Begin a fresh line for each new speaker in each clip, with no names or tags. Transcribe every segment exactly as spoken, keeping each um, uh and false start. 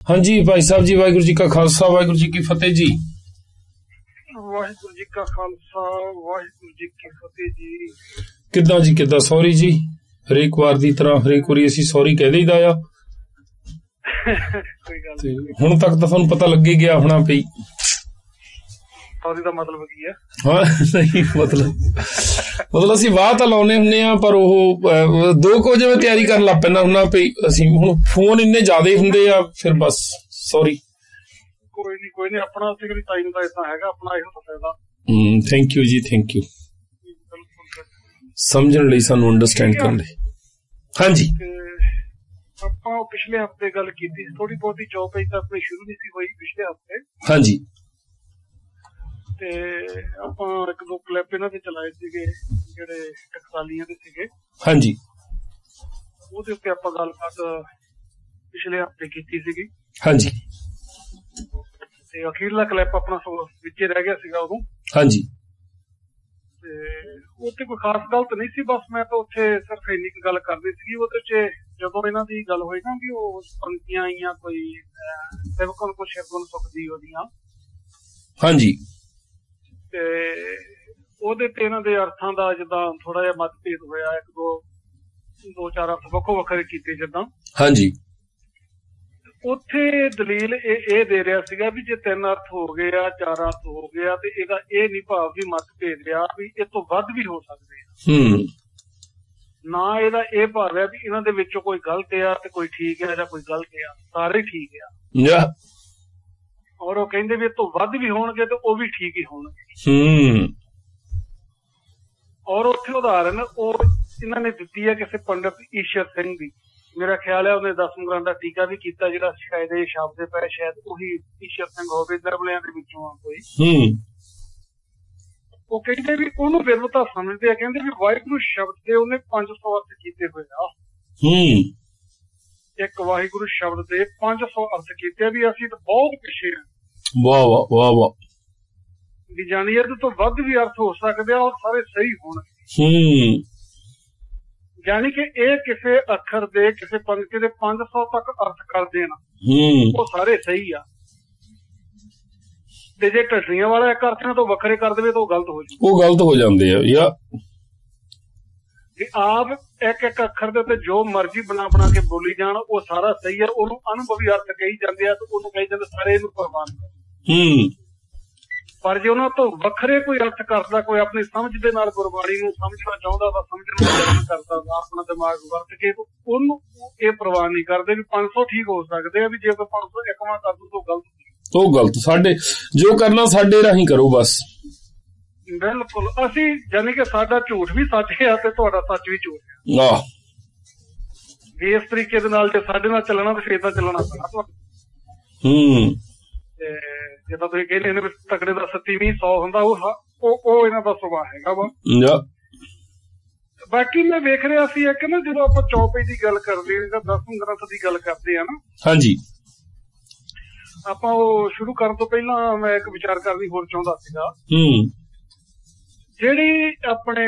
हाँ जी भाई साहब जी, वाहिगुरू जी का खालसा वाहिगुरू जी की फतेह जी।
वाहिगुरू जी का खालसा वाहिगुरू जी की फतेह जी।
किदा जी किदा? सॉरी जी, हरेक वार दी तरह हरेक वारी असीं सॉरी कह दईदा आ।
कोई गल
ते हुण तक तां तुहानूं पता लग ही गया होना पई
सॉरी दा मतलब की है।
हाँ नहीं मतलब मतलब असीं वाह तां लाउने हुंदे आ, पर ओह दो कुछ जिवें तैयारी करन लग पैंदा हुंदा पई असीं हुण फोन इन्ने ज्यादा हुंदे आ, फिर बस सॉरी।
कोई नहीं कोई नहीं, अपना सिगरी टाइम दा इतना हैगा, अपना ਇਹੋ ਫਾਇਦਾ।
ਹਮ ਥੈਂਕ ਯੂ ਜੀ, ਥੈਂਕ ਯੂ ਸਮਝਣ ਲਈ, ਸਾਨੂੰ ਅੰਡਰਸਟੈਂਡ ਕਰਨ ਲਈ। ਹਾਂਜੀ
ਆਪਾਂ ਪਿਛਲੇ ਹਫਤੇ ਗੱਲ ਕੀਤੀ ਸੀ, ਥੋੜੀ ਬਹੁਤੀ ਜੌਬ ਤਾਂ ਆਪਣੀ ਸ਼ੁਰੂ ਨਹੀਂ ਸੀ ਹੋਈ ਪਿਛਲੇ ਹਫਤੇ।
ਹਾਂਜੀ
ਤੇ ਆਪਾਂ ਇੱਕ ਦੋ ਕਲਿੱਪ ਇਹਨਾਂ ਦੇ ਚਲਾਏ ਸੀਗੇ ਜਿਹੜੇ ਟਕਸਾਲੀਆਂ ਦੇ ਸੀਗੇ।
ਹਾਂਜੀ
ਉਹਦੇ ਉੱਤੇ ਆਪਾਂ ਗੱਲਬਾਤ ਪਿਛਲੇ ਹਫਤੇ ਕੀਤੀ ਸੀਗੀ।
ਹਾਂਜੀ
ਤੇ ਅਖੀਰਲਾ ਕਲਿੱਪ ਆਪਣਾ ਵਿੱਚੇ ਰਹਿ ਗਿਆ ਸੀਗਾ ਉਦੋਂ।
ਹਾਂਜੀ
ਤੇ ਉੱਥੇ ਕੋਈ ਖਾਸ ਗਲਤ ਨਹੀਂ ਸੀ, ਬਸ ਮੈਂ ਤਾਂ ਉੱਥੇ ਸਿਰਫ ਇੰਨੀ ਕੁ ਗੱਲ ਕਰਨੀ ਸੀਗੀ। ਉਹਦੇ ਚ ਜਦੋਂ ਇਹਨਾਂ ਦੀ ਗੱਲ ਹੋਈ ਨਾ ਕਿ ਉਹ ਪੰਕਤੀਆਂ ਆਈਆਂ ਕੋਈ ਸੇਵਕਨ ਕੋ ਸ਼ਬਦਨ ਸੁਖਦੀ ਉਹਦੀਆਂ।
ਹਾਂਜੀ
ਤੇ ਉਹਦੇ ਤੇ ਇਹਨਾਂ ਦੇ ਅਰਥਾਂ ਦਾ ਜਿੱਦਾਂ ਥੋੜਾ ਜਿਹਾ ਮਤਭੇਦ ਹੋਇਆ, ਇੱਕ ਦੋ ਦੋ ਚਾਰ ਅਰਥ ਵੱਖੋ ਵੱਖਰੇ ਕੀਤੇ ਜਿੱਦਾਂ।
ਹਾਂਜੀ
ਉੱਥੇ ਦਲੀਲ ਇਹ ਇਹ ਦੇ ਰਿਹਾ ਸੀਗਾ ਵੀ ਜੇ ਤਿੰਨ ਅਰਥ ਹੋ ਗਏ ਆ, ਚਾਰ ਅਰਥ ਹੋ ਗਿਆ, ਤੇ ਇਹਦਾ ਇਹ ਨਹੀਂ ਭਾਵ ਵੀ ਮਤਭੇਦ ਰਿਹਾ ਵੀ ਇਹ ਤੋਂ ਵੱਧ ਵੀ ਹੋ ਸਕਦੇ ਆ।
ਹੂੰ
ਨਾ ਇਹਦਾ ਇਹ ਭਾਵ ਹੈ ਵੀ ਇਹਨਾਂ ਦੇ ਵਿੱਚੋਂ ਕੋਈ ਗਲਤ ਆ ਤੇ ਕੋਈ ਠੀਕ ਆ ਜਾਂ ਕੋਈ ਗਲਤ ਆ, ਸਾਰੇ ਠੀਕ ਆ।
ਯਾ
ਔਰ ਉਹ ਕਹਿੰਦੇ ਵੀ ਇਹ ਤੋਂ ਵੱਧ ਵੀ ਹੋਣਗੇ ਤੇ ਉਹ ਵੀ ਠੀਕ ਹੀ ਹੋਣਗੇ।
ਹੂੰ
ਔਰ ਉੱਥੇ ਉਦਾਹਰਨ ਉਹ ਇਹਨਾਂ ਨੇ ਦਿੱਤੀ ਹੈ ਕਿਸੇ ਪੰਡਿਤ ਈਸ਼ਰ ਸਿੰਘ ਦੀ। ਮੇਰਾ ਖਿਆਲ ਹੈ ਉਹਨੇ ਦਸਮ ਗ੍ਰੰਥ ਦਾ ਟੀਕਾ ਵੀ ਕੀਤਾ, ਜਿਹੜਾ ਸ਼ਾਇਦ ਇਹ ਸ਼ਬਦ ਪਏ ਸ਼ਾਇਦ ਉਹੀ ਈਸ਼ਰ ਸਿੰਘ ਹੋਵੇ ਦਰਬਲਿਆਂ ਦੇ ਵਿੱਚੋਂ ਆ ਕੋਈ।
ਹੂੰ
ਉਹ ਕਹਿੰਦੇ ਵੀ ਉਹਨੂੰ ਵਿਰਵਤਾ ਸਮਝਦੇ ਆ, ਕਹਿੰਦੇ ਵੀ ਵਾਹਿਗੁਰੂ ਸ਼ਬਦ ਦੇ ਉਹਨੇ ਪੰਜ ਸੌ ਅਰਥ ਕੀਤੇ ਹੋਏ ਆ।
ਹੂੰ
ਇੱਕ ਵਾਹਿਗੁਰੂ ਸ਼ਬਦ ਦੇ ਪੰਜ ਸੌ ਅਰਥ ਕੀਤੇ ਵੀ ਅਸੀਂ ਤਾਂ ਬਹੁਤ ਪਿੱਛੇ ਹਾਂ।
ਵਾਹ ਵਾਹ ਵਾਹ ਵਾਹ।
ਵੀ ਜਾਣੀ ਇਹਦੇ ਤੋਂ ਵੱਧ ਵੀ ਅਰਥ ਹੋ ਸਕਦੇ ਆ ਔਰ ਸਾਰੇ ਸਹੀ ਹੋਣਗੇ।
ਹੂੰ
ਯਾਨੀ ਕਿ ਇਹ ਕਿਸੇ ਅੱਖਰ ਦੇ ਕਿਸੇ ਪੰਕਤੀ ਦੇ ਪੰਜ ਸੌ ਤੱਕ ਅਰਥ ਕਰ ਦੇਣ ਉਹ ਸਾਰੇ ਸਹੀ ਆ। ਤੇ ਜੇ ਢੱਡੀਆਂ ਵਾਲਾ ਇੱਕ ਅਰਥ ਤੋਂ ਵੱਖਰੇ ਕਰ ਦੇਵੇ ਤਾਂ ਉਹ ਗਲਤ ਹੋ ਜਾਂਦੇ
ਉਹ ਗਲਤ ਹੋ ਜਾਂਦੇ ਆ। ਯਾ
ਆਪ ਇੱਕ ਇੱਕ ਅੱਖਰ ਦੇ ਉੱਤੇ ਜੋ ਮਰਜ਼ੀ ਬਣਾ ਬਣਾ ਕੇ ਬੋਲੀ ਜਾਣ ਉਹ ਸਾਰਾ ਸਹੀ ਹੈ, ਉਹਨੂੰ ਅਨੁਭਵੀ ਅਰਥ ਕਹੀ ਜਾਂਦੇ ਆ ਤੇ ਉਹਨੂੰ ਕਹੀ ਜਾਂਦੇ ਸਾਰੇ ਇਹਨੂੰ ਪ੍ਰਵਾਨ ਕਰ।
ਹੂੰ
ਪਰ ਜੇ ਉਹਨਾਂ ਤੋਂ ਵੱਖਰੇ ਕੋਈ ਅਰਥ ਕਰਦਾ, ਕੋਈ ਆਪਣੀ ਸਮਝ ਦੇ ਨਾਲ ਗੁਰਬਾਣੀ ਨੂੰ ਸਮਝਣਾ ਚਾਹੁੰਦਾ ਵਾ, ਸਮਝਣ ਦਾ ਯਤਨ ਕਰਦਾ ਵਾ ਆਪਣਾ ਦਿਮਾਗ ਵਰਤ ਕੇ, ਉਹਨੂੰ ਇਹ ਪ੍ਰਵਾਨ ਨਹੀਂ ਕਰਦੇ ਵੀ ਪੰਜ ਸੌ ਠੀਕ ਹੋ ਸਕਦੇ ਆ, ਵੀ ਜੇ ਕੋਈ ਪੰਜ ਸੌ ਇੱਕਵਾਂ ਕਰ ਦੂ ਤਾਂ ਗਲਤ
ਉਹ ਗਲਤ। ਸਾਡੇ ਜੋ ਕਰਨਾ ਸਾਡੇ ਰਾਹੀਂ ਕਰੋ ਬਸ।
ਬਿਲਕੁਲ ਅਸੀਂ ਜਾਨੀ ਕਿ ਸਾਡਾ ਝੂਠ ਵੀ ਸੱਚ ਹੈ ਤੇ ਤੁਹਾਡਾ ਸੱਚ ਵੀ ਝੂਠ ਹੈ।
ਆਹ
ਵੀ ਇਸ ਤਰੀਕੇ ਦੇ ਨਾਲ ਜੇ ਸਾਡੇ ਨਾਲ ਚੱਲਣਾ ਤਾਂ ਫੇਰ ਤਾਂ ਚੱਲਣਾ ਪੈਣਾ ਤੁਹਾਨੂੰ।
ਹੂੰ
ਤੇ ਜਿੱਦਾਂ ਤੁਸੀਂ ਕਹਿੰਦੇ ਨੇ ਤਕੜੇ ਦਾ ਸੱਤੀ ਵੀਹ ਸੌ ਹੁੰਦਾ, ਉਹ ਉਹ ਇਹਨਾਂ ਦਾ ਸੁਭਾਅ ਹੈਗਾ ਵਾ। ਬਾਕੀ ਮੈਂ ਵੇਖ ਰਿਹਾ ਸੀ ਇੱਕ ਨਾ ਜਦੋਂ ਆਪਾਂ ਚੌਪਈ ਦੀ ਗੱਲ ਕਰਦੇ ਹਾਂ ਜਾਂ ਦਸਮ ਗ੍ਰੰਥ ਦੀ ਗੱਲ ਕਰਦੇ ਆ ਨਾ।
ਹਾਂਜੀ
ਆਪਾਂ ਉਹ ਸ਼ੁਰੂ ਕਰਨ ਤੋਂ ਪਹਿਲਾਂ ਮੈਂ ਇੱਕ ਵਿਚਾਰ ਕਰਨੀ ਹੋਰ ਚਾਹੁੰਦਾ ਸੀਗਾ।
ਹੂੰ
ਜਿਹੜੀ ਆਪਣੇ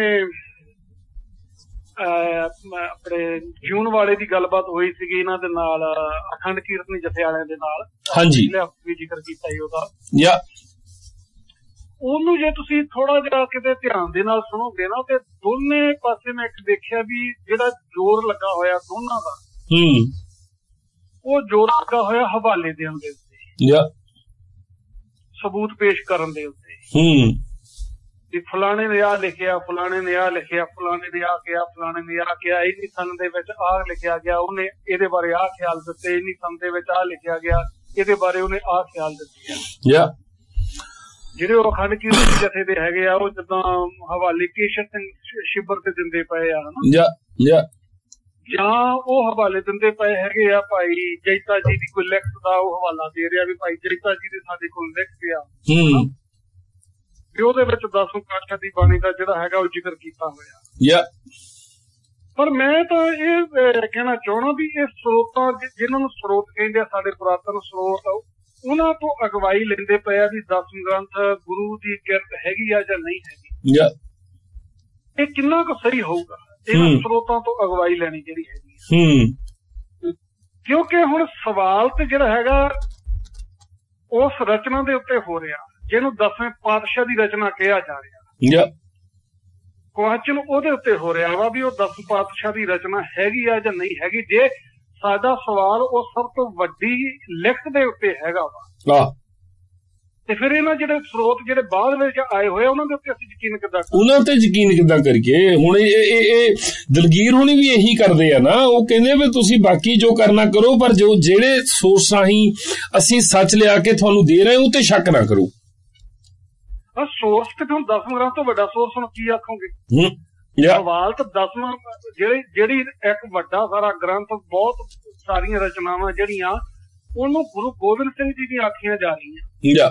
ਆਪਣੇ ਜੂਨ ਵਾਲੇ ਦੀ ਗੱਲਬਾਤ ਹੋਈ ਸੀਗੀ ਇਹਨਾਂ ਦੇ ਨਾਲ, ਅਖੰਡ ਕੀਰਤਨੀ ਜਥੇ ਵਾਲਿਆਂ ਦੇ ਨਾਲ।
ਹਾਂਜੀ
ਵੀ ਜ਼ਿਕਰ ਕੀਤਾ ਸੀ ਉਹਦਾ।
ਯਾ
ਉਹਨੂੰ ਜੇ ਤੁਸੀਂ ਥੋੜਾ ਜਿਹਾ ਕਿਤੇ ਧਿਆਨ ਦੇ ਨਾਲ ਸੁਣੋਗੇ ਨਾ ਤੇ ਦੋਨੇ ਪਾਸੇ ਮੈਂ ਇੱਕ ਦੇਖਿਆ ਵੀ ਜਿਹੜਾ ਜ਼ੋਰ ਲੱਗਾ ਹੋਇਆ ਦੋਨਾਂ ਦਾ,
ਹੂੰ
ਉਹ ਜ਼ੋਰ ਲੱਗਾ ਹੋਇਆ ਹਵਾਲੇ ਦੇਣ ਦੇ ਉੱਤੇ,
ਯਾ
ਸਬੂਤ ਪੇਸ਼ ਕਰਨ ਦੇ ਉੱਤੇ।
ਹੂੰ ਵੀ ਫਲਾਣੇ ਨੇ ਆਹ ਲਿਖਿਆ, ਫਲਾਣੇ ਨੇ ਆਹ ਲਿਖਿਆ, ਫਲਾਣੇ ਨੇ ਆਹ ਕਿਹਾ, ਫਲਾਣੇ ਨੇ ਆਹ ਕਿਹਾ, ਇੰਨੀ ਸੰਨ ਦੇ ਵਿੱਚ ਆਹ ਲਿਖਿਆ ਗਿਆ, ਉਹਨੇ ਇਹਦੇ ਬਾਰੇ ਆਹ ਖਿਆਲ ਦਿੱਤੇ, ਇੰਨੀ ਸੰਨ ਦੇ ਵਿੱਚ ਆਹ ਲਿਖਿਆ ਗਿਆ, ਇਹਦੇ ਬਾਰੇ ਉਹਨੇ ਆਹ ਖਿਆਲ ਦਿੱਤੇ ਆ। ਜਿਹੜੇ ਉਹ ਅਖੰਡ ਕੀਰਤਨੀ ਜਥੇ ਦੇ ਹੈਗੇ ਆ ਉਹ ਜਿੱਦਾਂ ਹਵਾਲੇ ਕੇਸ਼ਰ ਸਿੰਘ ਸ਼ਿਬਰ ਤੇ ਦਿੰਦੇ ਪਏ ਆ ਹਨਾ, ਜਾਂ ਉਹ ਹਵਾਲੇ ਦਿੰਦੇ ਪਏ ਹੈਗੇ ਆ ਭਾਈ ਜੈਤਾ ਜੀ ਦੀ ਕੋਈ ਲਿਖਤ ਦਾ ਉਹ ਹਵਾਲਾ ਦੇ ਰਿਹਾ ਵੀ ਭਾਈ ਜੈਤਾ ਜੀ ਦੇ ਸਾਡੇ ਕੋਲ ਲਿਖ ਗਿਆ ਵੀ ਉਹਦੇ ਵਿੱਚ ਦਸਵੇਂ ਪਾਤਸ਼ਾਹ ਦੀ ਬਾਣੀ ਦਾ ਜਿਹੜਾ ਹੈਗਾ ਉਹ ਜ਼ਿਕਰ ਕੀਤਾ ਹੋਇਆ। ਪਰ ਮੈਂ ਤਾਂ ਇਹ ਕਹਿਣਾ ਚਾਹੁੰਦਾ ਵੀ ਇਹ ਸਰੋਤਾਂ ਜਿਹਨਾਂ ਨੂੰ ਸਰੋਤ ਕਹਿੰਦੇ ਆ, ਸਾਡੇ ਪੁਰਾਤਨ ਸਰੋਤ, ਉਹਨਾਂ ਤੋਂ ਅਗਵਾਈ ਲੈਂਦੇ ਪਏ ਆ ਵੀ ਦਸਮ ਗ੍ਰੰਥ ਗੁਰੂ ਦੀ ਕਿਰਤ ਹੈਗੀ ਆ ਜਾਂ ਨਹੀਂ ਹੈਗੀ। ਇਹ ਕਿੰਨਾ ਕੁ ਸਹੀ ਹੋਊਗਾ? ਇਹਨਾਂ ਸਰੋਤਾਂ ਤੋਂ ਅਗਵਾਈ ਲੈਣੀ ਜਿਹੜੀ ਹੈਗੀ।
ਕਿਉਂਕਿ ਹੁਣ ਸਵਾਲ ਤੇ ਜਿਹੜਾ ਹੈਗਾ ਉਸ ਰਚਨਾ ਦੇ ਉੱਤੇ ਹੋ ਰਿਹਾ ਜਿਹਨੂੰ ਦਸਵੇਂ ਪਾਤਸ਼ਾਹ ਦੀ ਰਚਨਾ ਕਿਹਾ ਜਾ ਰਿਹਾ। ਕੁਐਸਚਨ ਉਹਦੇ ਉੱਤੇ ਹੋ ਰਿਹਾ ਵਾ ਵੀ ਉਹ ਦਸ ਪਾਤਸ਼ਾਹ ਦੀ ਰਚਨਾ ਹੈਗੀ ਆ ਜਾਂ ਨਹੀਂ ਹੈਗੀ। ਜੇ ਸਾਡਾ ਸਵਾਲ ਉਹ ਸਭ ਤੋਂ ਵੱਡੀ ਲਿਖਤ ਦੇ ਉੱਤੇ ਹੈਗਾ ਵਾ ਤੇ ਫਿਰ ਇਹਨਾਂ ਜਿਹੜੇ ਸਰੋਤ ਜਿਹੜੇ ਬਾਅਦ ਵਿੱਚ ਆਏ ਹੋਏ ਉਹਨਾਂ ਦੇ ਉੱਤੇ ਅਸੀਂ ਯਕੀਨ ਕਿੱਦਾਂ
ਉਹਨਾਂ ਤੇ ਯਕੀਨ ਕਿੱਦਾਂ ਕਰੀਏ। ਹੁਣ ਇਹ ਇਹ ਦਲਗੀਰ ਹੁਣੀ ਵੀ ਇਹੀ ਕਰਦੇ ਆ ਨਾ, ਉਹ ਕਹਿੰਦੇ ਵੀ ਤੁਸੀਂ ਬਾਕੀ ਜੋ ਕਰਨਾ ਕਰੋ ਪਰ ਜੋ ਜਿਹੜੇ ਸੋਰਸ ਰਾਹੀਂ ਅਸੀਂ ਸੱਚ ਲਿਆ ਕੇ ਤੁਹਾਨੂੰ ਦੇ ਰਹੇ ਉਹ ਤੇ ਸ਼ੱਕ ਨਾ ਕਰੋ।
ਸੋਰਸ ਤੇ ਤੁਹਾਨੂੰ ਦਸਵਾਂ ਗ੍ਰੰਥ ਤੋਂ ਵੱਡਾ ਸੋਰਸ ਨੂੰ ਕੀ ਆਖੋਗੇ? ਸਵਾਲ ਤਾਂ ਦਸਵਾਂ ਜਿਹੜੀ ਜਿਹੜੀ ਇੱਕ ਵੱਡਾ ਸਾਰਾ ਗ੍ਰੰਥ ਬਹੁਤ ਸਾਰੀਆਂ ਰਚਨਾਵਾਂ ਜਿਹੜੀਆਂ ਉਹਨੂੰ ਗੁਰੂ ਗੋਬਿੰਦ ਸਿੰਘ ਜੀ ਦੀਆਂ ਆਖੀਆਂ ਜਾ ਰਹੀਆਂ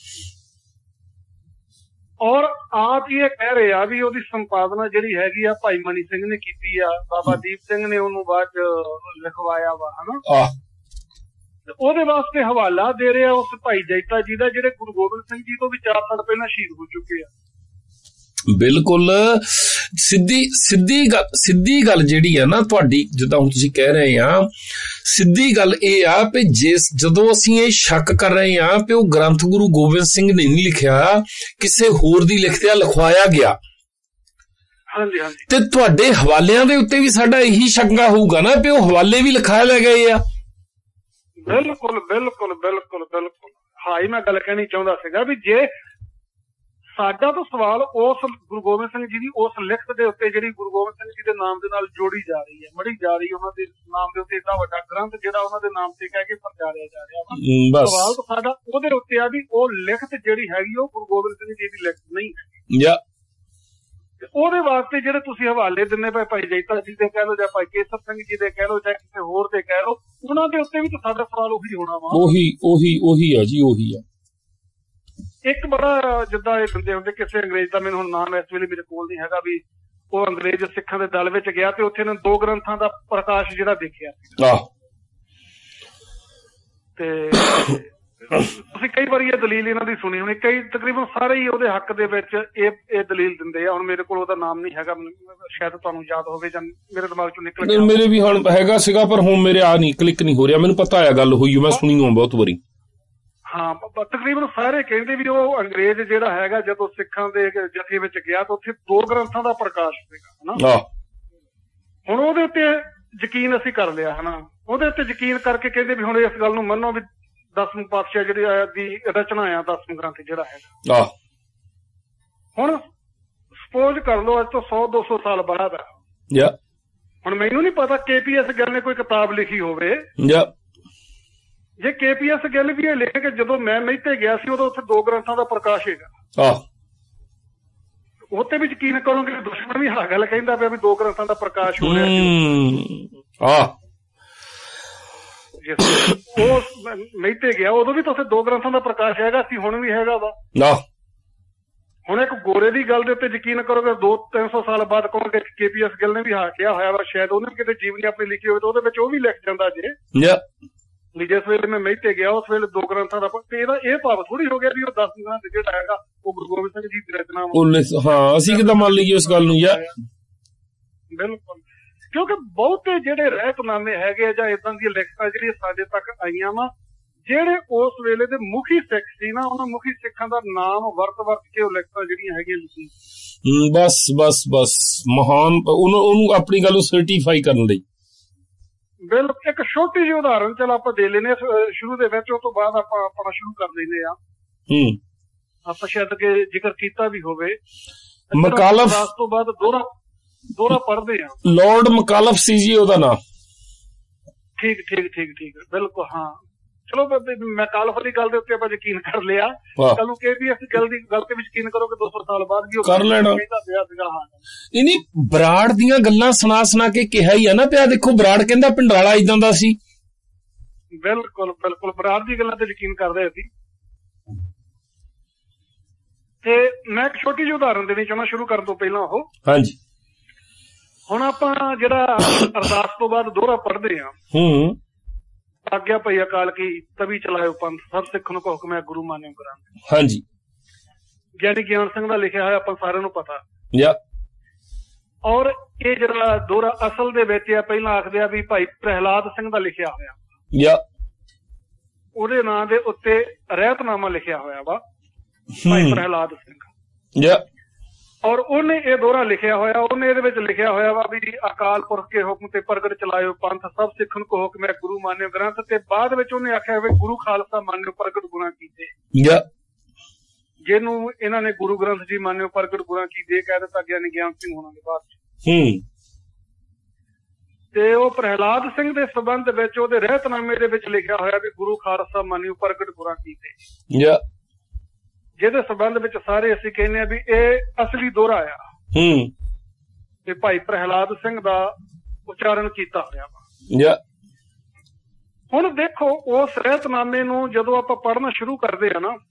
ਔਰ ਆਪ ਹੀ ਇਹ ਕਹਿ ਰਹੇ ਆ ਵੀ ਉਹਦੀ ਸੰਪਾਦਨਾ ਜਿਹੜੀ ਹੈਗੀ ਆ ਭਾਈ ਮਨੀ ਸਿੰਘ ਨੇ ਕੀਤੀ ਆ, ਬਾਬਾ ਦੀਪ ਸਿੰਘ ਨੇ ਉਹਨੂੰ ਬਾਅਦ ਚ ਲਿਖਵਾਇਆ ਵਾ ਹਨਾ। ਉਹਦੇ ਵਾਸਤੇ ਹਵਾਲਾ ਦੇ ਰਿਹਾ ਉਸ ਭਾਈ ਜੈਤਾ ਜੀ ਦਾ ਜਿਹੜੇ ਗੁਰੂ ਗੋਬਿੰਦ ਸਿੰਘ ਜੀ ਤੋਂ ਵੀ ਚਾਰ ਸਾਲ ਪਹਿਲਾਂ ਸ਼ਹੀਦ ਹੋ ਚੁੱਕੇ ਆ।
ਬਿਲਕੁਲ ਸਿੱਧੀ ਸਿੱਧੀ ਗੱਲ ਸਿੱਧੀ ਗੱਲ ਜਿਹੜੀ ਆ ਨਾ ਤੁਹਾਡੀ, ਜਿੱਦਾਂ ਹੁਣ ਤੁਸੀਂ ਕਹਿ ਰਹੇ ਆ, ਸਿੱਧੀ ਗੱਲ ਇਹ ਆ ਵੀ ਜਿਸ ਜਦੋਂ ਅਸੀਂ ਇਹ ਸ਼ੱਕ ਕਰ ਰਹੇ ਆ ਵੀ ਉਹ ਗ੍ਰੰਥ ਗੁਰੂ ਗੋਬਿੰਦ ਸਿੰਘ ਨੇ ਨਹੀਂ ਲਿਖਿਆ, ਕਿਸੇ ਹੋਰ ਦੀ ਲਿਖਤਿਆ ਲਿਖਵਾਇਆ ਗਿਆ,
ਹਾਂਜੀ ਹਾਂਜੀ,
ਤੇ ਤੁਹਾਡੇ ਹਵਾਲਿਆਂ ਦੇ ਉੱਤੇ ਵੀ ਸਾਡਾ ਇਹੀ ਸ਼ੰਕਾ ਹੋਊਗਾ ਨਾ ਵੀ ਉਹ ਹਵਾਲੇ ਵੀ ਲਿਖਾਏ ਲੈ ਗਏ ਆ।
ਬਿਲਕੁਲ ਬਿਲਕੁਲ ਬਿਲਕੁਲ ਬਿਲਕੁਲ ਹਾਂ ਹੀ ਮੈਂ ਗੱਲ ਕਹਿਣੀ ਚਾਹੁੰਦਾ ਸੀਗਾ ਵੀ ਜੇ ਸਾਡਾ ਤਾਂ ਸਵਾਲ ਉਸ ਗੁਰੂ ਗੋਬਿੰਦ ਸਿੰਘ ਜੀ ਦੀ ਉਸ ਲਿਖਤ ਦੇ ਉੱਤੇ ਜਿਹੜੀ ਗੁਰੂ ਗੋਬਿੰਦ ਸਿੰਘ ਜੀ ਦੇ ਨਾਮ ਦੇ ਨਾਲ ਜੋੜੀ ਜਾ ਰਹੀ ਹੈ, ਮੜੀ ਜਾ ਰਹੀ, ਉਹਨਾਂ ਦੇ ਨਾਮ ਦੇ ਉੱਤੇ ਏਡਾ ਵੱਡਾ ਗ੍ਰੰਥ ਜਿਹੜਾ ਉਹਨਾਂ ਦੇ ਨਾਮ ਤੇ ਕਹਿ ਕੇ ਪ੍ਰਚਾਰਿਆ ਜਾ ਰਿਹਾ, ਸਵਾਲ ਤਾਂ ਸਾਡਾ ਉਹਦੇ ਉੱਤੇ ਆ ਵੀ ਉਹ ਲਿਖਤ ਜਿਹੜੀ ਹੈਗੀ ਉਹ ਗੁਰੂ ਗੋਬਿੰਦ ਸਿੰਘ ਜੀ ਦੀ ਲਿਖਤ ਨਹੀਂ ਹੈ। ਉਹਦੇ ਵਾਸਤੇ ਜਿਹੜੇ ਤੁਸੀਂ ਹਵਾਲੇ ਦਿੰਦੇ ਪਏ ਭਾਈ ਜੈਤਾ ਜੀ ਦੇ ਕਹਿ ਲਓ ਜਾਂ ਭਾਈ ਕੇਸਰ ਸਿੰਘ ਜੀ ਦੇ ਕਹਿ ਲਓ ਜਾਂ ਕਿਸੇ ਹੋਰ ਦੇ ਕਹਿ ਲਓ, ਉਹਨਾਂ ਦੇ ਉੱਤੇ ਵੀ ਤਾਂ ਸਾਡਾ ਸਵਾਲ ਉਹੀ ਹੋਣਾ ਵਾ।
ਉਹੀ ਉਹੀ ਉਹੀ ਆ ਜੀ, ਉਹੀ ਆ।
ਇੱਕ ਬੜਾ ਜਿੱਦਾਂ ਇਹ ਦਿੰਦੇ ਹੁੰਦੇ ਕਿਸੇ ਅੰਗਰੇਜ਼ ਦਾ, ਮੈਨੂੰ ਹੁਣ ਨਾਮ ਇਸ ਵੇਲੇ ਮੇਰੇ ਕੋਲ ਨਹੀਂ ਹੈਗਾ, ਵੀ ਉਹ ਅੰਗਰੇਜ਼ ਸਿੱਖਾਂ ਦੇ ਦਲ ਵਿੱਚ ਗਿਆ ਤੇ ਉੱਥੇ ਨੇ ਦੋ ਗ੍ਰੰਥਾਂ ਦਾ ਪ੍ਰਕਾਸ਼ ਜਿਹੜਾ ਦੇਖਿਆ ਤੇ ਤੁਸੀਂ ਕਈ ਵਾਰੀ ਇਹ ਦਲੀਲ ਇਹਨਾਂ ਦੀ ਸੁਣੀ ਹੋਣੀ, ਕਈ ਤਕਰੀਬਨ ਸਾਰੇ ਹੀ ਉਹਦੇ ਹੱਕ ਦੇ ਵਿੱਚ ਇਹ ਇਹ ਦਲੀਲ ਦਿੰਦੇ ਆ। ਹੁਣ ਮੇਰੇ ਕੋਲ ਉਹਦਾ ਨਾਮ ਨਹੀਂ ਹੈਗਾ, ਸ਼ਾਇਦ ਤੁਹਾਨੂੰ ਯਾਦ ਹੋਵੇ ਜਾਂ ਮੇਰੇ ਦਿਮਾਗ ਚੋਂ ਨਿਕਲ ਗਿਆ।
ਮੇਰੇ ਵੀ ਹੁਣ ਹੈਗਾ ਸੀਗਾ ਪਰ ਹੁਣ ਮੇਰੇ ਆ ਨਹੀਂ ਕਲਿੱਕ ਨਹੀਂ ਹੋ ਰਿਹਾ। ਮੈਨੂੰ ਪਤਾ ਆ ਗੱਲ ਹੋਈ, ਮੈਂ ਸੁਣੀ ਹੋਂ ਬਹੁਤ ਵਾਰੀ।
ਹਾਂ ਤਕਰੀਬਨ ਸਾਰੇ ਕਹਿੰਦੇ ਵੀ ਉਹ ਅੰਗਰੇਜ਼ ਜਿਹੜਾ ਹੈਗਾ ਜਦੋਂ ਸਿੱਖਾਂ ਦੇ ਜਥੇ ਵਿੱਚ ਗਿਆ ਤਾਂ ਉੱਥੇ ਦੋ ਗ੍ਰੰਥਾਂ ਦਾ ਪ੍ਰਕਾਸ਼ ਸੀਗਾ ਹਨਾ। ਹੁਣ ਉਹਦੇ ਉੱਤੇ ਯਕੀਨ ਅਸੀਂ ਕਰ ਲਿਆ ਹਨਾ, ਉਹਦੇ ਉੱਤੇ ਯਕੀਨ ਕਰਕੇ ਕਹਿੰਦੇ ਵੀ ਹੁਣ ਇਸ ਗੱਲ ਨੂੰ ਮੰਨੋ ਵੀ ਦਸਵੇਂ ਪਾਤਸ਼ਾਹ ਜਿਹੜੀ ਦੀ ਰਚਨਾ ਆ ਦਸਵੇਂ ਗ੍ਰੰਥ ਜਿਹੜਾ ਹੈਗਾ। ਹੁਣ ਸਪੋਜ਼ ਕਰ ਲਓ ਅੱਜ ਤੋਂ ਸੌ ਦੋ ਸੌ ਸਾਲ ਬਾਅਦ ਆ, ਹੁਣ ਮੈਨੂੰ ਨਹੀਂ ਪਤਾ ਕੇ ਪੀ ਐਸ ਗਿੱਲ ਨੇ ਕੋਈ ਕਿਤਾਬ ਲਿਖੀ ਹੋਵੇ। ਜੇ ਕੇ ਪੀ ਐਸ ਗਿੱਲ ਵੀ ਇਹ ਲਿਖ ਕੇ ਜਦੋਂ ਮੈਂ ਮਹਿਤੇ ਗਿਆ ਸੀ ਉਦੋਂ ਉੱਥੇ ਦੋ ਗ੍ਰੰਥਾਂ ਦਾ ਪ੍ਰਕਾਸ਼ ਹੈਗਾ, ਉਹ ਤੇ ਵੀ ਯਕੀਨ ਕਰੋਗੇ ਦੁਸ਼ਮਣ ਵੀ ਆਹ ਗੱਲ ਕਹਿੰਦਾ ਪਿਆ ਵੀ ਦੋ ਗ੍ਰੰਥਾਂ ਦਾ ਪ੍ਰਕਾਸ਼ ਹੋ ਰਿਹਾ। ਉਹ ਮਹਿਤੇ ਗਿਆ ਉਦੋਂ ਵੀ ਤਾਂ ਉੱਥੇ ਦੋ ਗ੍ਰੰਥਾਂ ਦਾ ਪ੍ਰਕਾਸ਼ ਹੈਗਾ ਸੀ, ਹੁਣ ਵੀ ਹੈਗਾ ਵਾ। ਹੁਣ ਇੱਕ ਗੋਰੇ ਦੀ ਗੱਲ ਦੇ ਉੱਤੇ ਯਕੀਨ ਕਰੋਗੇ ਦੋ ਤਿੰਨ ਸੌ ਸਾਲ ਬਾਅਦ ਕਹੋਗੇ ਕੇ ਪੀ ਐਸ ਗਿੱਲ ਨੇ ਵੀ ਹਾਂ ਕਿਹਾ ਹੋਇਆ ਵਾ, ਸ਼ਾਇਦ ਉਹਨੇ ਵੀ ਕਿਤੇ ਜੀਵਨੀ ਆਪਣੀ ਲਿਖੀ ਹੋਵੇ ਤਾਂ ਉਹਦੇ ਵਿੱਚ ਉਹ ਵੀ ਲਿਖ ਜਾਂਦਾ ਜੇ ਵੀ ਜਿਸ ਵੇਲੇ ਮੈਂ ਮਹਿਤੇ ਗਿਆ ਉਸ ਵੇਲੇ ਦੋ ਗ੍ਰੰਥਾਂ ਦਾ। ਤੇ ਇਹਦਾ ਇਹ ਭਾਵ ਥੋੜੀ ਹੋ ਗਿਆ ਵੀ ਉਹ ਦਸ ਗ੍ਰੰਥ ਜਿਹੜਾ ਹੈਗਾ ਉਹ ਗੁਰੂ ਗੋਬਿੰਦ ਸਿੰਘ ਜੀ ਦੀ ਰਚਨਾ।
ਹਾਂ ਅਸੀਂ ਕਿੱਦਾਂ ਮੰਨ ਲਈਏ ਉਸ ਗੱਲ ਨੂੰ ਯਾਰ।
ਬਿਲਕੁਲ, ਕਿਉਂਕਿ ਬਹੁਤੇ ਜਿਹੜੇ ਰਹਿਤਨਾਮੇ ਹੈਗੇ ਜਾਂ ਏਦਾਂ ਦੀਆਂ ਲਿਖਤਾਂ ਜਿਹੜੀਆਂ ਸਾਡੇ ਤੱਕ ਆਈਆਂ ਵਾ, ਜਿਹੜੇ ਉਸ ਵੇਲੇ ਦੇ ਮੁਖੀ ਸਿੱਖ ਸੀ ਨਾ, ਉਹਨਾਂ ਮੁਖੀ ਸਿੱਖਾਂ ਦਾ ਨਾਮ ਵਰਤ ਵਰਤ ਕੇ ਉਹ ਲਿਖਤਾਂ ਜਿਹੜੀਆਂ ਹੈਗੀਆਂ ਲਿਖੀ।
ਬਸ ਬਸ ਬਸ ਮਹਾਨ ਉਹਨੂੰ ਉਹਨੂੰ ਆਪਣੀ ਗੱਲ ਨੂੰ ਸਰਟੀਫਾਈ ਕਰਨ ਲਈ।
ਬਿਲਕੁਲ, ਇੱਕ ਛੋਟੀ ਜਿਹੀ ਉਦਾਹਰਨ ਚਲ ਆਪਾਂ ਦੇ ਲੈਨੇ ਸ਼ੁਰੂ ਦੇ ਵਿੱਚ, ਉਹ ਤੋਂ ਬਾਅਦ ਆਪਾਂ ਆਪਣਾ ਸ਼ੁਰੂ ਕਰ ਲੈਨੇ ਆ।
ਹੂੰ
ਆਪਾਂ ਸ਼ਾਇਦ ਕਿ ਜ਼ਿਕਰ ਕੀਤਾ ਵੀ ਹੋਵੇ।
ਮਕਾਲਫ
ਤੋਂ ਬਾਅਦ ਦੋਹਰਾ ਦੋਹਰਾ ਪੜ੍ਹਦੇ ਆ।
ਲਾਰਡ ਮਕਾਲਫ ਸੀ ਜੀ ਉਹਦਾ ਨਾਮ।
ਠੀਕ ਠੀਕ ਠੀਕ ਠੀਕ ਬਿਲਕੁਲ, ਹਾਂ ਚਲੋ ਮਕਾਲਫ ਦੀ ਗੱਲ ਦੇ ਉੱਤੇ ਆਪਾਂ ਯਕੀਨ ਕਰ ਲਿਆ। ਕੱਲ ਨੂੰ ਕੇ ਪੀ ਐਸ ਗੱਲ ਦੀ ਗੱਲ ਤੇ ਵੀ ਯਕੀਨ ਕਰੋਗੇ ਦੋ ਸੌ ਸਾਲ ਬਾਅਦ ਵੀ ਉਹ
ਕਰ ਲੈਣਾ। ਇਹਨੀ ਬਰਾੜ ਦੀਆਂ ਗੱਲਾਂ ਸੁਣਾ ਸੁਣਾ ਕੇ ਕਿਹਾ ਹੀ ਆ ਨਾ ਪਿਆ। ਦੇਖੋ ਬਰਾੜ ਕਹਿੰਦਾ ਪਿੰਡਰਾਲਾ ਇਦਾਂ ਦਾ ਸੀ।
ਬਿਲਕੁਲ ਬਿਲਕੁਲ, ਬਰਾੜ ਦੀ ਗੱਲਾਂ ਤੇ ਯਕੀਨ ਕਰਦੇ ਅਸੀਂ। ਤੇ ਮੈਂ ਇੱਕ ਛੋਟੀ ਜਿਹੀ ਉਦਾਹਰਨ ਦੇਣੀ ਚਾਹੁੰਦਾ ਸ਼ੁਰੂ ਕਰਨ ਤੋਂ ਪਹਿਲਾਂ। ਉਹ
ਹਾਂਜੀ,
ਹੁਣ ਆਪਾਂ ਜਿਹੜਾ ਅਰਦਾਸ ਤੋਂ ਬਾਅਦ ਦੋਹਰਾ ਪੜ੍ਹਦੇ ਆ,
ਹੂੰ
ਆਗਿਆ ਭਈ ਅਕਾਲ ਕੀ ਤਵੀ ਚਲਾਇਓ ਪੰਥ, ਸਭ ਸਿੱਖ ਨੂੰ ਹੁਕਮ ਹੈ ਗੁਰੂ ਮਾਨਿਓ ਗ੍ਰੰਥ।
ਹਾਂਜੀ,
ਗਿਆਨੀ ਗਿਆਨ ਸਿੰਘ ਦਾ ਲਿਖਿਆ ਹੋਇਆ ਆਪਾਂ ਸਾਰਿਆਂ ਨੂੰ ਪਤਾ।
ਯਾ
ਔਰ ਇਹ ਜਿਹੜਾ ਦੋਹਰਾ ਅਸਲ ਦੇ ਵਿੱਚ ਆ, ਪਹਿਲਾਂ ਆਖਦੇ ਆ ਵੀ ਭਾਈ ਪ੍ਰਹਿਲਾਦ ਸਿੰਘ ਦਾ ਲਿਖਿਆ ਹੋਇਆ।
ਯਾ
ਉਹਦੇ ਨਾਂ ਦੇ ਉੱਤੇ ਰਹਿਤਨਾਮਾ ਲਿਖਿਆ ਹੋਇਆ ਵਾ ਭਾਈ ਪ੍ਰਹਿਲਾਦ ਸਿੰਘ।
ਯਾ
ਔਰ ਉਹਨੇ ਇਹ ਦੋਹਰਾ ਲਿਖਿਆ ਹੋਇਆ, ਉਹਨੇ ਇਹਦੇ ਵਿੱਚ ਲਿਖਿਆ ਹੋਇਆ ਵਾ ਵੀ ਅਕਾਲ ਪੁਰਖ ਕੇ ਹੁਕਮ ਤੇ ਪ੍ਰਗਟ ਚਲਾਇਓ ਪੰਥ ਸਭ ਸਿੱਖਣ ਕੋ ਹੁਕਮ ਹੈ ਗੁਰੂ ਮਾਨਿਓ ਗ੍ਰੰਥ, ਤੇ ਬਾਅਦ ਵਿੱਚ ਉਹਨੇ ਆਖਿਆ ਵੀ ਗੁਰੂ ਖਾਲਸਾ ਮਾਨਿਓ ਪ੍ਰਗਟ ਗੁਰਾਂ ਕੀਤੇ।
ਯਾ
ਜਿਹਨੂੰ ਇਹਨਾਂ ਨੇ ਗੁਰੂ ਗ੍ਰੰਥ ਜੀ ਮਾਨਿਓ ਪ੍ਰਗਟ ਗੁਰਾਂ ਕੀਤੇ ਕਹਿ ਦਿੱਤਾ ਗਿਆਨੀ ਗਿਆਨ ਸਿੰਘ ਹੋਣਾ ਦੇ ਬਾਅਦ ਚ।
ਹੂੰ
ਤੇ ਉਹ ਪ੍ਰਹਿਲਾਦ ਸਿੰਘ ਦੇ ਸੰਬੰਧ ਵਿੱਚ ਉਹਦੇ ਰਹਿਤਨਾਮੇ ਦੇ ਵਿੱਚ ਲਿਖਿਆ ਹੋਇਆ ਵੀ ਗੁਰੂ ਖਾਲਸਾ ਮਾਨਿਓ ਪ੍ਰਗਟ ਗੁਰਾਂ ਕੀਤੇ।
ਯਾ
ਜਿਹਦੇ ਸੰਬੰਧ ਵਿੱਚ ਸਾਰੇ ਅਸੀਂ ਕਹਿੰਦੇ ਆ ਵੀ ਇਹ ਅਸਲੀ ਦੋਹਰਾ ਆ।
ਹੂੰ
ਤੇ ਭਾਈ ਪ੍ਰਹਿਲਾਦ ਸਿੰਘ ਦਾ ਉਚਾਰਨ ਕੀਤਾ ਹੋਇਆ ਵਾ।
ਯਾ
ਹੁਣ ਦੇਖੋ ਉਸ ਰਹਿਤਨਾਮੇ ਨੂੰ ਜਦੋਂ ਆਪਾਂ ਪੜ੍ਹਨਾ ਸ਼ੁਰੂ ਕਰਦੇ ਆ ਨਾ,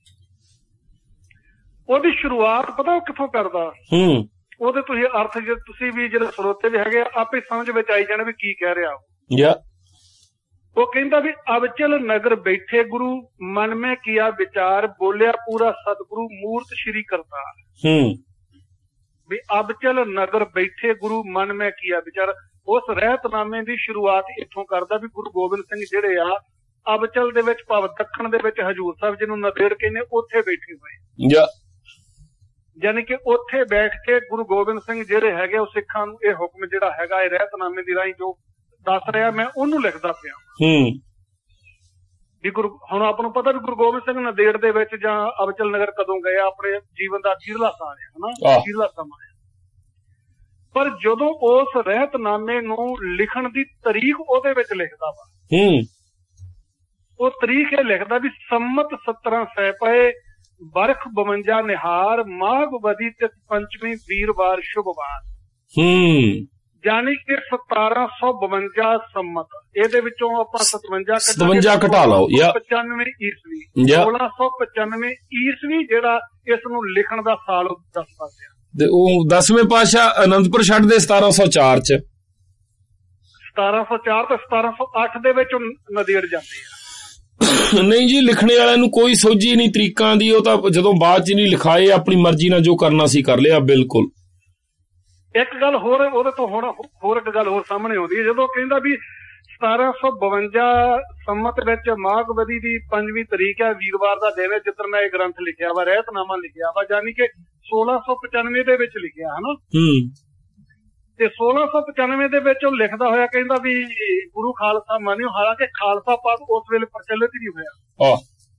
ਉਹਦੀ ਸ਼ੁਰੂਆਤ ਪਤਾ ਉਹ ਕਿੱਥੋਂ ਕਰਦਾ।
ਹੂੰ
ਉਹਦੇ ਤੁਸੀਂ ਅਰਥ ਜੇ ਤੁਸੀਂ ਵੀ ਜਿਹੜੇ ਸਰੋਤੇ ਵੀ ਹੈਗੇ ਆਪੇ ਸਮਝ ਵਿੱਚ ਆਈ ਜਾਣਾ ਵੀ ਕੀ ਕਹਿ ਰਿਹਾ ਉਹ।
ਯਾ
ਉਹ ਕਹਿੰਦਾ ਵੀ ਅਬਚਲ ਨਗਰ ਬੈਠੇ ਗੁਰੂ ਮਨ ਮੈਂ ਕੀਆ ਵਿਚਾਰ ਬੋਲਿਆ ਪੂਰਾ ਸਤਿਗੁਰੂ ਮੂਰਤ ਸ਼੍ਰੀ ਕਰਤਾਰ।
ਹੂੰ
ਵੀ ਅਬਚਲ ਨਗਰ ਬੈਠੇ ਗੁਰੂ ਮਨ ਮੈਂ ਕੀਆ ਵਿਚਾਰ। ਉਸ ਰਹਿਤਨਾਮੇ ਦੀ ਸ਼ੁਰੂਆਤ ਇੱਥੋਂ ਕਰਦਾ ਵੀ ਗੁਰੂ ਗੋਬਿੰਦ ਸਿੰਘ ਜਿਹੜੇ ਆ ਅਬਚਲ ਦੇ ਵਿੱਚ ਭਾਵ ਦੱਖਣ ਦੇ ਵਿੱਚ ਹਜੂਰ ਸਾਹਿਬ ਜਿਹਨੂੰ ਨੰਦੇੜ ਕਹਿੰਦੇ ਉੱਥੇ ਬੈਠੇ ਹੋਏ।
ਯਾ
ਯਾਨੀ ਕਿ ਉੱਥੇ ਬੈਠ ਕੇ ਗੁਰੂ ਗੋਬਿੰਦ ਸਿੰਘ ਜਿਹੜੇ ਹੈਗੇ ਉਹ ਸਿੱਖਾਂ ਨੂੰ ਇਹ ਹੁਕਮ ਜਿਹੜਾ ਹੈਗਾ ਇਹ ਰਹਿਤਨਾਮੇ ਦੀ ਰਾਹੀਂ ਜੋ ਦੱਸ ਰਿਹਾ ਮੈਂ ਉਹਨੂੰ ਲਿਖਦਾ ਪਿਆ।
ਹੂੰ
ਵੀ ਗੁਰੂ ਹੁਣ ਆਪਾਂ ਨੂੰ ਪਤਾ ਵੀ ਗੁਰੂ ਗੋਬਿੰਦ ਸਿੰਘ ਨੰਦੇੜ ਦੇ ਵਿੱਚ ਜਾਂ ਅਬਚਲ ਨਗਰ ਕਦੋਂ ਗਏ ਆਪਣੇ ਜੀਵਨ ਦਾ ਅਖੀਰਲਾ ਸਾਹ ਹੈ ਹਨਾ, ਅਖੀਰਲਾ ਸਮਾਂ ਹੈ। ਪਰ ਜਦੋਂ ਉਸ ਰਹਿਤਨਾਮੇ ਨੂੰ ਲਿਖਣ ਦੀ ਤਰੀਕ ਉਹਦੇ ਵਿੱਚ ਲਿਖਦਾ ਵਾ,
ਹੂੰ
ਉਹ ਤਰੀਕ ਇਹ ਲਿਖਦਾ ਵੀ ਸੰਮਤ ਸਤਾਰਾਂ ਸੈ ਪਏ ਬਰਖ ਬਵੰਜਾ ਨਿਹਾਰ ਮਾਘ ਬਦੀ ਤੇ ਪੰਚਵੀਂ ਵੀਰਵਾਰ ਸ਼ੁਭਵਾਰ।
ਹੂੰ
ਯਾਨੀ ਕਿ ਸਤਾਰਾਂ ਸੌ ਬਵੰਜਾ ਸੰਮਤ, ਇਹਦੇ ਵਿੱਚੋਂ ਆਪਾਂ ਸਤਵੰਜਾ
ਸਤਵੰਜਾ ਘਟਾ ਲਓ ਯਾ
ਪਚਾਨਵੇਂ ਈਸਵੀ ਸੋਲਾਂ ਸੌ ਪਚਾਨਵੇਂ ਈਸਵੀ ਜਿਹੜਾ ਇਸ ਨੂੰ ਲਿਖਣ ਦਾ ਸਾਲ ਦੱਸਦਾ ਪਿਆ।
ਤੇ ਉਹ ਦਸਵੇਂ ਪਾਤਸ਼ਾਹ ਅਨੰਦਪੁਰ ਛੱਡਦੇ ਸਤਾਰਾਂ ਸੌ ਚਾਰ ਚ
ਸਤਾਰਾਂ ਸੌ ਚਾਰ ਤੇ ਸਤਾਰਾਂ ਸੌ ਅੱਠ ਦੇ ਵਿੱਚ ਨੰਦੇੜ ਜਾਂਦੇ ਆ।
ਨਹੀਂ ਜੀ ਲਿਖਣੇ ਵਾਲਿਆਂ ਨੂੰ ਕੋਈ ਸੋਝੀ ਨਹੀਂ ਤਰੀਕਾਂ ਦੀ, ਉਹ ਤਾਂ ਜਦੋਂ ਬਾਅਦ ਚ ਨਹੀਂ ਲਿਖਾਏ ਆਪਣੀ ਮਰਜ਼ੀ ਨਾਲ ਜੋ ਕਰਨਾ ਸੀ ਕਰ ਲਿਆ। ਬਿਲਕੁਲ
ਇੱਕ ਗੱਲ ਹੋਰ ਉਹਦੇ ਤੋਂ ਹੁਣ ਹੋਰ ਇੱਕ ਗੱਲ ਹੋਰ ਸਾਹਮਣੇ ਆਉਂਦੀ ਹੈ ਜਦੋਂ ਕਹਿੰਦਾ ਵੀ ਸਤਾਰਾਂ ਸੌ ਬਵੰਜਾ ਸੰਮਤ ਵਿੱਚ ਮਾਘ ਬਦੀ ਦੀ ਪੰਜਵੀਂ ਤਰੀਕ ਹੈ ਵੀਰਵਾਰ ਦਾ ਦਿਨ ਹੈ ਜਿੱਦਣ ਮੈਂ ਇਹ ਗ੍ਰੰਥ ਲਿਖਿਆ ਵਾ ਰਹਿਤਨਾਮਾ ਲਿਖਿਆ ਵਾ, ਯਾਨੀ ਕਿ ਸੋਲਾਂ ਸੌ ਪਚਾਨਵੇਂ ਦੇ ਵਿੱਚ ਲਿਖਿਆ ਹਨਾ।
ਹੂੰ
ਤੇ ਸੋਲਾਂ ਸੌ ਪਚਾਨਵੇਂ ਦੇ ਵਿੱਚ ਉਹ ਲਿਖਦਾ ਹੋਇਆ ਕਹਿੰਦਾ ਵੀ ਗੁਰੂ ਖਾਲਸਾ ਮਾਨਿਓ, ਹਾਲਾਂਕਿ ਖਾਲਸਾ ਪਦ ਉਸ ਵੇਲੇ ਪ੍ਰਚਲਿਤ ਨਹੀਂ ਹੋਇਆ।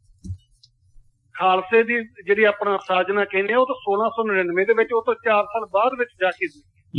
ਖਾਲਸੇ ਦੀ ਜਿਹੜੀ ਆਪਣਾ ਸਾਜਨਾ ਕਹਿੰਦੇ ਆ ਉਹ ਤਾਂ ਸੋਲਾਂ ਸੌ ਨੜਿਨਵੇਂ ਦੇ ਵਿੱਚ, ਉਹ ਤੋਂ ਚਾਰ ਸਾਲ ਬਾਅਦ ਵਿੱਚ ਜਾ ਕੇ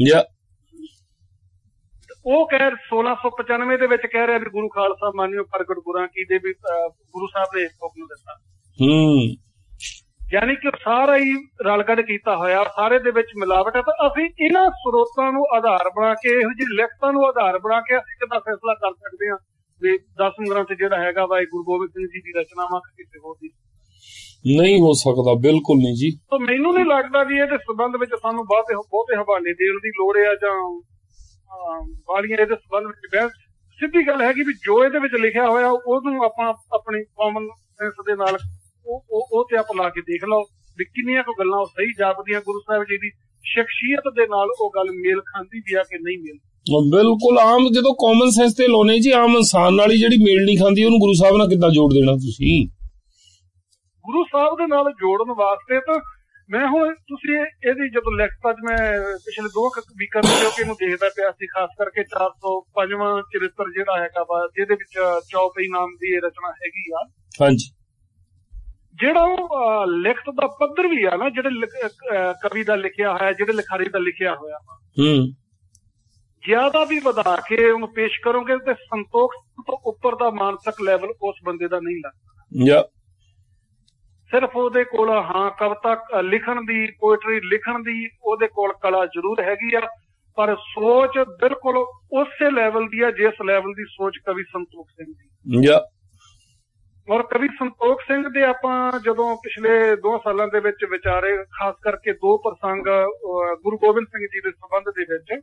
ਉਹ ਕਹਿ ਸੋਲਾਂ ਸੌ ਪਚਾਨਵੇਂ ਦੇ ਵਿੱਚ ਕਹਿ ਰਿਹਾ ਵੀ ਗੁਰੂ ਖਾਲਸਾ ਮਾਨਿਓ ਪ੍ਰਗਟ ਗੁਰਾਂ ਕੀ ਦੇ ਵੀ ਗੁਰੂ ਸਾਹਿਬ ਨੇ ਇਸ ਹੁਕਮ ਦਿੱਤਾ।
ਹੂੰ
ਯਾਨੀ ਕਿ ਸਾਰਾ ਹੀ ਰਲਗੜ ਕੀਤਾ ਹੋਇਆ, ਸਾਰੇ ਦੇ ਵਿੱਚ ਮਿਲਾਵਟ ਹੈ। ਤਾਂ ਅਸੀਂ ਇਹਨਾਂ ਸਰੋਤਾਂ ਨੂੰ ਆਧਾਰ ਬਣਾ ਕੇ ਇਹੋ ਜਿਹੀ ਲਿਖਤਾਂ ਨੂੰ ਆਧਾਰ ਬਣਾ ਕੇ ਅਸੀਂ ਕਿੱਦਾਂ ਫੈਸਲਾ ਕਰ ਸਕਦੇ ਹਾਂ ਵੀ ਦਸਮ ਗ੍ਰੰਥ ਜਿਹੜਾ ਹੈਗਾ ਵਾ ਗੁਰੂ ਗੋਬਿੰਦ ਸਿੰਘ ਜੀ ਦੀ ਰਚਨਾ ਵਾ ਕਿਸੇ ਹੋਰ ਦੀ? ਨਹੀਂ
ਹੋ ਸਕਦਾ, ਬਿਲਕੁਲ ਨਹੀਂ ਜੀ।
ਤਾਂ ਮੈਨੂੰ ਨਹੀਂ ਲੱਗਦਾ ਵੀ ਇਹਦੇ ਸੰਬੰਧ ਵਿੱਚ ਸਾਨੂੰ ਬਹੁਤੇ ਬਹੁਤੇ ਹਵਾਲੇ ਦੇਣ ਦੀ ਲੋੜ ਆ ਜਾਂ ਵਾਲੀਆਂ ਇਹਦੇ ਸੰਬੰਧ ਵਿੱਚ ਬਹਿਸ। ਸਿੱਧੀ ਗੱਲ ਹੈਗੀ ਵੀ ਜੋ ਇਹਦੇ ਵਿੱਚ ਲਿਖਿਆ ਹੋਇਆ ਉਹਨੂੰ ਆਪਾਂ ਆਪਣੀ ਕਾਮਨ ਸੈਂਸ ਦੇ ਨਾਲ ਉਹ ਉਹ ਤੇ ਆਪ ਲਾ ਕੇ ਦੇਖ ਲਓ ਵੀ ਕਿੰਨੀਆਂ ਕੁ ਗੱਲਾਂ ਉਹ ਸਹੀ ਜਾਪਦੀਆਂ, ਗੁਰੂ ਸਾਹਿਬ ਜੀ ਦੀ ਸ਼ਖਸੀਅਤ ਦੇ ਨਾਲ ਉਹ ਗੱਲ ਮੇਲ ਖਾਂਦੀ ਵੀ ਆ ਕਿ ਨਹੀਂ ਮੇਲ।
ਬਿਲਕੁਲ ਆਮ ਜਦੋਂ ਕਾਮਨ ਸੈਂਸ ਤੇ ਲਾਉਣੇ ਜੀ, ਆਮ ਇਨਸਾਨ ਨਾਲ ਹੀ ਜਿਹੜੀ ਮੇਲ ਨਹੀਂ ਖਾਂਦੀ ਉਹਨੂੰ ਗੁਰੂ ਸਾਹਿਬ ਨਾਲ ਕਿੱਦਾਂ ਜੋੜ ਦੇਣਾ ਤੁਸੀਂ?
ਗੁਰੂ ਸਾਹਿਬ ਦੇ ਨਾਲ ਜੋੜਨ ਵਾਸਤੇ ਤਾਂ ਮੈਂ ਹੁਣ ਤੁਸੀਂ ਇਹਦੀ ਜਦੋਂ ਲਿਖਤ ਅੱਜ ਮੈਂ ਪਿਛਲੇ ਦੋ ਵੀਕਾਂ ਤੋਂ ਕਿ ਇਹਨੂੰ ਦੇਖਦਾ ਪਿਆ ਸੀ, ਖਾਸ ਕਰਕੇ ਚਾਰ ਸੌ ਪੰਜਵਾਂ ਚਰਿੱਤਰ ਜਿਹੜਾ ਹੈਗਾ ਵਾ ਜਿਹਦੇ ਵਿੱਚ ਚੌਪਈ ਨਾਮ ਦੀ ਇਹ ਰਚਨਾ ਹੈਗੀ ਆ।
ਹਾਂਜੀ
ਜਿਹੜਾ ਉਹ ਲਿਖਤ ਦਾ ਪੱਧਰ ਵੀ ਆ ਨਾ, ਜਿਹੜੇ ਕਵੀ ਦਾ ਲਿਖਿਆ ਹੋਇਆ, ਜਿਹੜੇ ਲਿਖਾਰੀ ਦਾ ਲਿਖਿਆ ਹੋਇਆ
ਹੂੰ
ਜ਼ਿਆਦਾ ਵੀ ਵਧਾ ਕੇ ਉਹਨੂੰ ਪੇਸ਼ ਕਰੋਗੇ ਤੇ ਸੰਤੋਖ ਤੋਂ ਉੱਪਰ ਦਾ ਮਾਨਸਿਕ ਲੈਵਲ ਉਸ ਬੰਦੇ ਦਾ ਨਹੀਂ ਲੱਗਦਾ। ਸਿਰਫ ਉਹਦੇ ਕੋਲ ਹਾਂ ਕਵਿਤਾ ਲਿਖਣ ਦੀ, ਪੋਇਟਰੀ ਲਿਖਣ ਦੀ ਉਹਦੇ ਕੋਲ ਕਲਾ ਜ਼ਰੂਰ ਹੈਗੀ ਆ, ਪਰ ਸੋਚ ਬਿਲਕੁਲ ਉਸੇ ਲੈਵਲ ਦੀ ਆ ਜਿਸ ਲੈਵਲ ਦੀ ਸੋਚ ਕਵੀ ਸੰਤੋਖ ਸਿੰਘ ਦੀ। ਔਰ ਕਵੀ ਸੰਤੋਖ ਸਿੰਘ ਦੇ ਆਪਾਂ ਜਦੋਂ ਪਿਛਲੇ ਦੋ ਸਾਲਾਂ ਦੇ ਵਿੱਚ ਵਿਚਾਰੇ, ਖਾਸ ਕਰਕੇ ਦੋ ਪ੍ਰਸੰਗ ਗੁਰੂ ਗੋਬਿੰਦ ਸਿੰਘ ਜੀ ਦੇ ਸੰਬੰਧ ਦੇ ਵਿੱਚ,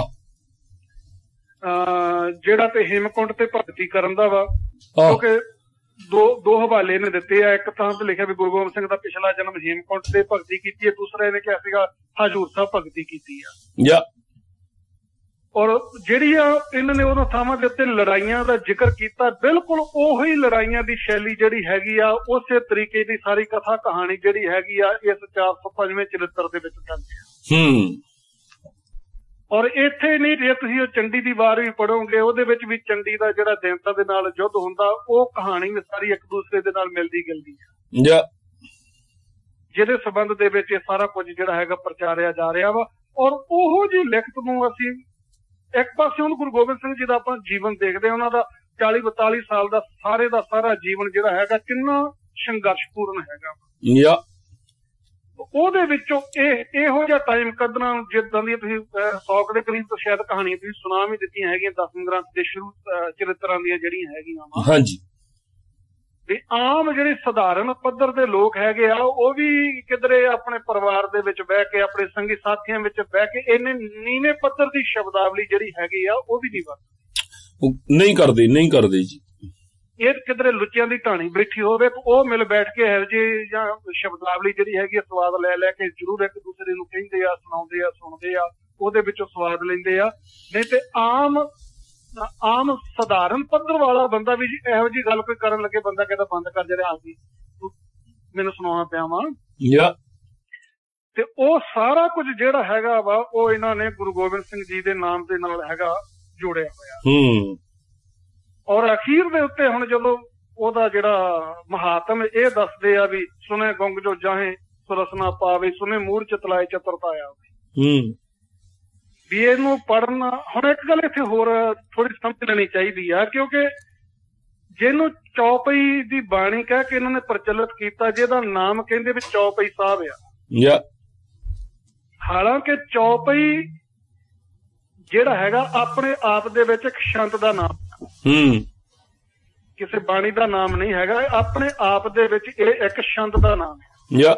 ਜਿਹੜਾ ਤੇ ਹੇਮਕੁੰਟ ਤੇ ਭਗਤੀ ਕਰਨ ਦਾ ਵਾ, ਕਿਉਂਕਿ ਦੋ ਦੋ ਹਵਾਲੇ ਨੇ ਦਿੱਤੇ ਆ। ਇੱਕ ਥਾਂ ਤੇ ਲਿਖਿਆ ਵੀ ਗੁਰੂ ਗੋਬਿੰਦ ਸਿੰਘ ਦਾ ਪਿਛਲਾ ਜਨਮ ਹੇਮਕੁੰਟ ਤੇ ਭਗਤੀ ਕੀਤੀ ਹੈ, ਦੂਸਰਾ ਇਹਨੇ ਕਿਹਾ ਸੀਗਾ ਹਜ਼ੂਰ ਸਾਹਿਬ ਭਗਤੀ ਕੀਤੀ ਆ। ਔਰ ਜਿਹੜੀਆਂ ਇਹਨਾਂ ਨੇ ਉਹਨਾਂ ਥਾਵਾਂ ਦੇ ਉੱਤੇ ਲੜਾਈਆਂ ਦਾ ਜ਼ਿਕਰ ਕੀਤਾ, ਬਿਲਕੁਲ ਉਹੀ ਲੜਾਈਆਂ ਦੀ ਸ਼ੈਲੀ ਜਿਹੜੀ ਹੈਗੀ ਆ, ਉਸੇ ਤਰੀਕੇ ਦੀ ਸਾਰੀ ਕਥਾ ਕਹਾਣੀ ਜਿਹੜੀ ਹੈਗੀ ਆ ਇਸ ਚਾਰ ਸੌ ਪੰਜਵੇਂ ਚਰਿੱਤਰ ਦੇ ਵਿੱਚ ਜਾਂਦੀ ਹੈ।
ਹੂੰ
ਔਰ ਇੱਥੇ ਨਹੀਂ, ਜੇ ਤੁਸੀਂ ਉਹ ਚੰਡੀ ਦੀ ਵਾਰ ਵੀ ਪੜੋਗੇ, ਉਹਦੇ ਵਿੱਚ ਵੀ ਚੰਡੀ ਦਾ ਜਿਹੜਾ ਦੇਵਤਾ ਦੇ ਨਾਲ ਯੁੱਧ ਹੁੰਦਾ, ਉਹ ਕਹਾਣੀ ਵੀ ਸਾਰੀ ਇੱਕ ਦੂਸਰੇ ਦੇ ਨਾਲ ਮਿਲਦੀ ਗਿਲਦੀ ਹੈ,
ਜਾਂ
ਜਿਹਦੇ ਸੰਬੰਧ ਦੇ ਵਿੱਚ ਇਹ ਸਾਰਾ ਕੁਝ ਜਿਹੜਾ ਹੈਗਾ ਪ੍ਰਚਾਰਿਆ ਜਾ ਰਿਹਾ ਵਾ। ਔਰ ਉਹੋ ਜਿਹੀ ਲਿਖਤ ਨੂੰ ਅਸੀਂ ਇੱਕ ਪਾਸੇ ਉਹਨੂੰ ਗੁਰੂ ਗੋਬਿੰਦ ਸਿੰਘ ਜੀ ਦਾ ਆਪਾਂ ਜੀਵਨ ਦੇਖਦੇ ਹਾਂ, ਉਹਨਾਂ ਦਾ ਚਾਲੀ ਬਤਾਲੀ ਸਾਲ ਦਾ ਸਾਰੇ ਦਾ ਸਾਰਾ ਜੀਵਨ ਜਿਹੜਾ ਹੈਗਾ ਕਿੰਨਾ ਸੰਘਰਸ਼ਪੂਰਨ ਹੈਗਾ।
ਜਾਂ
ਉਹਦੇ ਵਿੱਚੋਂ ਇਹ ਇਹੋ ਜਿਹਾ ਟਾਈਮ ਕੱਢਣਾ, ਜਿੱਦਾਂ ਦੀ ਤੁਸੀਂ ਸੌ ਦੇ ਕਰੀਬ ਤੋਂ ਸ਼ਾਇਦ ਕਹਾਣੀਆਂ ਤੁਸੀਂ ਸੁਣਾ ਵੀ ਦਿੱਤੀਆਂ ਹੈਗੀਆਂ ਦਸਮ ਗ੍ਰੰਥ ਦੇ ਸ਼ੁਰੂ ਚਰਿੱਤਰਾਂ ਦੀਆਂ ਜਿਹੜੀਆਂ ਹੈਗੀਆਂ ਵਾ।
ਹਾਂਜੀ।
ਤੇ ਆਮ ਜਿਹੜੇ ਸਧਾਰਨ ਪੱਧਰ ਦੇ ਲੋਕ ਹੈਗੇ ਆ, ਉਹ ਵੀ ਕਿਧਰੇ ਆਪਣੇ ਪਰਿਵਾਰ ਦੇ ਵਿੱਚ ਬਹਿ ਕੇ, ਆਪਣੇ ਸੰਗੀ ਸਾਥੀਆਂ ਵਿੱਚ ਬਹਿ ਕੇ ਇਹਨੇ ਨੀਵੇਂ ਪੱਧਰ ਦੀ ਸ਼ਬਦਾਵਲੀ ਜਿਹੜੀ ਹੈਗੀ ਆ ਉਹ ਵੀ ਨਹੀਂ ਵਰਤਦੇ,
ਨਹੀਂ ਕਰਦੇ ਨਹੀਂ ਕਰਦੇ ਜੀ।
ਇਹ ਕਿਧਰੇ ਲੁੱਚਿਆਂ ਦੀ ਢਾਣੀ ਬੈਠੀ ਹੋਵੇ, ਉਹ ਮਿਲ ਬੈਠ ਕੇ ਇਹੋ ਜਿਹੀ ਜਾਂ ਸ਼ਬਦਾਵਲੀ ਜਿਹੜੀ ਹੈਗੀ ਆ ਸਵਾਦ ਲੈ ਲੈ ਕੇ ਜ਼ਰੂਰ ਇੱਕ ਦੂਸਰੇ ਨੂੰ ਕਹਿੰਦੇ ਆ, ਸੁਣਾਉਂਦੇ ਆ, ਸੁਣਦੇ ਆ, ਉਹਦੇ ਵਿੱਚੋਂ ਸਵਾਦ ਲੈਂਦੇ ਆ। ਨਹੀਂ ਤੇ ਆਮ ਆਮ ਸਧਾਰਨ ਪੱਧਰ ਵਾਲਾ ਬੰਦਾ ਵੀ ਇਹੋ ਜਿਹੀ ਗੱਲ ਕੋਈ ਕਰਨ ਲੱਗੇ, ਬੰਦਾ ਕਹਿੰਦਾ ਬੰਦ ਕਰ ਜਿਹੜਾ ਆ ਗਈ ਮੈਨੂੰ ਸੁਣਾਉਣਾ ਪਿਆ ਵਾ। ਤੇ ਉਹ ਸਾਰਾ ਕੁਝ ਜਿਹੜਾ ਹੈਗਾ ਵਾ ਉਹ ਇਹਨਾਂ ਨੇ ਗੁਰੂ ਗੋਬਿੰਦ ਸਿੰਘ ਜੀ ਦੇ ਨਾਮ ਦੇ ਨਾਲ ਹੈਗਾ ਜੋੜਿਆ ਹੋਇਆ।
ਹੂੰ
ਔਰ ਅਖੀਰ ਦੇ ਉੱਤੇ ਹੁਣ ਜਦੋਂ ਉਹਦਾ ਜਿਹੜਾ ਮਹਾਤਮ ਇਹ ਦੱਸਦੇ ਆ ਵੀ ਸੁਨੇ ਗੁੰਗ ਜੋ ਜਾਹੇ ਸੁਰਸਨਾ ਪਾਵੇ, ਸੁਨੇ ਮੂਰ ਚਤਲਾਏ ਚਤਰਤਾ ਆਵੇ।
ਹੂੰ
ਵੀ ਇਹਨੂੰ ਪੜ੍ਹਨਾ, ਹੁਣ ਇੱਕ ਗੱਲ ਇੱਥੇ ਹੋਰ ਥੋੜੀ ਸਮਝ ਲੈਣੀ ਚਾਹੀਦੀ ਆ, ਕਿਉਂਕਿ ਜਿਹਨੂੰ ਚੌਪਈ ਦੀ ਬਾਣੀ ਕਹਿ ਕੇ ਇਹਨਾਂ ਨੇ ਪ੍ਰਚਲਿਤ ਕੀਤਾ, ਜਿਹਦਾ ਨਾਮ ਕਹਿੰਦੇ ਵੀ ਚੌਪਈ ਸਾਹਿਬ ਆ। ਹਾਲਾਂਕਿ ਚੌਪਈ ਜਿਹੜਾ ਹੈਗਾ ਆਪਣੇ ਆਪ ਦੇ ਵਿੱਚ ਇੱਕ ਸੰਤ ਦਾ ਨਾਮ,
ਹੂੰ
ਕਿਸੇ ਬਾਣੀ ਦਾ ਨਾਮ ਨਹੀਂ ਹੈਗਾ, ਆਪਣੇ ਆਪ ਦੇ ਵਿੱਚ ਇਹ ਇੱਕ ਸੰਤ ਦਾ ਨਾਮ ਹੈ।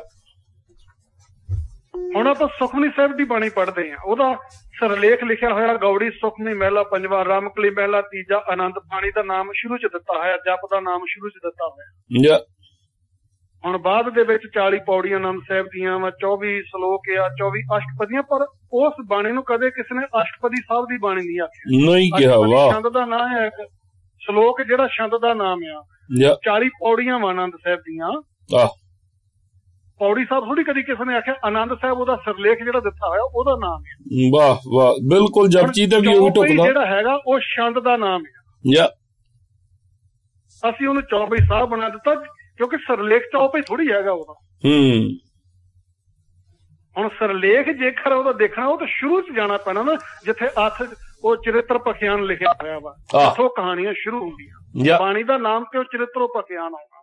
ਹੁਣ ਆਪਾਂ ਸੁਖਮਨੀ ਸਾਹਿਬ ਦੀ ਬਾਣੀ ਪੜ੍ਹਦੇ ਹਾਂ, ਉਹਦਾ ਸਰਲੇਖ ਲਿਖਿਆ ਹੋਇਆ ਗੌੜੀ ਸੁਖਮਨੀ ਮਹਿਲਾ ਪੰਜਵਾਂ, ਰਾਮਕਲੀ ਮਹਿਲਾ ਤੀਜਾ, ਆਨੰਦ ਬਾਣੀ ਦਾ ਨਾਮ ਸ਼ੁਰੂ ਚ ਦਿੱਤਾ ਹੋਇਆ, ਜਪ ਦਾ ਨਾਮ ਸ਼ੁਰੂ ਚ ਦਿੱਤਾ ਹੋਇਆ। ਹੁਣ ਬਾਅਦ ਦੇ ਵਿੱਚ ਚਾਲੀ ਪੌੜੀਆਂ ਆਨੰਦ ਸਾਹਿਬ ਦੀਆਂ ਵਾ, ਚੌਵੀ ਸ਼ਲੋਕ ਆ, ਚੌਵੀ ਅਸ਼ਟਪਦੀਆਂ, ਪਰ ਉਸ ਬਾਣੀ ਨੂੰ ਕਦੇ ਕਿਸੇ ਨੇ ਅਸ਼ਟਪਦੀ ਸਾਹਿਬ ਦੀ ਬਾਣੀ ਨਹੀਂ ਆਖਿਆ,
ਨਹੀਂ ਕਿਹਾ। ਵਾਹ,
ਛੰਦ ਦਾ ਨਾਮ ਹੈ, ਇੱਕ ਸ਼ਲੋਕ ਜਿਹੜਾ ਛੰਦ ਦਾ ਨਾਮ ਆ। ਚਾਲੀ ਪੌੜੀਆਂ ਵਾ ਆਨੰਦ ਸਾਹਿਬ ਦੀਆਂ, ਪੌੜੀ ਸਾਹਿਬ ਥੋੜੀ ਕਦੀ ਕਿਸੇ ਨੇ ਆਖਿਆ। ਆਨੰਦ ਸਾਹਿਬ ਉਹਦਾ ਸਿਰਲੇਖ ਜਿਹੜਾ ਦਿੱਤਾ ਹੋਇਆ ਉਹਦਾ ਨਾਮ ਹੈ।
ਵਾਹ ਵਾਹ, ਬਿਲਕੁਲ ਜਪਜੀ ਤੇ ਵੀ ਉਹ ਟੁਕਦਾ
ਜਿਹੜਾ ਹੈਗਾ ਉਹ ਛੰਦ ਦਾ ਨਾਮ ਹੈ। ਅਸੀਂ ਉਹਨੂੰ ਚੌਪਈ ਸਾਹਿਬ ਬਣਾ ਦਿੱਤਾ ਕਿਉਂਕਿ ਸਿਰਲੇਖ ਚੌਪਈ ਥੋੜੀ ਹੈਗਾ ਉਹਦਾ।
ਹੂੰ
ਹੁਣ ਸਿਰਲੇਖ ਜੇਕਰ ਉਹਦਾ ਦੇਖਣਾ, ਉਹ ਤਾਂ ਸ਼ੁਰੂ ਚ ਜਾਣਾ ਪੈਣਾ ਨਾ, ਜਿੱਥੇ ਅੱਠ ਉਹ ਚਰਿੱਤਰ ਪਖਿਆਨ ਲਿਖਿਆ ਹੋਇਆ ਵਾ, ਉੱਥੋਂ ਕਹਾਣੀਆਂ ਸ਼ੁਰੂ ਹੁੰਦੀਆਂ। ਬਾਣੀ ਦਾ ਨਾਮ ਤੇ ਉਹ ਚਰਿੱਤਰੋ ਪਖਿਆਨ ਆਉਣਾ।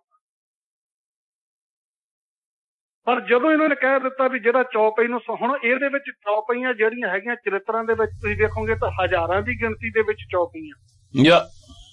ਪਰ ਜਦੋਂ ਇਹਨਾਂ ਨੇ ਕਹਿ ਦਿੱਤਾ ਵੀ ਜਿਹੜਾ ਚੌਪਈ ਨੂੰ, ਹੁਣ ਇਹਦੇ ਵਿੱਚ ਚੌਪਈਆਂ ਜਿਹੜੀਆਂ ਹੈਗੀਆਂ ਚਰਿੱਤਰਾਂ ਦੇ ਵਿੱਚ ਤੁਸੀਂ ਦੇਖੋਗੇ ਤਾਂ ਹਜ਼ਾਰਾਂ ਦੀ ਗਿਣਤੀ ਦੇ ਵਿੱਚ ਚੌਪਈਆਂ।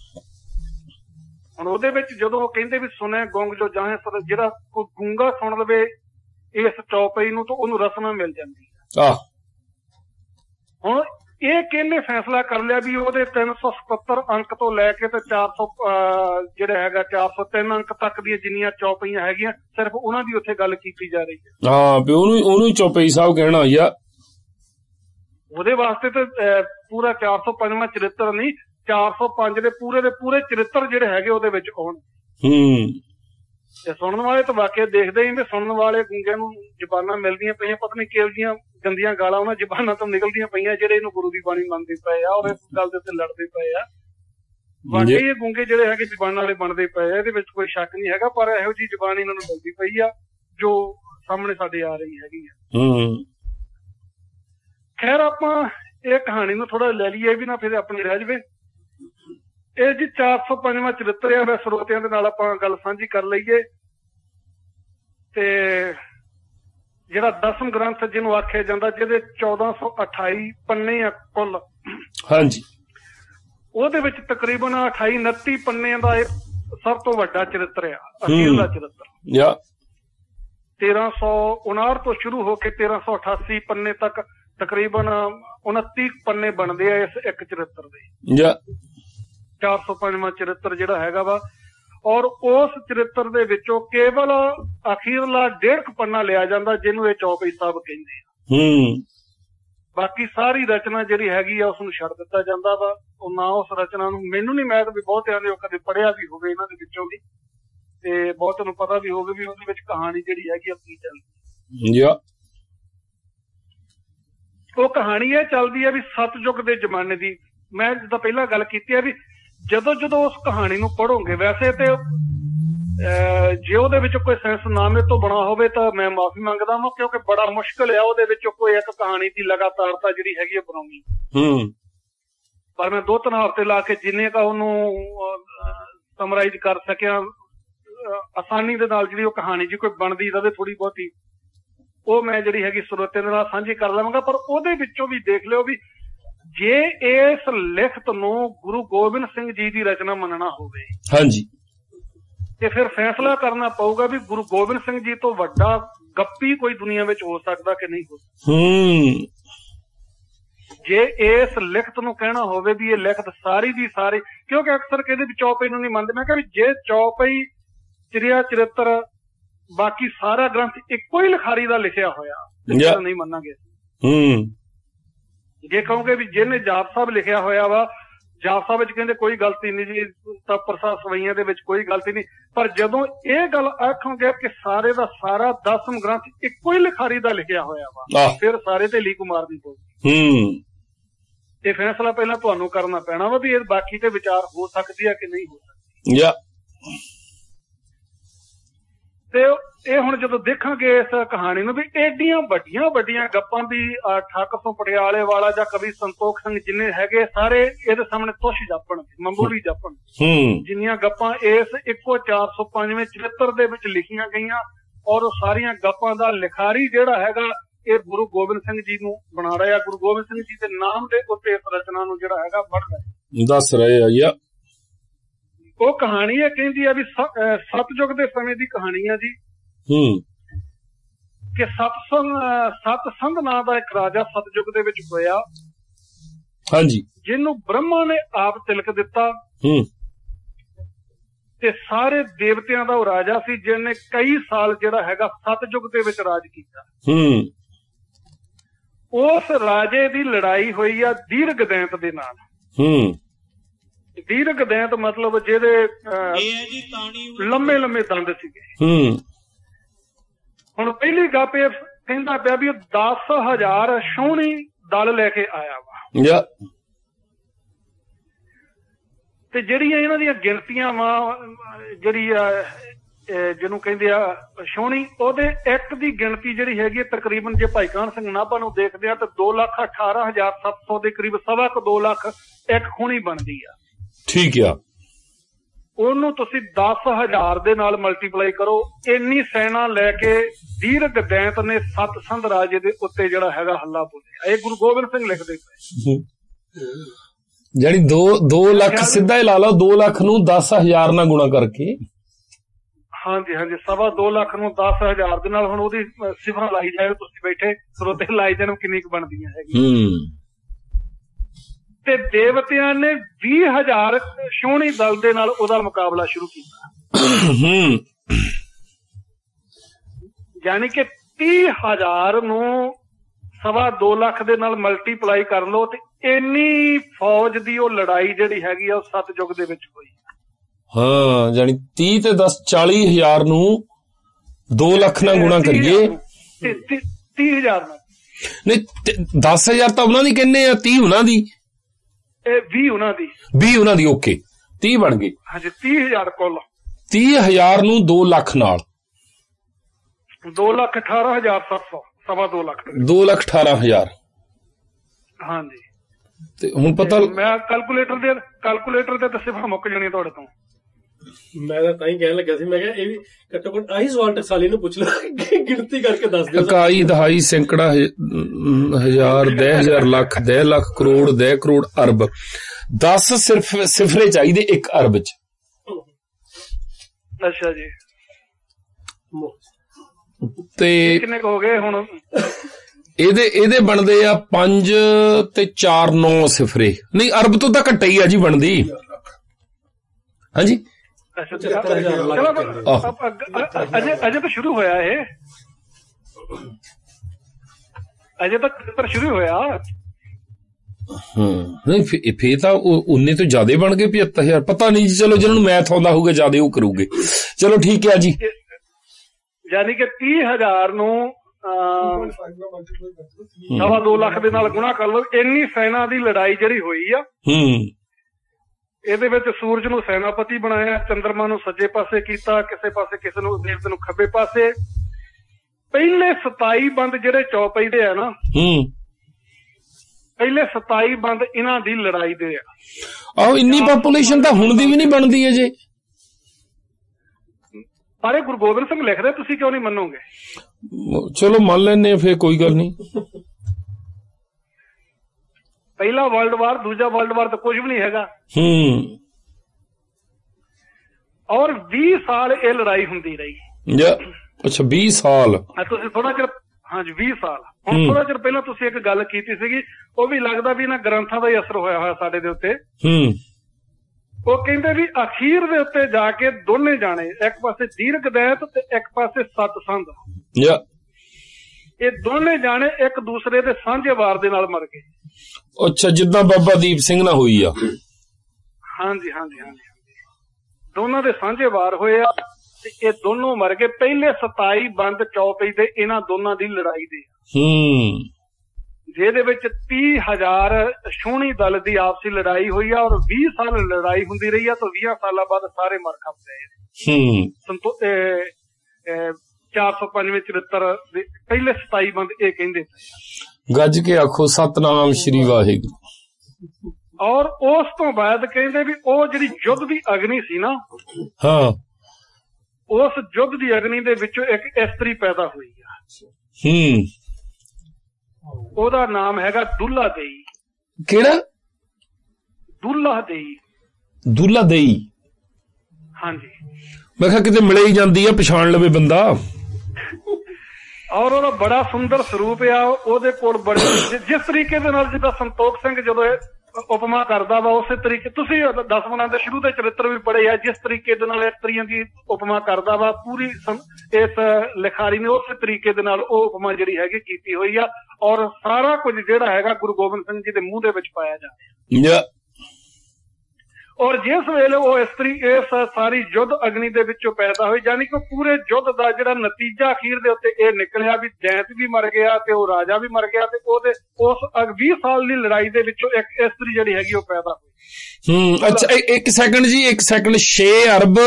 ਹੁਣ ਉਹਦੇ ਵਿੱਚ ਜਦੋਂ ਉਹ ਕਹਿੰਦੇ ਵੀ ਸੁਣੇ ਗੁੰਗ ਜੋ ਜਾਹੇ, ਜਿਹੜਾ ਕੋਈ ਗੂੰਗਾ ਸੁਣ ਲਵੇ ਇਸ ਚੌਪਈ ਨੂੰ ਤਾਂ ਉਹਨੂੰ ਰਸਨਾ ਮਿਲ ਜਾਂਦੀ ਹੈ। ਹੁਣ ਇਹ ਕਿਹਨੇ ਫੈਸਲਾ ਕਰ ਲਿਆ ਵੀ ਉਹਦੇ ਤਿੰਨ ਸੌ ਸਤੱਤਰ ਅੰਕ ਤੋਂ ਲੈ ਕੇ ਤੇ ਚਾਰ ਸੌ ਜਿਹੜਾ ਹੈਗਾ ਚਾਰ ਸੌ ਤਿੰਨ ਅੰਕ ਤੱਕ ਦੀਆਂ ਜਿੰਨੀਆਂ ਚੌਪਈਆਂ ਹੈਗੀਆਂ, ਸਿਰਫ ਉਹਨਾਂ ਦੀ ਉੱਥੇ ਗੱਲ ਕੀਤੀ ਜਾ ਰਹੀ ਹੈ।
ਹਾਂ ਵੀ ਉਹਨੂੰ ਉਹਨੂੰ ਚੌਪਈ ਸਾਹਿਬ ਕਹਿਣਾ ਹੋਇਆ।
ਉਹਦੇ ਵਾਸਤੇ ਤੇ ਪੂਰਾ ਚਾਰ ਸੌ ਪੰਜਵਾਂ ਚਰਿੱਤਰ ਨਹੀਂ, ਚਾਰ ਸੌ ਪੰਜ ਦੇ ਪੂਰੇ ਦੇ ਪੂਰੇ ਚਰਿੱਤਰ ਜਿਹੜੇ ਹੈਗੇ ਉਹਦੇ ਵਿੱਚ ਆਉਣ।
ਹੂੰ
ਤੇ ਸੁਣਨ ਵਾਲੇ ਤਾਂ ਵਾਕਿਆ ਦੇਖਦੇ ਹੀ ਵੀ ਸੁਣਨ ਵਾਲੇ ਗੂੰਗਿਆਂ ਨੂੰ ਜ਼ਬਾਨਾਂ ਮਿਲਦੀਆਂ ਪਈਆਂ, ਪਤਾ ਨਹੀਂ ਕਿਹੋ ਜਿਹੀਆਂ ਗੰਦੀਆਂ ਗਾਲਾਂ ਉਹਨਾਂ ਜ਼ਬਾਨਾਂ ਤੋਂ ਨਿਕਲਦੀਆਂ ਪਈਆਂ, ਜਿਹੜੇ ਇਹਨੂੰ ਗੁਰੂ ਦੀ ਬਾਣੀ ਮੰਨਦੇ ਪਏ ਆ ਔਰ ਇਸ ਗੱਲ ਦੇ ਉੱਤੇ ਲੜਦੇ ਪਏ ਆ। ਵਾਕਈ ਇਹ ਗੂੰਗੇ ਜਿਹੜੇ ਹੈਗੇ ਜ਼ਬਾਨਾਂ ਵਾਲੇ ਬਣਦੇ ਪਏ ਆ, ਇਹਦੇ ਵਿੱਚ ਕੋਈ ਸ਼ੱਕ ਨਹੀਂ ਹੈਗਾ। ਪਰ ਇਹੋ ਜਿਹੀ ਜ਼ਬਾਨ ਇਹਨਾਂ ਨੂੰ ਮਿਲਦੀ ਪਈ ਆ ਜੋ ਸਾਹਮਣੇ ਸਾਡੇ ਆ ਰਹੀ ਹੈਗੀ ਆ।
ਹੂੰ
ਖੈਰ ਆਪਾਂ ਇਹ ਕਹਾਣੀ ਨੂੰ ਥੋੜਾ ਲੈ ਲਈਏ ਵੀ ਨਾ ਫਿਰ ਆਪਣੀ ਰਹਿ ਜਾਵੇ। ਇਹ ਜੀ ਚਾਰ ਸੌ ਪੰਜਵਾਂ ਚਰਿੱਤਰ ਆ, ਮੈਂ ਸਰੋਤਿਆਂ ਦੇ ਨਾਲ ਆਪਾਂ ਗੱਲ ਸਾਂਝੀ ਕਰ ਲਈਏ। ਤੇ ਜਿਹੜਾ ਦਸਮ ਗ੍ਰੰਥ ਜਿਹਨੂੰ ਆਖਿਆ ਜਾਂਦਾ, ਜਿਹਦੇ ਚੌਦਾਂ ਸੌ ਅਠਾਈ ਪੰਨੇ ਆ ਕੁੱਲ,
ਹਾਂਜੀ,
ਉਹਦੇ ਵਿੱਚ ਤਕਰੀਬਨ ਅਠਾਈ ਉਨੱਤੀ ਪੰਨਿਆਂ ਦਾ ਇਹ ਸਭ ਤੋਂ ਵੱਡਾ ਚਰਿੱਤਰ ਆ, ਅਖੀਰਲਾ ਚਰਿੱਤਰ। ਤੇਰਾਂ ਸੌ ਉਨਾਹਠ ਤੋਂ ਸ਼ੁਰੂ ਹੋ ਕੇ ਤੇਰਾਂ ਸੌ ਅਠਾਸੀ ਪੰਨੇ ਤੱਕ ਤਕਰੀਬਨ ਉਨੱਤੀ ਪੰਨੇ ਬਣਦੇ ਆ ਇਸ ਇੱਕ ਚਰਿੱਤਰ ਦੇ। ਚਾਰ ਸੌ ਪੰਜਵਾਂ ਚਰਿੱਤਰ ਜਿਹੜਾ ਹੈਗਾ ਵਾ, ਔਰ ਉਸ ਚਰਿੱਤਰ ਦੇ ਵਿੱਚੋਂ ਕੇਵਲ ਅਖੀਰਲਾ ਡੇਢ ਕੁ ਪੰਨਾ ਲਿਆ ਜਾਂਦਾ, ਜਿਹਨੂੰ ਇਹ ਚੌਪਈ ਸਾਹਿਬ ਕਹਿੰਦੇ ਆ।
ਹੂੰ
ਬਾਕੀ ਸਾਰੀ ਰਚਨਾ ਜਿਹੜੀ ਹੈਗੀ ਆ ਉਸਨੂੰ ਛੱਡ ਦਿੱਤਾ ਜਾਂਦਾ ਵਾ। ਉਹ ਨਾ ਉਸ ਰਚਨਾ ਨੂੰ, ਮੈਨੂੰ ਨਹੀਂ, ਮੈਂ ਤਾਂ ਵੀ ਬਹੁਤਿਆਂ ਨੇ ਉਹ ਕਦੇ ਪੜ੍ਹਿਆ ਵੀ ਹੋਵੇ ਇਹਨਾਂ ਦੇ ਵਿੱਚੋਂ ਵੀ, ਤੇ ਬਹੁਤਿਆਂ ਨੂੰ ਪਤਾ ਵੀ ਹੋਵੇ ਵੀ ਉਹਦੇ ਵਿੱਚ ਕਹਾਣੀ ਜਿਹੜੀ ਹੈਗੀ ਆ ਕੀ ਚੱਲਦੀ
ਹੈ।
ਉਹ ਕਹਾਣੀ ਇਹ ਚੱਲਦੀ ਹੈ ਵੀ ਸਤਯੁਗ ਦੇ ਜ਼ਮਾਨੇ ਦੀ। ਮੈਂ ਜਿੱਦਾਂ ਪਹਿਲਾਂ ਗੱਲ ਕੀਤੀ ਹੈ ਵੀ ਜਦੋਂ ਜਦੋਂ ਉਸ ਕਹਾਣੀ ਨੂੰ ਪੜ੍ਹੋਗੇ, ਵੈਸੇ ਤੇ ਜੇ ਉਹਦੇ ਵਿੱਚ ਕੋਈ ਸੈਂਸਨਾਮੇ ਤੋਂ ਬਣਾ ਹੋਵੇ ਤਾਂ ਮੈਂ ਮਾਫੀ ਮੰਗਦਾ ਵਾਂ, ਕਿਉਂਕਿ ਬੜਾ ਮੁਸ਼ਕਿਲ ਆ ਉਹਦੇ ਵਿੱਚੋਂ ਕੋਈ ਇੱਕ ਕਹਾਣੀ ਦੀ ਲਗਾਤਾਰਤਾ ਜਿਹੜੀ ਹੈਗੀ ਆ ਬਣਾਉਣੀ।
ਹੂੰ
ਪਰ ਮੈਂ ਦੋ ਤਿੰਨ ਹਫ਼ਤੇ ਲਾ ਕੇ ਜਿੰਨੇ ਕਾ ਉਹਨੂੰ ਸਮਰਾਈਜ਼ ਕਰ ਸਕਿਆ ਆਸਾਨੀ ਦੇ ਨਾਲ, ਜਿਹੜੀ ਉਹ ਕਹਾਣੀ ਜੀ ਕੋਈ ਬਣਦੀ ਰਵੇ ਥੋੜੀ ਬਹੁਤੀ, ਉਹ ਮੈਂ ਜਿਹੜੀ ਹੈਗੀ ਸਰੋਤੇ ਦੇ ਨਾਲ ਸਾਂਝੀ ਕਰ ਲਵਾਂਗਾ। ਪਰ ਉਹਦੇ ਵਿੱਚੋਂ ਵੀ ਦੇਖ ਲਿਓ ਵੀ ਜੇ ਇਸ ਲਿਖਤ ਨੂੰ ਗੁਰੂ ਗੋਬਿੰਦ ਸਿੰਘ ਜੀ ਦੀ ਰਚਨਾ ਮੰਨਣਾ ਹੋਵੇ, ਹਾਂਜੀ, ਤੇ ਫਿਰ ਫੈਸਲਾ ਕਰਨਾ ਪਊਗਾ ਵੀ ਗੁਰੂ ਗੋਬਿੰਦ ਸਿੰਘ ਜੀ ਤੋਂ ਵੱਡਾ ਗੱਪੀ ਕੋਈ ਦੁਨੀਆ ਵਿੱਚ ਹੋ ਸਕਦਾ ਕਿ ਨਹੀਂ ਹੋ ਸਕਦਾ। ਜੇ ਇਸ ਲਿਖਤ ਨੂੰ ਕਹਿਣਾ ਹੋਵੇ ਵੀ ਇਹ ਲਿਖਤ ਸਾਰੀ ਦੀ ਸਾਰੀ, ਕਿਉਂਕਿ ਅਕਸਰ ਕਹਿੰਦੇ ਵੀ ਚੌਪਈ ਨੂੰ ਨਹੀਂ ਮੰਨਦੇ, ਮੈਂ ਕਿਹਾ ਵੀ ਜੇ ਚੌਪਈ, ਚਿਰਿਆ ਚਰਿੱਤਰ, ਬਾਕੀ ਸਾਰਾ ਗ੍ਰੰਥ ਇੱਕੋ ਹੀ ਲਿਖਾਰੀ ਦਾ ਲਿਖਿਆ ਹੋਇਆ ਨਹੀਂ ਮੰਨਾਂਗੇ। ਜੇ ਕਹੋਗੇ ਵੀ ਜਿਹਨੇ ਜਾਪ ਸਾਹਿਬ ਲਿਖਿਆ ਹੋਇਆ ਵਾ, ਜਾਪ ਸਾਹਿਬ ਵਿੱਚ ਕਹਿੰਦੇ ਕੋਈ ਗਲਤੀ ਨਹੀਂ ਜੀ, ਤਾਂ ਪ੍ਰਸਾ ਸਵਈਆਂ ਦੇ ਵਿੱਚ ਕੋਈ ਗਲਤੀ ਨਹੀਂ, ਪਰ ਜਦੋਂ ਇਹ ਗੱਲ ਆਖੋਗੇ ਕਿ ਸਾਰੇ ਦਾ ਸਾਰਾ ਦਸਮ ਗ੍ਰੰਥ ਇੱਕੋ ਹੀ ਲਿਖਾਰੀ ਦਾ ਲਿਖਿਆ ਹੋਇਆ ਵਾ, ਫਿਰ ਸਾਰੇ ਤੇ ਲੀਕ ਮਾਰਨੀ ਪਊਗੀ। ਇਹ ਫੈਸਲਾ ਪਹਿਲਾਂ ਤੁਹਾਨੂੰ ਕਰਨਾ ਪੈਣਾ ਵਾ ਵੀ ਇਹ ਬਾਕੀ ਤੇ ਵਿਚਾਰ ਹੋ ਸਕਦੀ ਹੈ ਕਿ ਨਹੀਂ ਹੋ ਸਕਦੀ। ਤੇ ਇਹ ਹੁਣ ਜਦੋਂ ਦੇਖਾਂਗੇ ਇਸ ਕਹਾਣੀ ਨੂੰ ਵੀ ਏਡੀਆਂ ਵੱਡੀਆਂ ਵੱਡੀਆਂ ਗੱਪਾਂ ਦੀ ਠੱਕ ਤੋਂ ਪਟਿਆਲੇ ਵਾਲਾ ਜਾਂ ਕਵੀ ਸੰਤੋਖ ਸਿੰਘ ਜਿੰਨੇ ਹੈਗੇ ਸਾਰੇ ਇਹਦੇ ਸਾਹਮਣੇ ਤੁਸ਼ ਜਾਪਣ, ਮਾਮੂਲੀ ਜਾਪਣ। ਜਿੰਨੀਆਂ ਗੱਪਾਂ ਇਸ ਇੱਕੋ ਚਾਰ ਸੌ ਪੰਜਵੇਂ ਚਰਿੱਤਰ ਦੇ ਵਿੱਚ ਲਿਖੀਆਂ ਗਈਆਂ, ਔਰ ਉਹ ਸਾਰੀਆਂ ਗੱਪਾਂ ਦਾ ਲਿਖਾਰੀ ਜਿਹੜਾ ਹੈਗਾ ਇਹ ਗੁਰੂ ਗੋਬਿੰਦ ਸਿੰਘ ਜੀ ਨੂੰ ਬਣਾ ਰਿਹਾ, ਗੁਰੂ ਗੋਬਿੰਦ ਸਿੰਘ ਜੀ ਦੇ ਨਾਮ ਦੇ ਉੱਤੇ ਇਸ ਰਚਨਾ ਨੂੰ ਜਿਹੜਾ ਹੈਗਾ ਪੜ੍ਹ ਰਿਹਾ, ਦੱਸ ਰਹੇ ਆ ਯਾ। ਉਹ ਕਹਾਣੀ ਇਹ ਕਹਿੰਦੀ ਆ ਵੀ ਸਤਯੁਗ ਦੇ ਸਮੇਂ ਦੀ ਕਹਾਣੀ ਆ ਜੀ, ਕਿ ਸਤਸੰਗ ਸਤਸੰਗ ਨਾਂ ਦਾ ਇੱਕ ਰਾਜਾ ਸਤਯੁਗ ਦੇ ਵਿੱਚ ਹੋਇਆ, ਹਾਂਜੀ, ਜਿਹਨੂੰ ਬ੍ਰਹਮਾ ਨੇ ਆਪ ਤਿਲਕ ਦਿੱਤਾ, ਤੇ ਸਾਰੇ ਦੇਵਤਿਆਂ ਦਾ ਉਹ ਰਾਜਾ ਸੀ ਜਿਹਨੇ ਕਈ ਸਾਲ ਜਿਹੜਾ ਹੈਗਾ ਸਤਯੁਗ ਦੇ ਵਿੱਚ ਰਾਜ ਕੀਤਾ। ਉਸ ਰਾਜੇ ਦੀ ਲੜਾਈ ਹੋਈ ਆ ਦੀਰਘ ਦੈਂਤ ਦੇ ਨਾਲ। ਦੀਰਘ ਦੈਂਤ ਮਤਲਬ ਜਿਹਦੇ ਲੰਮੇ ਲੰਮੇ ਦੰਦ ਸੀਗੇ। ਹੁਣ ਪਹਿਲੀ ਗੱਪ ਇਹ ਕਹਿੰਦਾ ਪਿਆ ਵੀ ਉਹ ਦਸ ਹਜ਼ਾਰ ਸੋਹਣੀ ਦਲ ਲੈ ਕੇ ਆਇਆ ਵਾ, ਤੇ ਜਿਹੜੀਆਂ ਇਹਨਾਂ ਦੀਆਂ ਗਿਣਤੀਆਂ ਵਾ, ਜਿਹੜੀ ਆ ਜਿਹਨੂੰ ਕਹਿੰਦੇ ਆ ਸੋਹਣੀ, ਉਹਦੇ ਇੱਕ ਦੀ ਗਿਣਤੀ ਜਿਹੜੀ ਹੈਗੀ ਤਕਰੀਬਨ, ਜੇ ਭਾਈ ਕਾਹਨ ਸਿੰਘ ਨਾਭਾ ਨੂੰ ਦੇਖਦੇ ਆ ਤਾਂ ਦੋ ਲੱਖ ਅਠਾਰਾਂ ਹਜ਼ਾਰ ਸੱਤ ਸੌ ਦੇ ਕਰੀਬ, ਸਵਾ ਕੁ ਦੋ ਲੱਖ ਇੱਕ ਖੂਣੀ ਬਣਦੀ ਆ। ਠੀਕ ਆ, ਉਹਨੂੰ ਤੁਸੀਂ ਦਸ ਹਜ਼ਾਰ ਦੇ ਨਾਲ ਮਲਟੀਪਲਾਈ ਕਰੋ, ਇੰਨੀ ਸੈਨਾ ਲੈ ਕੇ ਦੀਰਘ ਦੈਂਤ ਨੇ ਸਤਸੰਗ ਰਾਜੇ ਦੇ ਉੱਤੇ ਜਿਹੜਾ ਹੈਗਾ ਹੱਲਾ ਬੋਲਿਆ। ਇਹ ਗੁਰੂ ਗੋਬਿੰਦ ਸਿੰਘ ਲਿਖਦੇ ਪਏ।
ਜਿਹੜੀ ਦੋ ਦੋ ਲੱਖ ਸਿੱਧਾ ਹੀ ਲਾ ਲਓ, ਦੋ ਲੱਖ ਨੂੰ ਦਸ ਹਜ਼ਾਰ ਨਾਲ ਗੁਣਾ ਕਰਕੇ,
ਹਾਂਜੀ ਹਾਂਜੀ, ਸਵਾ ਦੋ ਲੱਖ ਨੂੰ ਦਸ ਹਜ਼ਾਰ ਦੇ ਨਾਲ ਹੁਣ ਉਹਦੀ ਸਿਫਰਾਂ ਲਾਈ ਜਾਏ, ਤੁਸੀਂ ਬੈਠੇ ਸਰੋਤੇ ਲਾਈ ਜਾਣ ਕਿੰਨੀ ਕੁ ਬਣਦੀਆਂ ਹੈਗੀਆਂ। ਤੇ ਦੇਵਤਿਆਂ ਨੇ ਵੀਹ ਹਜ਼ਾਰ ਸੋਹਣੀ ਦਲ ਦੇ ਨਾਲ ਉਹਦਾ ਮੁਕਾਬਲਾ ਸ਼ੁਰੂ ਕੀਤਾ, ਯਾਨੀ ਕਿ ਤੀਹ ਹਜ਼ਾਰ ਨੂੰ ਸਵਾ ਦੋ ਲੱਖ ਦੇ ਨਾਲ ਮਲਟੀਪਲਾਈ ਕਰ ਲਓ, ਤੇ ਇੰਨੀ ਫੌਜ ਦੀ ਉਹ ਲੜਾਈ ਜਿਹੜੀ ਹੈਗੀ ਆ ਉਹ ਸਤਯੁਗ ਦੇ ਵਿੱਚ ਹੋਈ।
ਹਾਂ, ਜਾਨੀ ਤੀਹ ਤੇ ਦਸ ਚਾਲੀ ਹਜ਼ਾਰ ਨੂੰ ਦੋ ਲੱਖ ਨਾਲ ਗੁਣਾ ਕਰੀਏ,
ਤੀਹ ਹਜ਼ਾਰ ਨਾਲ
ਨਹੀਂ, ਦਸ ਹਜ਼ਾਰ ਤਾਂ ਉਹਨਾਂ ਦੀ ਕਹਿੰਦੇ ਆ, ਤੀਹ ਉਹਨਾਂ ਦੀ,
ਵੀਹ ਉਹਨਾਂ ਦੀ,
ਵੀਹ ਉਹਨਾਂ ਦੀ, ਓਕੇ, ਤੀਹ ਬਣ ਗਏ।
ਹਾਂਜੀ, ਤੀਹ ਹਜ਼ਾਰ ਕੁੱਲ।
ਤੀਹ ਹਜ਼ਾਰ ਨੂੰ ਦੋ ਲੱਖ ਨਾਲ
ਦੋ ਲੱਖ ਅਠਾਰਾਂ ਹਜ਼ਾਰ ਸੱਤ ਸੌ, ਸਵਾ ਦੋ ਲੱਖ,
ਦੋ ਲੱਖ ਅਠਾਰਾਂ ਹਜ਼ਾਰ।
ਹਾਂਜੀ,
ਤੇ ਹੁਣ ਪਤਾ
ਮੈਂ ਕੈਲਕੂਲੇਟਰ ਦੇ ਕੈਲਕੂਲੇਟਰ ਤੇ ਤਾਂ ਸਿਫਰਾਂ ਮੁੱਕ ਜਾਣੀਆਂ ਤੁਹਾਡੇ ਤੋਂ।
ਮੈਂ ਤਾਂ ਤਾਂ ਹੀ ਕਹਿਣ ਲੱਗਾ ਸੀ, ਮੈਂ ਕਿਹਾ ਇਹ ਵੀ ਘੱਟੋ ਘੱਟ ਆਹੀ ਸਵਾਲ ਟਕਸਾਲੀ ਨੂੰ ਪੁੱਛ ਲਓ, ਗਿਣਤੀ ਕਰਕੇ ਦੱਸ ਦਿਓ।
ਇਕਾਈ, ਦਹਾਈ, ਸੈਂਕੜਾ, ਹਜ਼ਾਰ, ਦਹ ਹਜ਼ਾਰ, ਲੱਖ, ਦਹ ਲੱਖ, ਕਰੋੜ, ਦਹ ਕਰੋੜ, ਅਰਬ, ਦਸ ਸਿਰਫ ਸਿਫਰੇ ਚਾਹੀਦੇ ਇੱਕ ਅਰਬ ਚ।
ਅੱਛਾ ਜੀ,
ਤੇ
ਕਿੰਨੇ ਹੋ ਗਏ ਹੁਣ?
ਇਹਦੇ ਇਹਦੇ ਬਣਦੇ ਆ ਪੰਜ ਤੇ ਚਾਰ ਨੌ ਸਿਫਰੇ, ਨਹੀਂ ਅਰਬ ਤੋਂ ਤਾਂ ਘੱਟ ਹੀ ਆ ਜੀ ਬਣਦੀ। ਹਾਂਜੀ,
ਅਜੇ ਅਜੇ ਤਾਂ ਸ਼ੁਰੂ ਹੋਇਆ ਇਹ।
ਅਜੇ ਤੱਕ ਪੇਪਰ ਸ਼ੁਰੂ ਹੋਇਆ।
ਹਾਂ ਨਹੀਂ ਫੇਰ ਤਾਂ ਉਨੇ ਤੋਂ ਜ਼ਿਆਦਾ ਬਣ ਗਏ ਪਝੱਤਰ ਹਜ਼ਾਰ। ਪਤਾ ਨਹੀਂ ਜੀ, ਚਲੋ ਜਿਹਨਾਂ ਨੂੰ ਮੈਥ ਆਉਂਦਾ ਹੋਊਗਾ ਜ਼ਿਆਦਾ ਉਹ ਕਰੂਗੇ। ਚਲੋ ਠੀਕ ਹੈ ਜੀ।
ਯਾਨੀ ਕਿ ਤੀਹ ਹਜ਼ਾਰ ਨੂੰ ਸਵਾ ਦੋ ਲੱਖ ਦੇ ਨਾਲ ਗੁਣਾ ਕਰ ਲਓ। ਇੰਨੀ ਸੈਨਾ ਦੀ ਲੜਾਈ ਜਿਹੜੀ ਹੋਈ ਆ,
ਹੂੰ,
ਇਹਦੇ ਵਿੱਚ ਸੂਰਜ ਨੂੰ ਸੈਨਾਪਤੀ ਬਣਾਇਆ, ਚੰਦਰਮਾ ਨੂੰ ਸੱਜੇ ਪਾਸੇ ਕੀਤਾ, ਕਿਸੇ ਪਾਸੇ ਕਿਸੇ ਨੂੰ ਦੇਵਤੇ ਨੂੰ ਖੱਬੇ ਪਾਸੇ। ਪਹਿਲੇ ਸਤਾਈ ਬੰਦ ਜਿਹੜੇ ਚੌਪਈ ਦੇ ਆ ਨਾ,
ਹੂੰ,
ਪਹਿਲੇ ਸਤਾਈ ਬੰਦ ਇਹਨਾਂ ਦੀ ਲੜਾਈ ਦੇ ਆ।
ਆਹੋ ਇੰਨੀ ਪਾਪੂਲੇਸ਼ਨ ਤਾਂ ਹੁਣ ਦੀ ਵੀ ਨਹੀਂ ਬਣਦੀ ਹੈ ਜੇ।
ਸਾਰੇ ਗੁਰੂ ਗੋਬਿੰਦ ਸਿੰਘ ਲਿਖਦੇ, ਤੁਸੀਂ ਕਿਉਂ ਨਹੀਂ ਮੰਨੋਗੇ?
ਚਲੋ ਮੰਨ ਲੈਂਦੇ ਆ, ਫੇਰ ਕੋਈ ਗੱਲ ਨਹੀਂ।
ਪਹਿਲਾ ਵਰਲਡ ਵਾਰ, ਦੂਜਾ ਵਰਲਡ ਵਾਰ ਤਾਂ ਕੁਝ ਵੀ ਨਹੀਂ ਹੈਗਾ।
ਹੂੰ,
ਔਰ ਵੀਹ ਸਾਲ ਇਹ ਲੜਾਈ ਹੁੰਦੀ ਰਹੀ।
ਅੱਛਾ ਵੀਹ ਸਾਲ।
ਤੁਸੀਂ ਥੋੜਾ ਚਿਰ, ਹਾਂਜੀ ਵੀਹ ਸਾਲ। ਹੁਣ ਥੋੜਾ ਚਿਰ ਪਹਿਲਾਂ ਤੁਸੀਂ ਇੱਕ ਗੱਲ ਕੀਤੀ ਸੀਗੀ, ਉਹ ਵੀ ਲੱਗਦਾ ਵੀ ਇਹਨਾਂ ਗ੍ਰੰਥਾਂ ਦਾ ਹੀ ਅਸਰ ਹੋਇਆ ਹੋਇਆ ਸਾਡੇ ਦੇ ਉੱਤੇ।
ਹੂੰ,
ਉਹ ਕਹਿੰਦੇ ਵੀ ਅਖੀਰ ਦੇ ਉੱਤੇ ਜਾ ਕੇ ਦੋਨੇ ਜਾਣੇ, ਇੱਕ ਪਾਸੇ ਦੀਰਘ ਦੈਤ ਤੇ ਇੱਕ ਪਾਸੇ ਸਤਸੰਗ, ਇਹ ਦੋਨੇ ਜਾਣੇ ਇੱਕ ਦੂਸਰੇ ਦੇ ਸਾਂਝੇ ਵਾਰ ਦੇ ਨਾਲ ਮਰ ਗਏ।
ਅੱਛਾ, ਜਿੱਦਾਂ ਬਾਬਾ ਦੀਪ ਸਿੰਘ ਨਾਲ ਹੋਈ ਆ।
ਹਾਂਜੀ ਹਾਂਜੀ ਹਾਂਜੀ, ਦੋਨਾਂ ਦੇ ਸਾਂਝੇ ਵਾਰ ਹੋਏ ਆ ਤੇ ਇਹ ਦੋਨੋਂ ਮਰ ਗਏ। ਪਹਿਲੇ ਸਤਾਈ ਬੰਦ ਚੌਪਈ ਦੇ ਇਹਨਾਂ ਦੋਨਾਂ ਦੀ ਲੜਾਈ ਦੇ,
ਹੂੰ, ਜਿਹਦੇ
ਵਿੱਚ ਤੀਹ ਹਜ਼ਾਰ ਛੂਣੀ ਦਲ ਦੀ ਆਪਸੀ ਲੜਾਈ ਹੋਈ ਆ, ਔਰ ਵੀਹ ਸਾਲ ਲੜਾਈ ਹੁੰਦੀ ਰਹੀ ਆ। ਤਾਂ ਵੀਹ ਸਾਲਾਂ ਬਾਅਦ ਸਾਰੇ ਮਰ ਖਪ ਗਏ। ਹੂੰ, ਚਾਰ ਸੌ ਪੰਜਵੇਂ ਚਰਿੱਤਰ ਦੇ ਪਹਿਲੇ ਸਤਾਈ ਬੰਦ ਇਹ ਕਹਿੰਦੇ,
ਗੱਜ ਕੇ ਆਖੋ ਸਤਨਾਮ ਸ਼੍ਰੀ ਵਾਹਿਗੁਰੂ।
ਔਰ ਉਸ ਤੋਂ ਬਾਅਦ ਕਹਿੰਦੇ ਵੀ ਉਹ ਜਿਹੜੀ ਯੁੱਧ ਦੀ ਅਗਨੀ ਸੀ ਨਾ,
ਹਾਂ,
ਉਸ ਯੁੱਧ ਦੀ ਅਗਨੀ ਦੇ ਵਿੱਚੋਂ ਇੱਕ ਇਸਤਰੀ ਪੈਦਾ ਹੋਈ ਆ।
ਹੂੰ,
ਉਹਦਾ ਨਾਮ ਹੈਗਾ ਦੁੱਲਾ ਦੇਈ।
ਕਿਹੜਾ?
ਦੁੱਲਾ ਦੇਈ।
ਦੁੱਲਾ ਦੇਈ,
ਹਾਂਜੀ।
ਮੈਂ ਕਿਹਾ ਕਿਤੇ ਮਿਲੇ ਹੀ ਜਾਂਦੀ ਆ, ਪਛਾਣ ਲਵੇ ਬੰਦਾ।
ਔਰ ਉਹਦਾ ਬੜਾ ਸੁੰਦਰ ਸਰੂਪ ਆ। ਉਹਦੇ ਕੋਲ ਬੜੇ, ਜਿਸ ਤਰੀਕੇ ਦੇ ਨਾਲ ਜਿੱਦਾਂ ਸੰਤੋਖ ਸਿੰਘ ਜਦੋਂ ਉਪਮਾ ਕਰਦਾ ਵਾ, ਉਸੇ ਤਰੀਕੇ ਤੁਸੀਂ ਦਸਵੰਨਾਂ ਦੇ ਸ਼ੁਰੂ ਦੇ ਚਰਿੱਤਰ ਵੀ ਪੜ੍ਹੇ ਆ, ਜਿਸ ਤਰੀਕੇ ਦੇ ਨਾਲ ਇਸਤਰੀਆਂ ਦੀ ਉਪਮਾ ਕਰਦਾ ਵਾ, ਪੂਰੀ ਇਸ ਲਿਖਾਰੀ ਨੇ ਉਸੇ ਤਰੀਕੇ ਦੇ ਨਾਲ ਉਹ ਉਪਮਾ ਜਿਹੜੀ ਹੈਗੀ ਕੀਤੀ ਹੋਈ ਆ। ਔਰ ਸਾਰਾ ਕੁਝ ਜਿਹੜਾ ਹੈਗਾ ਗੁਰੂ ਗੋਬਿੰਦ ਸਿੰਘ ਜੀ ਦੇ ਮੂੰਹ ਦੇ ਵਿੱਚ ਪਾਇਆ ਜਾ ਰਿਹਾ। ਔਰ ਜਿਸ ਵੇਲੇ ਉਹ ਇਸਤਰੀ ਇਸ ਸਾਰੀ ਯੁੱਧ ਅਗਨੀ ਦੇ ਵਿੱਚੋਂ ਪੈਦਾ ਹੋਈ, ਯਾਨੀ ਕਿ ਪੂਰੇ ਯੁੱਧ ਦਾ ਜਿਹੜਾ ਨਤੀਜਾ ਅਖੀਰ ਦੇ ਉੱਤੇ ਇਹ ਨਿਕਲਿਆ ਵੀ ਦੈਂਤ ਵੀ ਮਰ ਗਿਆ ਤੇ ਉਹ ਰਾਜਾ ਵੀ ਮਰ ਗਿਆ, ਤੇ ਉਹਦੇ ਉਸ ਵੀਹ ਸਾਲ ਦੀ ਲੜਾਈ ਦੇ ਵਿੱਚੋਂ ਇੱਕ ਇਸਤਰੀ ਜਿਹੜੀ ਹੈਗੀ ਉਹ ਪੈਦਾ ਹੋਈ।
ਹੂੰ, ਅੱਛਾ ਇੱਕ ਸੈਕਿੰਡ ਜੀ, ਇੱਕ ਸੈਕਿੰਡ। ਛੇ ਅਰਬ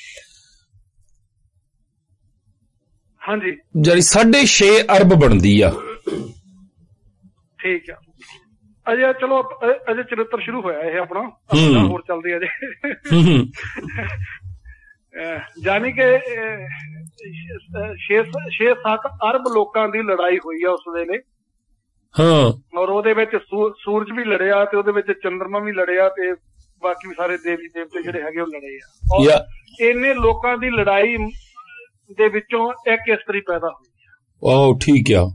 ਹਾਂਜੀ,
ਜਿਹੜੀ ਸਾਢੇ ਛੇ ਅਰਬ ਬਣਦੀ ਆ।
ਠੀਕ ਆ। ਅਜੇ ਚਲੋ ਅਜੇ ਚਰਿੱਤਰ ਸ਼ੁਰੂ ਹੋਇਆ ਇਹ ਆਪਣਾ, ਹੋਰ ਚੱਲਦੀ ਅਜੇ। ਜਾਨੀ ਕਿ ਛੇ ਸੱਤ ਅਰਬ ਲੋਕਾਂ ਦੀ ਲੜਾਈ ਹੋਈ ਆ ਉਸ ਵੇਲੇ।
ਹਾਂ,
ਔਰ ਉਹਦੇ ਵਿੱਚ ਸੂਰਜ ਵੀ ਲੜਿਆ ਤੇ ਉਹਦੇ ਵਿੱਚ ਚੰਦਰਮਾ ਵੀ ਲੜਿਆ ਤੇ ਬਾਕੀ ਸਾਰੇ ਦੇਵੀ ਦੇਵਤੇ ਜਿਹੜੇ ਹੈਗੇ ਉਹ ਲੜੇ ਆ। ਔਰ ਇੰਨੇ ਲੋਕਾਂ ਦੀ ਲੜਾਈ ਦੇ ਵਿੱਚੋਂ ਇੱਕ ਇਸਤਰੀ ਪੈਦਾ ਹੋਈ।
ਆਹ ਠੀਕ ਆ।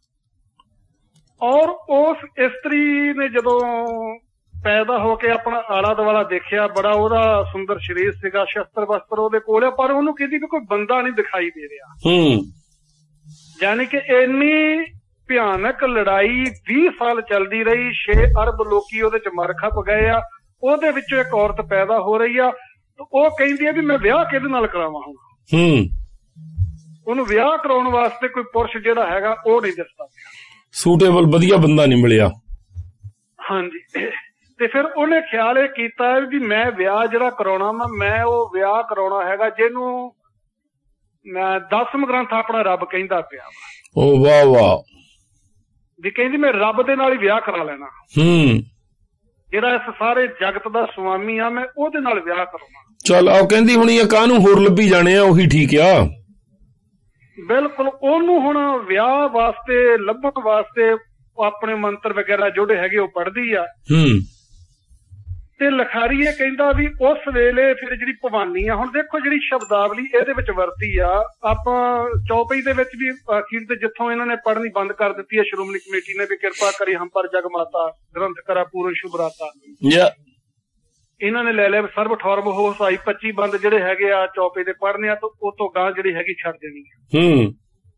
ਔਰ ਉਸ ਇਸਤਰੀ ਨੇ ਜਦੋਂ ਪੈਦਾ ਹੋ ਕੇ ਆਪਣਾ ਆਲਾ ਦੁਆਲਾ ਦੇਖਿਆ, ਬੜਾ ਉਹਦਾ ਸੁੰਦਰ ਸਰੀਰ ਸੀਗਾ, ਸ਼ਸਤਰ ਵਸਤਰ ਉਹਦੇ ਕੋਲ ਆ, ਪਰ ਉਹਨੂੰ ਕਹਿੰਦੀ ਕਿ ਕੋਈ ਬੰਦਾ ਨਹੀਂ ਦਿਖਾਈ ਦੇ ਰਿਹਾ।
ਹੂੰ,
ਯਾਨੀ ਕਿ ਇੰਨੀ ਭਿਆਨਕ ਲੜਾਈ ਵੀਹ ਸਾਲ ਚੱਲਦੀ ਰਹੀ। ਛੇ ਅਰਬ ਲੋਕੀ ਉਹਦੇ ਚ ਮਰ ਖਪ ਗਏ ਆ। ਉਹਦੇ ਵਿੱਚੋਂ ਇੱਕ ਔਰਤ ਪੈਦਾ ਹੋ ਰਹੀ ਆ, ਉਹ ਕਹਿੰਦੀ ਆ ਵੀ ਮੈਂ ਵਿਆਹ ਕਿਹਦੇ ਨਾਲ ਕਰਾਵਾਂ ਹੁਣ।
ਹੂੰ,
ਉਹਨੂੰ ਵਿਆਹ ਕਰਾਉਣ ਵਾਸਤੇ ਕੋਈ ਪੁਰਸ਼ ਜਿਹੜਾ ਹੈਗਾ ਉਹ ਨਹੀਂ ਦਿਸਦਾ ਪਿਆ,
ਸੂਟੇਬਲ ਵਧੀਆ ਬੰਦਾ ਨਹੀਂ ਮਿਲਿਆ।
ਹਾਂਜੀ, ਤੇ ਫਿਰ ਉਹਨੇ ਖਿਆਲ ਇਹ ਕੀਤਾ ਵੀ ਮੈਂ ਵਿਆਹ ਜਿਹੜਾ ਕਰਾਉਣਾ ਵਾ, ਮੈਂ ਉਹ ਵਿਆਹ ਕਰਾਉਣਾ ਹੈਗਾ ਜਿਹਨੂੰ ਮੈਂ ਦਸਮ ਗ੍ਰੰਥ ਆਪਣਾ ਰੱਬ ਕਹਿੰਦਾ ਪਿਆ ਵਾ।
ਓ ਵਾਹ ਵਾਹ।
ਵੀ ਕਹਿੰਦੀ ਮੈਂ ਰੱਬ ਦੇ ਨਾਲ ਹੀ ਵਿਆਹ ਕਰਾ ਲੈਣਾ।
ਹੂੰ,
ਜਿਹੜਾ ਇਸ ਸਾਰੇ ਜਗਤ ਦਾ ਸੁਆਮੀ ਆ, ਮੈਂ ਉਹਦੇ ਨਾਲ ਵਿਆਹ ਕਰਾਉਣਾ।
ਚੱਲ ਆਹ ਕਹਿੰਦੀ ਹੁਣੀ ਆ, ਕਾਹਨੂੰ ਹੋਰ ਲੱਭੀ ਜਾਣੇ ਆ, ਉਹੀ ਠੀਕ ਆ।
ਬਿਲਕੁਲ। ਉਹਨੂੰ ਹੁਣ ਵਿਆਹ ਵਾਸਤੇ ਲੱਭਣ ਵਾਸਤੇ ਆਪਣੇ ਮੰਤਰ ਵਗੈਰਾ ਜਿਹੜੇ ਹੈਗੇ ਉਹ ਪੜ੍ਹਦੀ ਆ।
ਹੂੰ,
ਤੇ ਲਿਖਾਰੀ ਇਹ ਕਹਿੰਦਾ ਵੀ ਉਸ ਵੇਲੇ ਫਿਰ ਜਿਹੜੀ ਭਵਾਨੀ ਆ, ਹੁਣ ਦੇਖੋ ਜਿਹੜੀ ਸ਼ਬਦਾਵਲੀ ਇਹਦੇ ਵਿੱਚ ਵਰਤੀ ਆ, ਆਪਾਂ ਚੌਪਈ ਦੇ ਵਿੱਚ ਵੀ ਅਖੀਰ ਤੇ ਜਿੱਥੋਂ ਇਹਨਾਂ ਨੇ ਪੜ੍ਹਨੀ ਬੰਦ ਕਰ ਦਿੱਤੀ ਹੈ ਸ਼੍ਰੋਮਣੀ ਕਮੇਟੀ ਨੇ, ਵੀ ਕਿਰਪਾ ਕਰੀ ਹਮ ਪਰ ਜਗ ਮਾਤਾ ਗ੍ਰੰਥ ਕਰਾ ਪੂਰਨ ਸ਼ੁਭ ਰਾਤਾ, ਇਹਨਾਂ ਨੇ ਲੈ ਲਿਆ ਸਰਬ ਠੌਰਬ ਹੋ ਸਾਈ ਪੱਚੀ ਬੰਦ ਜਿਹੜੇ ਹੈਗੇ ਆ ਚੌਪਈ ਦੇ ਪੜ੍ਹਨੇ ਆ, ਤਾਂ ਉਹ ਤੋਂ ਗਾਂ ਜਿਹੜੀ ਹੈਗੀ ਛੱਡ ਦੇਣੀ ਹੈ।
ਹੂੰ,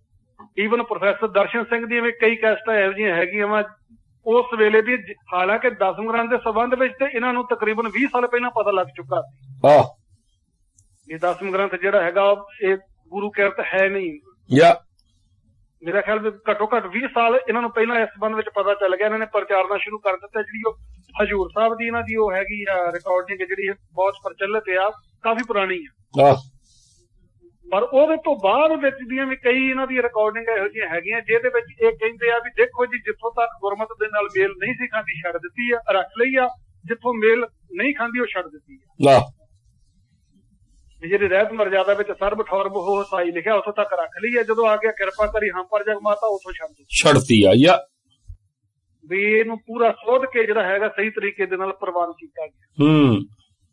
ਈਵਨ ਪ੍ਰੋਫੈਸਰ ਦਰਸ਼ਨ ਸਿੰਘ ਦੀਆਂ ਵੀ ਕਈ ਕੈਸਟਾਂ ਇਹੋ ਜਿਹੀਆਂ ਹੈਗੀਆਂ ਵਾ ਉਸ ਵੇਲੇ ਦੀ, ਹਾਲਾਂਕਿ ਦਸਮ ਗ੍ਰੰਥ ਦੇ ਸੰਬੰਧ ਵਿੱਚ ਤੇ ਇਹਨਾਂ ਨੂੰ ਤਕਰੀਬਨ ਵੀਹ ਸਾਲ ਪਹਿਲਾਂ ਪਤਾ ਲੱਗ ਚੁੱਕਾ ਸੀ ਇਹ ਦਸਮ ਗ੍ਰੰਥ ਜਿਹੜਾ ਹੈਗਾ ਇਹ ਗੁਰੂ ਕਿਰਤ ਹੈ ਨਹੀਂ। ਮੇਰਾ ਖਿਆਲ ਵੀ ਘੱਟੋ ਘੱਟ ਵੀਹ ਸਾਲ ਇਹਨਾਂ ਨੂੰ ਪਹਿਲਾਂ ਇਸ ਸੰਬੰਧ ਵਿੱਚ ਪਤਾ ਚੱਲ ਗਿਆ। ਇਹਨਾਂ ਨੇ ਪ੍ਰਚਾਰਨਾ ਸ਼ੁਰੂ ਕਰ ਦਿੱਤਾ। ਜਿਹੜੀ ਉਹ ਹਜ਼ੂਰ ਸਾਹਿਬ ਦੀ ਇਹਨਾਂ ਦੀ ਉਹ ਹੈਗੀ ਆ ਰਿਕਾਰਡਿੰਗ ਜਿਹੜੀ ਬਹੁਤ ਪ੍ਰਚਲਿਤ ਆ, ਕਾਫੀ ਪੁਰਾਣੀ ਆ, ਪਰ ਉਹਦੇ ਤੋਂ ਬਾਅਦ ਵਿੱਚ ਦੀਆਂ ਵੀ ਕਈ ਇਹਨਾਂ ਦੀਆਂ ਰਿਕਾਰਡਿੰਗ ਇਹੋ ਜਿਹੀਆਂ ਹੈਗੀਆਂ ਜਿਹਦੇ ਵਿੱਚ ਇਹ ਕਹਿੰਦੇ ਆ ਵੀ ਦੇਖੋ ਜੀ ਜਿੱਥੋਂ ਤੱਕ ਗੁਰਮਤਿ ਦੇ ਨਾਲ ਮੇਲ ਨਹੀਂ ਸੀ ਖਾਂਦੀ ਛੱਡ ਦਿੱਤੀ ਆ, ਰੱਖ ਲਈ ਆ, ਜਿੱਥੋਂ ਮੇਲ ਨਹੀਂ ਖਾਂਦੀ ਉਹ ਛੱਡ ਦਿੱਤੀ ਆ। ਜਿਹੜੀ ਰਹਿਤ ਮਰਜ਼ਾਦਾ ਵਿੱਚ ਸਰਬ ਠੌਰਬ ਹੋ ਸਾਈ ਲਿਖਿਆ ਉੱਥੋਂ ਤੱਕ ਰੱਖ ਲਈ ਆ, ਜਦੋਂ ਆ ਗਿਆ ਕਿਰਪਾ ਕਰੀ ਹਮ ਪਰ ਜਗ ਮਾਤਾ ਉੱਥੋਂ ਛੱਡ ਦਿੱਤੀ
ਛੱਡਤੀ ਆ ਜਾਂ
ਵੀ ਇਹਨੂੰ ਪੂਰਾ ਸੋਧ ਕੇ ਜਿਹੜਾ ਹੈਗਾ ਸਹੀ ਤਰੀਕੇ ਦੇ ਨਾਲ ਪ੍ਰਵਾਨ ਕੀਤਾ ਗਿਆ।
ਹੂੰ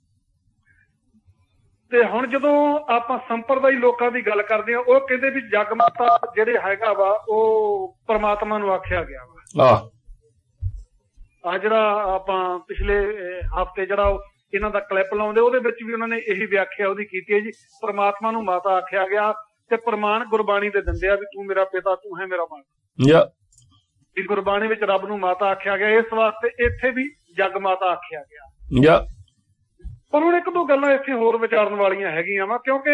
ਤੇ ਹੁਣ ਜਦੋਂ ਆਪਾਂ ਸੰਪਰਦਾਈ ਲੋਕਾਂ ਦੀ ਗੱਲ ਕਰਦੇ ਹਾਂ ਉਹ ਕਹਿੰਦੇ ਵੀ ਜਗ ਮਾਤਾ ਜਿਹੜੇ ਹੈਗਾ ਵਾ ਉਹ ਪਰਮਾਤਮਾ ਨੂੰ ਆਖਿਆ ਗਿਆ ਵਾ। ਆਹ ਆ ਜਿਹੜਾ ਆਪਾਂ ਪਿਛਲੇ ਹਫ਼ਤੇ ਜਿਹੜਾ ਇਹਨਾਂ ਦਾ ਕਲਿੱਪ ਲਾਉਂਦੇ ਉਹਦੇ ਵਿੱਚ ਵੀ ਉਹਨਾਂ ਨੇ ਇਹੀ ਵਿਆਖਿਆ ਉਹਦੀ ਕੀਤੀ ਹੈ ਜੀ, ਪਰਮਾਤਮਾ ਨੂੰ ਮਾਤਾ ਆਖਿਆ ਗਿਆ ਤੇ ਪ੍ਰਮਾਣ ਗੁਰਬਾਣੀ ਦੇ ਦਿੰਦੇ ਆ ਵੀ ਤੂੰ ਮੇਰਾ ਪਿਤਾ ਤੂੰ ਹੈ ਮੇਰਾ ਮਾਤਾ। ਵੀ ਗੁਰਬਾਣੀ ਵਿੱਚ ਰੱਬ ਨੂੰ ਮਾਤਾ ਆਖਿਆ ਗਿਆ, ਇਸ ਵਾਸਤੇ ਇੱਥੇ ਵੀ ਜਗ ਮਾਤਾ ਆਖਿਆ ਗਿਆ। ਪਰ ਹੁਣ ਇੱਕ ਦੋ ਗੱਲਾਂ ਇੱਥੇ ਹੋਰ ਵਿਚਾਰਨ ਵਾਲੀਆਂ ਹੈਗੀਆਂ ਵਾ, ਕਿਉਂਕਿ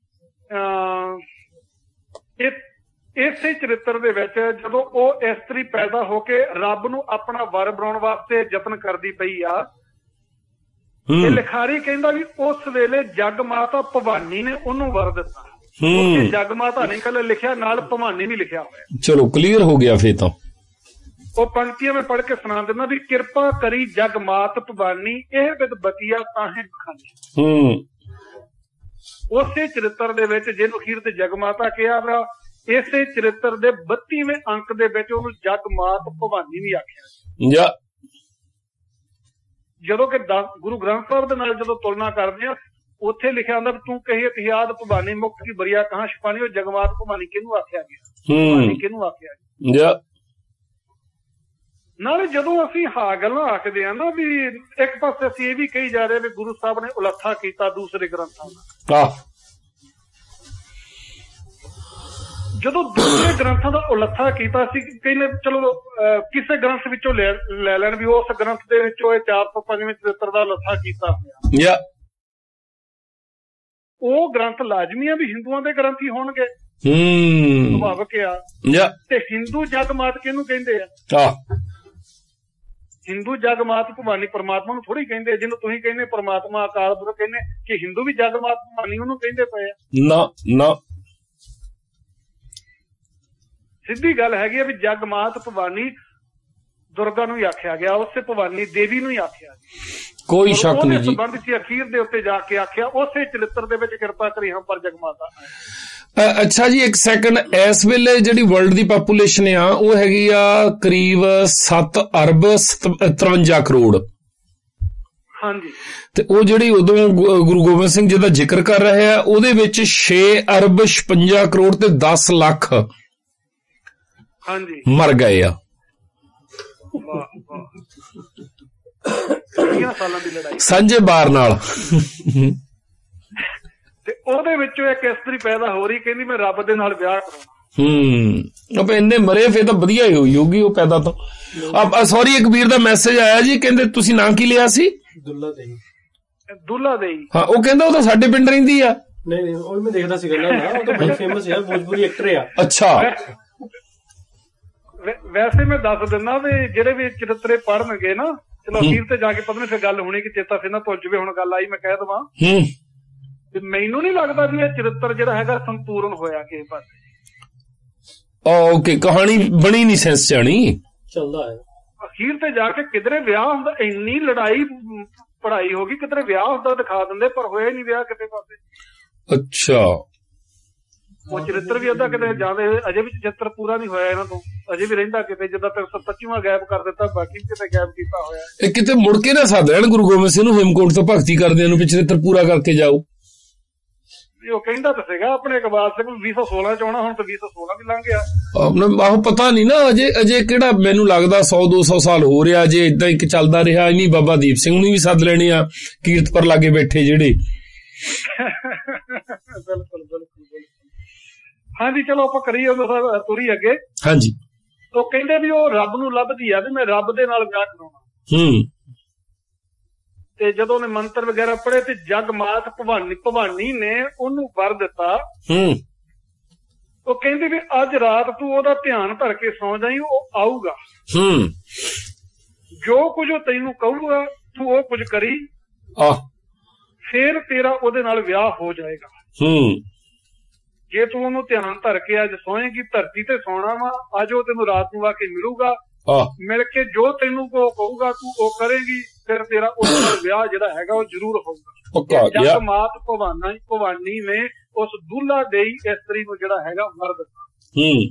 ਇਸੇ ਚਰਿੱਤਰ ਦੇ ਵਿੱਚ ਜਦੋਂ ਉਹ ਇਸਤਰੀ ਪੈਦਾ ਹੋ ਕੇ ਰੱਬ ਨੂੰ ਆਪਣਾ ਵਰ ਬਣਾਉਣ ਵਾਸਤੇ ਯਤਨ ਕਰਦੀ ਪਈ ਆ, ਇਹ ਲਿਖਾਰੀ ਕਹਿੰਦਾ ਵੀ ਉਸ ਵੇਲੇ ਜਗ ਮਾਤਾ ਭਵਾਨੀ ਨੇ ਉਹਨੂੰ ਵਰ ਦਿੱਤਾ। ਜਗ ਮਾਤਾ ਨਹੀਂ ਕੱਲ ਲਿਖਿਆ, ਨਾਲ ਭਵਾਨੀ ਵੀ ਲਿਖਿਆ ਹੋਇਆ। ਚਲੋ ਕਲੀਅਰ ਹੋ ਗਿਆ ਫੇਰ ਤਾਂ। ਉਹ ਪੰਕਤੀਆਂ ਮੈਂ ਪੜ੍ਹ ਕੇ ਸੁਣਾ ਦਿੰਦਾ ਵੀ ਕਿਰਪਾ ਕਰੀ ਜਗ ਮਾਤ ਭਵਾਨੀ ਇਹ ਵਿਦ ਬਤੀਆ ਤਾਹੇ ਖਾਨੀ। ਹੂੰ ਉਸੇ ਚਰਿੱਤਰ ਦੇ ਵਿੱਚ ਜਿਹਨੂੰ ਅਖੀਰ ਤੇ ਜਗ ਮਾਤਾ ਕਿਹਾ ਵਾ, ਇਸੇ ਚਰਿੱਤਰ ਦੇ ਬੱਤੀਵੇਂ ਅੰਕ ਦੇ ਵਿੱਚ ਉਹਨੂੰ ਜਗ ਮਾਤ ਭਵਾਨੀ ਵੀ ਆਖਿਆ। ਜਦੋਂ ਕਿ ਗੁਰੂ ਗ੍ਰੰਥ ਸਾਹਿਬ ਦੇ ਨਾਲ ਜਦੋਂ ਤੁਲਨਾ ਕਰਦੇ ਆ ਉੱਥੇ ਲਿਖਿਆ ਹੁੰਦਾ ਵੀ ਤੂੰ ਕਹੀ ਇਤਿਹਾਦ ਭਵਾਨੀ ਮੁਕਤ ਕੀ ਬਰੀਆ ਕਹਾਂ ਛਪਾਨੀ, ਉਹ ਜਗਮਾਤ ਭਵਾਨੀ ਕਿਹਨੂੰ ਆਖਿਆ ਗਿਆ, ਭਵਾਨੀ ਕਿਹਨੂੰ ਆਖਿਆ ਗਿਆ। ਨਾਲੇ ਜਦੋਂ ਅਸੀਂ ਹਾਂ ਗੱਲਾਂ ਆਖਦੇ ਆ ਨਾ ਵੀ ਇੱਕ ਪਾਸੇ ਅਸੀਂ ਇਹ ਵੀ ਕਹੀ ਜਾ ਰਹੇ ਵੀ ਗੁਰੂ ਸਾਹਿਬ ਨੇ ਉਲੱਥਾ ਕੀਤਾ ਦੂਸਰੇ ਗ੍ਰੰਥਾਂ ਦਾ, ਜਦੋਂ ਦੂਸਰੇ ਗ੍ਰੰਥਾਂ ਦਾ ਉਲੱਥਾ ਕੀਤਾ ਸੀ ਕਹਿੰਦੇ ਚਲੋ ਕਿਸੇ ਗ੍ਰੰਥ ਵਿੱਚੋਂ ਲੈ ਲੈ ਲੈਣ ਵੀ ਉਸ ਗ੍ਰੰਥ ਦੇ ਵਿੱਚੋਂ ਇਹ ਚਾਰ ਸੌ ਪੰਜਵੇਂ ਚਰਿੱਤਰ ਦਾ ਉਲੱਥਾ ਕੀਤਾ ਹੋਇਆ। ਉਹ ਗ੍ਰੰਥ ਲਾਜ਼ਮੀਆਂ ਵੀ ਹਿੰਦੂਆਂ ਦੇ ਗ੍ਰੰਥ ਹੀ ਹੋਣਗੇ, ਸੁਭਾਵਿਕ ਆ। ਤੇ ਹਿੰਦੂ ਜਗ ਮਾਤ ਕਿਹਨੂੰ ਕਹਿੰਦੇ ਆ? ਹਿੰਦੂ ਜਗ ਮਾਤ ਭਵਾਨੀ ਪਰਮਾਤਮਾ ਨੂੰ ਥੋੜੀ ਕਹਿੰਦੇ, ਜਿਹਨੂੰ ਤੁਸੀਂ ਕਹਿੰਦੇ ਪਰਮਾਤਮਾ ਅਕਾਲ ਪੁਰਖ ਕਹਿੰਦੇ, ਕਿ ਹਿੰਦੂ ਵੀ ਜਗ ਮਾਤ ਭਵਾਨੀ ਉਹਨੂੰ ਕਹਿੰਦੇ ਪਏ ਆ? ਨਾ ਨਾ, ਸਿੱਧੀ ਗੱਲ ਹੈਗੀ ਆ ਵੀ ਜਗ ਮਾਤ ਭਵਾਨੀ ਦੁਰਗਾ ਨੂੰ ਹੀ ਆਖਿਆ ਗਿਆ, ਉਸੇ ਭਵਾਨੀ ਦੇਵੀ ਨੂੰ ਹੀ ਆਖਿਆ, ਕੋਈ ਸ਼ੱਕ ਨਹੀਂ ਜੀ। ਸੰਬੰਧ ਸੀ ਅਖੀਰ ਦੇ ਉੱਤੇ ਜਾ ਕੇ ਆਖਿਆ ਉਸੇ ਚਰਿੱਤਰ ਦੇ ਵਿੱਚ ਕਿਰਪਾ ਕਰੀ ਹਮ ਪਰ ਜਗ ਮਾਤਾ। ਅੱਛਾ ਜੀ ਇੱਕ ਸੈਕਿੰਡ, ਇਸ ਵੇਲੇ ਜਿਹੜੀ ਵਰਲਡ ਦੀ ਪਾਪੂਲੇਸ਼ਨ ਆ ਉਹ ਹੈਗੀ ਆ ਕਰੀਬ ਸੱਤ ਅਰਬ ਤਰਵੰਜਾ ਕਰੋੜ। ਹਾਂਜੀ, ਤੇ ਉਹ ਜਿਹੜੀ ਉਦੋਂ ਗੁਰੂ ਗੋਬਿੰਦ ਸਿੰਘ ਜੀ ਦਾ ਜ਼ਿਕਰ ਕਰ ਰਹੇ ਆ ਉਹਦੇ ਵਿੱਚ ਛੇ ਅਰਬ ਛਪੰਜਾ ਕਰੋੜ ਤੇ ਦਸ ਲੱਖ ਹਾਂਜੀ ਮਰ ਗਏ ਆ। ਸਾਲਾਂ ਦੀ ਲੜਾਈ ਸਾਂਝੇ ਬਾਰ ਨਾਲ, ਤੇ ਉਹਦੇ ਵਿੱਚੋਂ ਇੱਕ ਇਸਤਰੀ ਪੈਦਾ ਹੋ ਰਹੀ ਕਹਿੰਦੀ ਮੈਂ ਰੱਬ ਦੇ ਨਾਲ ਵਿਆਹ ਕਰਾਉਣਾ। ਹੂੰ ਇੰਨੇ ਮਰੇ ਫੇਰ ਤਾਂ ਵਧੀਆ ਹੀ ਹੋਈ ਹੋਊਗੀ ਉਹ ਪੈਦਾ ਤਾਂ। ਸੌਰੀ ਇੱਕ ਵੀਰ ਦਾ ਮੈਸੇਜ ਆਇਆ ਜੀ, ਕਹਿੰਦੇ ਤੁਸੀਂ ਨਾਂ ਕੀ ਲਿਆ ਸੀ? ਦੁੱਲਾ ਦੇਈ। ਦੁੱਲਾ ਦੇਈ, ਹਾਂ ਉਹ ਕਹਿੰਦਾ ਉਹ ਤਾਂ ਸਾਡੇ ਪਿੰਡ ਰਹਿੰਦੀ ਆ। ਨਹੀਂ ਨਹੀਂ ਉਹ ਮੈਂ ਦੇਖਦਾ ਸੀਗਾ ਨਾ, ਉਹ ਤਾਂ ਬਹੁਤ ਫੇਮਸ ਹੈ, ਭੋਜਪੁਰੀ ਐਕਟਰ ਆ। ਅੱਛਾ, ਵੈਸੇ ਮੈਂ ਦੱਸ ਦਿੰਦਾ ਵੀ ਜਿਹੜੇ ਵੀ ਚਰਿੱਤਰੇ ਪੜ੍ਹਨਗੇ ਨਾ, ਚਲੋ ਅਖੀਰ ਤੇ ਜਾ ਕੇ ਪਤਾ ਨੀ ਫਿਰ ਗੱਲ ਹੋਣੀ ਕਿ ਚੇਤਾ ਫਿਰ ਨਾ ਭੁੱਲ ਜਾਵੇ, ਹੁਣ ਗੱਲ ਆਈ ਮੈਂ ਕਹਿ ਦੇਵਾਂ। ਮੈਨੂੰ ਨੀ ਲੱਗਦਾ ਵੀ ਇਹ ਚਰਿੱਤਰ ਜਿਹੜਾ ਹੈਗਾ ਸੰਪੂਰਨ ਹੋਇਆ ਕਿਸੇ ਪਾਸੇ। ਓਕੇ, ਕਹਾਣੀ ਬਣੀ ਨੀ ਸੈਂਸ ਜਾਣੀ ਚੱਲਦਾ ਹੈ। ਅਖੀਰ ਤੇ ਜਾ ਕੇ ਕਿਧਰੇ ਵਿਆਹ ਹੁੰਦਾ, ਇੰਨੀ ਲੜਾਈ ਪੜ੍ਹਾਈ ਹੋ ਗਈ, ਕਿਧਰੇ ਵਿਆਹ ਹੁੰਦਾ ਦਿਖਾ ਦਿੰਦੇ, ਪਰ ਹੋਇਆ ਹੀ ਨੀ ਵਿਆਹ ਕਿਸੇ ਪਾਸੇ। ਅੱਛਾ, ਉਹ ਚਰਿੱਤਰ ਵੀ ਅੱਧਾ ਕਿਤੇ ਜਾਂਦੇ, ਅਜੇ ਵੀ ਚਰਿੱਤਰ ਪੂਰਾ ਨੀ ਹੋਇਆ ਇਹਨਾਂ ਤੋਂ, ਅਜੇ ਵੀ ਰਹਿੰਦਾ ਕਿਤੇ, ਜਿੱਦਾਂ ਤਿੰਨ ਸੌ ਪੱਚੀਵਾਂ ਗਾਇਬ ਕਰ ਦਿੱਤਾ, ਬਾਕੀ ਕਿਤੇ ਗਾਇਬ ਕੀਤਾ ਹੋਇਆ। ਇਹ ਕਿਤੇ ਮੁੜ ਕੇ ਨਾ ਸੱਦ ਲੈਣ ਗੁਰੂ ਗੋਬਿੰਦ ਸਿੰਘ ਨੂੰ ਹੇਮਕੋਟ ਤੋਂ ਭਗਤੀ ਕਰਦਿਆਂ ਨੂੰ, ਚਰਿੱਤਰ ਪੂਰਾ ਕਰਕੇ ਜਾਓ। ਉਹ ਕਹਿੰਦਾ ਤਾਂ ਸੀਗਾ ਆਪਣੇ ਇਕਬਾਲ ਸਿੰਘ ਵੀਹ ਸੌ ਸੋਲਾਂ ਚ ਆਉਣਾ, ਹੁਣ ਤਾਂ ਵੀਹ ਸੌ ਸੋਲਾਂ ਵੀ ਲੰਘ ਗਿਆ। ਆਹੋ ਪਤਾ ਨੀ ਨਾ, ਅਜੇ ਅਜੇ ਕਿਹੜਾ ਮੈਨੂੰ ਲੱਗਦਾ ਸੌ ਦੋ ਸੌ ਸਾਲ ਹੋ ਰਿਹਾ, ਜੇ ਏਦਾਂ ਇੱਕ ਚੱਲਦਾ ਰਿਹਾ। ਨਹੀਂ ਬਾਬਾ ਦੀਪ ਸਿੰਘ ਨੂੰ ਵੀ ਸੱਦ ਲੈਣੇ ਆ, ਕੀਰਤਪੁਰ ਲਾਗੇ ਬੈਠੇ ਜਿਹੜੇ। ਬਿਲਕੁਲ ਬਿਲਕੁਲ ਬਿਲਕੁਲ,
ਹਾਂਜੀ ਚਲੋ ਆਪਾਂ ਕਰੀਏ ਤੁਰੀ ਅੱਗੇ।
ਹਾਂਜੀ।
ਉਹ ਕਹਿੰਦੇ ਵੀ ਉਹ ਰੱਬ ਨੂੰ ਲੱਭਦੀ ਆ ਵੀ ਮੈਂ ਰੱਬ ਦੇ ਨਾਲ ਵਿਆਹ ਕਰਾਉਣਾ।
ਹੂੰ।
ਤੇ ਜਦੋਂ ਉਹਨੇ ਮੰਤਰ ਵਗੈਰਾ ਪੜ੍ਹੇ ਤੇ ਜਗ ਮਾਤ ਭਵਾਨੀ ਭਵਾਨੀ ਨੇ ਉਹਨੂੰ ਵਰ ਦਿੱਤਾ।
ਹੂੰ।
ਉਹ ਕਹਿੰਦੀ ਵੀ ਅੱਜ ਰਾਤ ਤੂੰ ਉਹਦਾ ਧਿਆਨ ਧਰ ਕੇ ਸੌਂ ਜਾਈਂ, ਉਹ ਆਊਗਾ।
ਹੂੰ। ਜੋ
ਕੁਝ ਉਹ ਤੈਨੂੰ ਕਹੂਗਾ ਤੂੰ ਉਹ ਕੁਝ ਕਰੀ,
ਆ
ਫੇਰ ਤੇਰਾ ਉਹਦੇ ਨਾਲ ਵਿਆਹ ਹੋ ਜਾਏਗਾ।
ਹੂੰ।
ਜੇ ਤੂੰ ਉਹਨੂੰ ਧਿਆਨ ਧਰ ਕੇ ਅੱਜ ਸੌਏਗੀ, ਧਰਤੀ ਤੇ ਸੌਣਾ ਵਾ, ਅੱਜ ਉਹ ਤੈਨੂੰ ਰਾਤ ਨੂੰ ਆ ਕੇ ਮਿਲੂਗਾ। ਮਿਲ ਕੇ ਜੋ ਤੈਨੂੰ ਕੋ ਕਹੂਗਾ ਤੂੰ ਉਹ ਕਰੇਗੀ, ਫਿਰ ਤੇਰਾ ਉਹਦੇ ਨਾਲ ਵਿਆਹ ਜਿਹੜਾ ਹੈਗਾ ਉਹ ਜ਼ਰੂਰ ਹੋਊਗਾ। ਜਗ ਮਾਤ ਭਵਾਨਾ ਭਵਾਨੀ ਨੇ ਉਸ ਦੁੱਲਾ ਦੇਈ ਇਸਤਰੀ ਨੂੰ ਜਿਹੜਾ ਹੈਗਾ ਵਰ ਦਿੱਤਾ।
ਹੂੰ।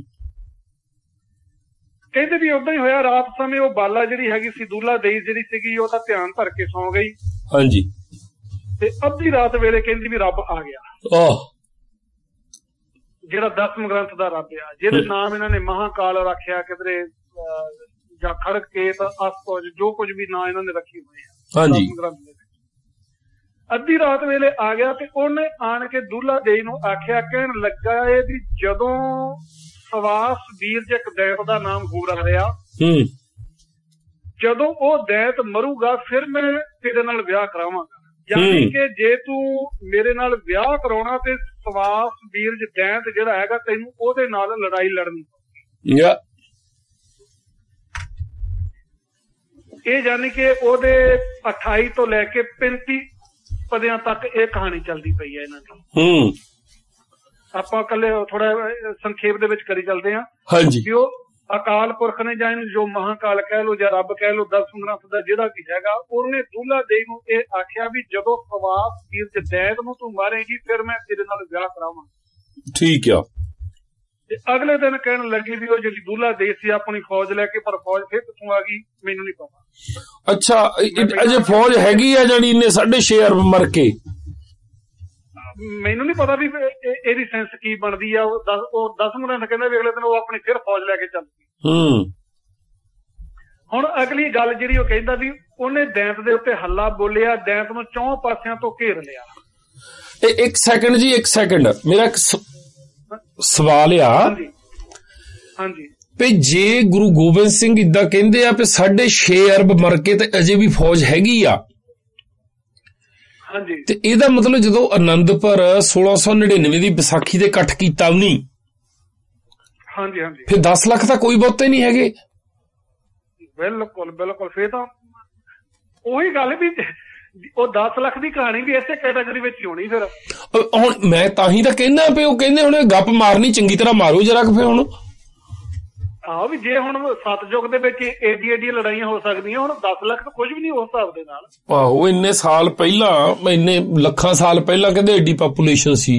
ਕਹਿੰਦੇ ਵੀ ਉਦਾਂ ਹੀ ਹੋਇਆ। ਰਾਤ ਸਮੇਂ ਉਹ ਬਾਲਾ ਜਿਹੜੀ ਹੈਗੀ ਸੀ, ਦੁੱਲਾ ਦੇਈ ਜਿਹੜੀ ਸੀਗੀ, ਉਹਦਾ ਧਿਆਨ ਧਰ ਕੇ ਸੌਂ ਗਈ।
ਹਾਂਜੀ।
ਤੇ ਅੱਧੀ ਰਾਤ ਵੇਲੇ ਕਹਿੰਦੀ ਵੀ ਰੱਬ ਆ ਗਿਆ।
ਆਹ
ਜਿਹੜਾ ਦਸਮ ਗ੍ਰੰਥ ਦਾ ਰੱਬ ਆ, ਜਿਹਦੇ ਨਾਮ ਇਹਨਾਂ ਨੇ ਮਹਾਕਾਲ ਰੱਖਿਆ, ਕਿਧਰੇ ਜਾਂ ਖੜਕ ਕੇਤ ਅਸਤੋਜ, ਜੋ ਕੁਝ ਵੀ ਨਾਂ ਇਹਨਾਂ ਨੇ ਰੱਖੇ ਹੋਏ ਆ ਦਸਮ ਗ੍ਰੰਥ ਦੇ ਵਿੱਚ। ਅੱਧੀ ਰਾਤ ਵੇਲੇ ਆ ਗਿਆ ਤੇ ਉਹਨੇ ਆਣ ਕੇ ਦੁੱਲਾ ਦੇਈ ਨੂੰ ਆਖਿਆ, ਕਹਿਣ ਲੱਗਾ ਇਹ ਵੀ ਜਦੋਂ ਸਵਾਸ ਵੀਰ ਚ ਇੱਕ ਦੈਤ ਦਾ ਨਾਮ ਹੋਰ ਆ ਰਿਹਾ, ਜਦੋਂ ਉਹ ਦੈਤ ਮਰੂਗਾ ਫਿਰ ਮੈਂ ਤੇਰੇ ਨਾਲ ਵਿਆਹ ਕਰਾਵਾਂਗਾ। ਯਾਨੀ ਕਿ ਜੇ ਤੂੰ ਮੇਰੇ ਨਾਲ ਵਿਆਹ ਕਰਾਉਣਾ ਤੇ ਸਵਾਸ ਵੀਰਜ ਦੈਤ ਜਿਹੜਾ ਹੈਗਾ ਤੈਨੂੰ ਉਹਦੇ ਨਾਲ ਲੜਾਈ ਲੜਨੀ ਪਊਗੀ। ਇਹ ਯਾਨੀ ਕਿ ਉਹਦੇ ਅਠਾਈ ਤੋਂ ਲੈ ਕੇ ਪੈਂਤੀ ਪਦਿਆਂ ਤੱਕ ਇਹ ਕਹਾਣੀ ਚੱਲਦੀ ਪਈ ਹੈ ਇਹਨਾਂ ਦੀ। ਆਪਾਂ ਕੱਲੇ ਥੋੜਾ ਸੰਖੇਪ ਦੇ ਵਿੱਚ ਕਰੀ ਚੱਲਦੇ ਹਾਂ।
ਹਾਂਜੀ।
ਉਹ ਅਕਾਲ ਪੁਰਖ ਨੇ ਜਾਂ ਇਹਨੂੰ ਜੋ ਮਹਾਕਾਲ ਕਹਿ ਲੋ ਜਾਂ ਰੱਬ ਕਹਿ ਲੋ, ਦਸਮ ਗ੍ਰੰਥ ਦਾ ਜਿਹੜਾ ਵੀ ਹੈਗਾ, ਉਹਨੇ ਦੁੱਲਾ ਦੇਈ ਨੂੰ ਇਹ ਆਖਿਆ ਵੀ ਜਦੋਂ ਸਵਾਸ ਵੀਰ ਦੈਤ ਨੂੰ ਤੂੰ ਮਾਰੇਗੀ ਫਿਰ ਮੈਂ ਤੇਰੇ ਨਾਲ ਵਿਆਹ ਕਰਾਵਾਂ। ਠੀਕ ਆ। ਤੇ ਅਗਲੇ ਦਿਨ ਕਹਿਣ ਲੱਗੀ ਵੀ ਉਹ ਜਿਹੜੀ ਦੁੱਲਾ ਦੇਈ ਸੀ ਆਪਣੀ ਫੌਜ ਲੈ ਕੇ, ਪਰ ਫੌਜ ਫਿਰ ਕਿੱਥੋਂ ਆ ਗਈ ਮੈਨੂੰ ਨਹੀਂ ਪਤਾ।
ਅੱਛਾ, ਅਜੇ ਫੌਜ ਹੈਗੀ ਆ ਜਿਹੜੀ ਇਹਨੇ ਸਾਢੇ ਛੇ ਅਰਬ ਮਰ ਕੇ?
ਮੈਨੂੰ ਨੀ ਪਤਾ ਵੀ ਇਹਦੀ ਸੈਂਸ ਕੀ ਬਣਦੀ ਆ। ਉਹ ਦਸਮ ਗ੍ਰੰਥ ਕਹਿੰਦਾ ਵੀ ਅਗਲੇ ਦਿਨ ਉਹ ਆਪਣੀ ਫਿਰ ਫੌਜ ਲੈ ਕੇ ਚੱਲ ਗਈ। ਹੁਣ ਅਗਲੀ ਗੱਲ ਜਿਹੜੀ ਉਹ ਕਹਿੰਦਾ ਵੀ ਉਹਨੇ ਦੈਂਤ ਦੇ ਉੱਤੇ ਹੱਲਾ ਬੋਲਿਆ, ਦੈਂਤ ਨੂੰ ਚੌਂ ਪਾਸਿਆਂ ਤੋਂ ਘੇਰ ਲਿਆ।
ਇੱਕ ਸੈਕਿੰਡ ਜੀ, ਇੱਕ ਸੈਕਿੰਡ, ਮੇਰਾ ਇੱਕ ਸਵਾਲ ਆ।
ਹਾਂਜੀ ਹਾਂਜੀ।
ਵੀ ਜੇ ਗੁਰੂ ਗੋਬਿੰਦ ਸਿੰਘ ਇਦਾਂ ਕਹਿੰਦੇ ਆ ਵੀ ਸਾਢੇ ਛੇ ਅਰਬ ਮਰ ਕੇ ਤੇ ਅਜੇ ਵੀ ਫੌਜ ਹੈਗੀ ਆ,
ਹਾਂਜੀ,
ਤੇ ਇਹਦਾ ਮਤਲਬ ਜਦੋਂ ਅਨੰਦਪੁਰ ਸੋਲਾਂ ਸੌ ਨੜਿਨਵੇਂ ਦੀ ਵਿਸਾਖੀ ਦੇ ਇਕੱਠ ਕੀਤਾ ਉਹਨੀ,
ਹਾਂਜੀ ਹਾਂਜੀ,
ਫਿਰ ਦਸ ਲੱਖ ਤਾਂ ਕੋਈ ਬਹੁਤੇ ਨਹੀਂ ਹੈਗੇ।
ਬਿਲਕੁਲ ਬਿਲਕੁਲ। ਫੇਰ ਤਾਂ ਉਹੀ ਗੱਲ ਵੀ ਉਹ ਦਸ ਲੱਖ ਦੀ ਕਹਾਣੀ ਵੀ ਇਸੇ ਕੈਟਾਗਰੀ ਵਿੱਚ ਹੋਣੀ। ਫਿਰ
ਹੁਣ ਮੈਂ ਤਾਂ ਹੀ ਤਾਂ ਕਹਿੰਦਾ ਵੀ ਉਹ ਕਹਿੰਦੇ ਹੁਣ ਗੱਪ ਮਾਰਨੀ ਚੰਗੀ ਤਰ੍ਹਾਂ ਮਾਰੋ ਜਰਾ। ਫਿਰ ਹੁਣ
ਆਹੋ ਵੀ ਜੇ ਹੁਣ ਸਤਜੁਗ ਦੇ ਵਿੱਚ ਏਡੀ ਏਡੀ ਲੜਾਈਆਂ ਹੋ ਸਕਦੀਆਂ, ਹੁਣ ਦਸ ਲੱਖ ਤਾਂ ਕੁਝ ਵੀ ਨਹੀਂ ਉਸ ਹਿਸਾਬ ਦੇ ਨਾਲ।
ਆਹੋ, ਇੰਨੇ ਸਾਲ ਪਹਿਲਾਂ, ਇੰਨੇ ਲੱਖਾਂ ਸਾਲ ਪਹਿਲਾਂ ਕਹਿੰਦੇ ਏਡੀ ਪਾਪੂਲੇਸ਼ਨ ਸੀ।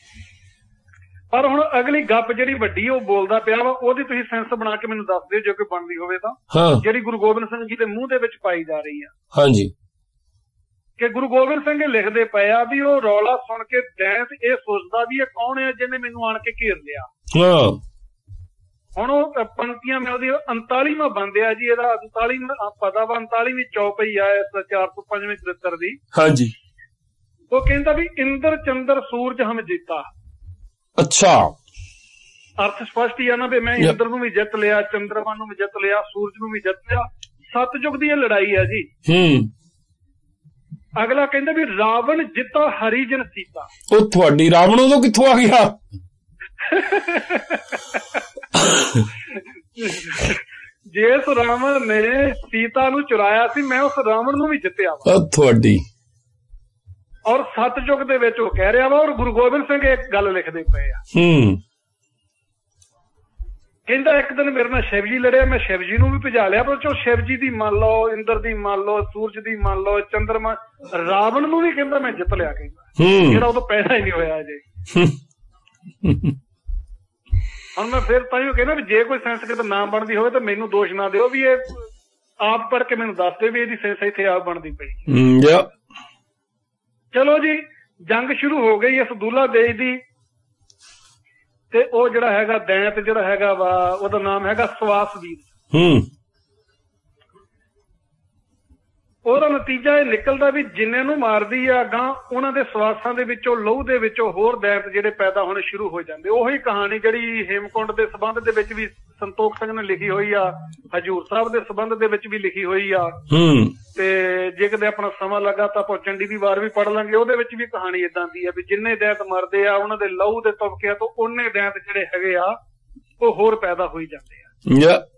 ਪਰ ਹੁਣ ਅਗਲੀ ਗੱਪ ਜਿਹੜੀ ਵੱਡੀ ਉਹ ਬੋਲਦਾ ਪਿਆ ਵਾ, ਉਹਦੀ ਤੁਸੀਂ ਸੈਂਸ ਬਣਾ ਕੇ ਮੈਨੂੰ ਦੱਸ ਦਿਓ ਜੇ ਕੋਈ ਬਣਦੀ ਹੋਵੇ ਤਾਂ।
ਹਾਂ।
ਜਿਹੜੀ ਗੁਰੂ ਗੋਬਿੰਦ ਸਿੰਘ ਜੀ ਦੇ ਮੂੰਹ ਦੇ ਵਿੱਚ ਪਾਈ ਜਾ ਰਹੀ ਆ।
ਹਾਂਜੀ।
ਕਿ ਗੁਰੂ ਗੋਬਿੰਦ ਸਿੰਘ ਲਿਖਦੇ ਪਏ ਆ ਵੀ ਉਹ ਰੌਲਾ ਸੁਣ ਕੇ ਦੈਂਤ ਇਹ ਸੋਚਦਾ ਵੀ ਇਹ ਕੌਣ ਹੈ ਜਿਹਨੇ ਮੈਨੂੰ ਆਣ ਕੇ ਘੇਰ ਲਿਆ।
ਹਾਂ।
ਹੁਣ ਉਹ ਪੰਕਤੀਆਂ ਮੈਂ ਉਹਦੀ ਉਨਤਾਲੀਵਾਂ ਬੰਦ ਆ ਜੀ, ਇਹਦਾ ਉਨਤਾਲੀਵਾਂ ਪਤਾ ਵਾ, ਉਨਤਾਲੀਵੀਂ ਚੌਪਈ ਆ ਇਸ ਚਾਰ ਸੌ ਪੰਜਵੇਂ ਚਰਿੱਤਰ ਦੀ। ਹਾਂਜੀ। ਉਹ ਕਹਿੰਦਾ ਵੀ ਇੰਦਰ ਚੰਦਰ ਸੂਰਜ ਹਮ ਜੀਤਾ। ਅੱਛਾ। ਅਰਥ ਸਪਸ਼ਟ ਹੀ ਆ ਨਾ ਵੀ ਮੈਂ ਇੰਦਰ ਨੂੰ ਵੀ ਜਿੱਤ ਲਿਆ, ਚੰਦਰਮਾ ਨੂੰ ਵੀ ਜਿੱਤ ਲਿਆ, ਸੂਰਜ ਨੂੰ ਵੀ ਜਿੱਤ ਲਿਆ। ਸਤਜੁਗ ਦੀ ਇਹ ਲੜਾਈ ਆ ਜੀ। ਹੂੰ। ਅਗਲਾ ਕਹਿੰਦਾ ਵੀ ਰਾਵਣ ਜਿੱਤਾ ਹਰੀਜਨ ਸੀਤਾ। ਉਹ ਤੁਹਾਡੀ ਰਾਵਣ ਉਦੋਂ ਕਿੱਥੋਂ ਆ ਗਿਆ? ਜਿਸ ਰਾਵਣ ਨੇ ਸੀਤਾ ਨੂੰ ਚੁਰਾਇਆ ਸੀ, ਮੈਂ ਉਸ ਰਾਵਣ ਨੂੰ ਵੀ ਜਿੱਤਿਆ ਵਾ। ਤੁਹਾਡੀ ਔਰ ਸਤਜੁਗ ਦੇ ਵਿੱਚ ਉਹ ਕਹਿ ਰਿਹਾ ਵਾ। ਔਰ ਗੁਰੂ ਗੋਬਿੰਦ ਸਿੰਘ ਇੱਕ ਗੱਲ ਲਿਖਦੇ ਪਏ ਆ। ਹੂੰ। ਕਹਿੰਦਾ ਇੱਕ ਦਿਨ ਮੇਰੇ ਨਾਲ ਸ਼ਿਵ ਜੀ ਲੜਿਆ, ਮੈਂ ਸ਼ਿਵ ਜੀ ਨੂੰ ਵੀ ਭਜਾ ਲਿਆ, ਪਰ ਚੋ ਸ਼ਿਵ ਜੀ ਦੀ ਮੰਨ ਲਓ, ਇੰਦਰ ਦੀ ਮੰਨ ਲਓ, ਸੂਰਜ ਦੀ ਮੰਨ ਲਓ, ਚੰਦਰਮਾ, ਰਾਵਣ ਨੂੰ ਵੀ ਕਹਿੰਦਾ ਮੈਂ ਜਿੱਤ ਲਿਆ। ਕਹਿੰਦਾ ਜਿਹੜਾ ਉਦੋਂ ਪੈਦਾ ਹੀ ਨਹੀਂ ਹੋਇਆ ਅਜੇ। ਹੁਣ ਮੈਂ ਫਿਰ ਤਾਂ ਹੀ ਕਹਿੰਦਾ ਵੀ ਜੇ ਕੋਈ ਸੰਸਕ੍ਰਿਤ ਨਾ ਬਣਦੀ ਹੋਵੇ ਤਾਂ ਮੈਨੂੰ ਦੋਸ਼ ਨਾ ਦਿਓ, ਵੀ ਇਹ ਆਪ ਪੜ੍ਹ ਕੇ ਮੈਨੂੰ ਦੱਸ ਦਿਓ ਵੀ ਇਹਦੀ ਸੈਂਸ ਇੱਥੇ ਆਪ ਬਣਦੀ ਪਈ। ਚਲੋ ਜੀ, ਜੰਗ ਸ਼ੁਰੂ ਹੋ ਗਈ ਇਸ ਦੁੱਲਾ ਦੇਸ਼ ਦੀ। ਤੇ ਉਹ ਜਿਹੜਾ ਹੈਗਾ ਦੈਂਤ ਜਿਹੜਾ ਹੈਗਾ ਵਾ, ਉਹਦਾ ਨਾਮ ਹੈਗਾ ਸਵਾਸ ਵੀਰ। ਹੂੰ। ਉਹਦਾ ਨਤੀਜਾ ਇਹ ਨਿਕਲਦਾ ਵੀ ਜਿੰਨੇ ਨੂੰ ਮਾਰਦੀ ਆ ਅਗਾਂਹ ਉਹਨਾਂ ਦੇ ਸਵਾਸਾਂ ਦੇ ਵਿੱਚੋਂ ਲਹੂ ਦੇ ਵਿੱਚੋਂ ਹੋਰ ਦੈਂਤ ਜਿਹੜੇ ਪੈਦਾ ਹੋਣੇ ਸ਼ੁਰੂ ਹੋ ਜਾਂਦੇ। ਉਹੀ ਕਹਾਣੀ ਜਿਹੜੀ ਹੇਮਕੁੰਡ ਦੇ ਸੰਬੰਧ ਦੇ ਵਿੱਚ ਵੀ ਸੰਤੋਖ ਸਿੰਘ ਨੇ ਲਿਖੀ ਹੋਈ ਆ, ਹਜੂਰ ਸਾਹਿਬ ਦੇ ਸੰਬੰਧ ਦੇ ਵਿੱਚ ਵੀ ਲਿਖੀ ਹੋਈ ਆ। ਤੇ ਜੇ ਕਿਤੇ ਆਪਣਾ ਸਮਾਂ ਲੱਗਾ ਤਾਂ ਆਪਾਂ ਚੰਡੀ ਦੀ ਵਾਰ ਵੀ ਪੜ੍ਹ ਲਾਂਗੇ, ਉਹਦੇ ਵਿੱਚ ਵੀ ਕਹਾਣੀ ਏਦਾਂ ਦੀ ਆ ਵੀ ਜਿੰਨੇ ਦੈਂਤ ਮਰਦੇ ਆ ਉਹਨਾਂ ਦੇ ਲਹੂ ਦੇ ਤਬਕਿਆਂ ਤੋਂ ਉਹਨੇ ਦੈਂਤ ਜਿਹੜੇ ਹੈਗੇ ਆ ਉਹ ਹੋਰ ਪੈਦਾ ਹੋਈ ਜਾਂਦੇ ਆ।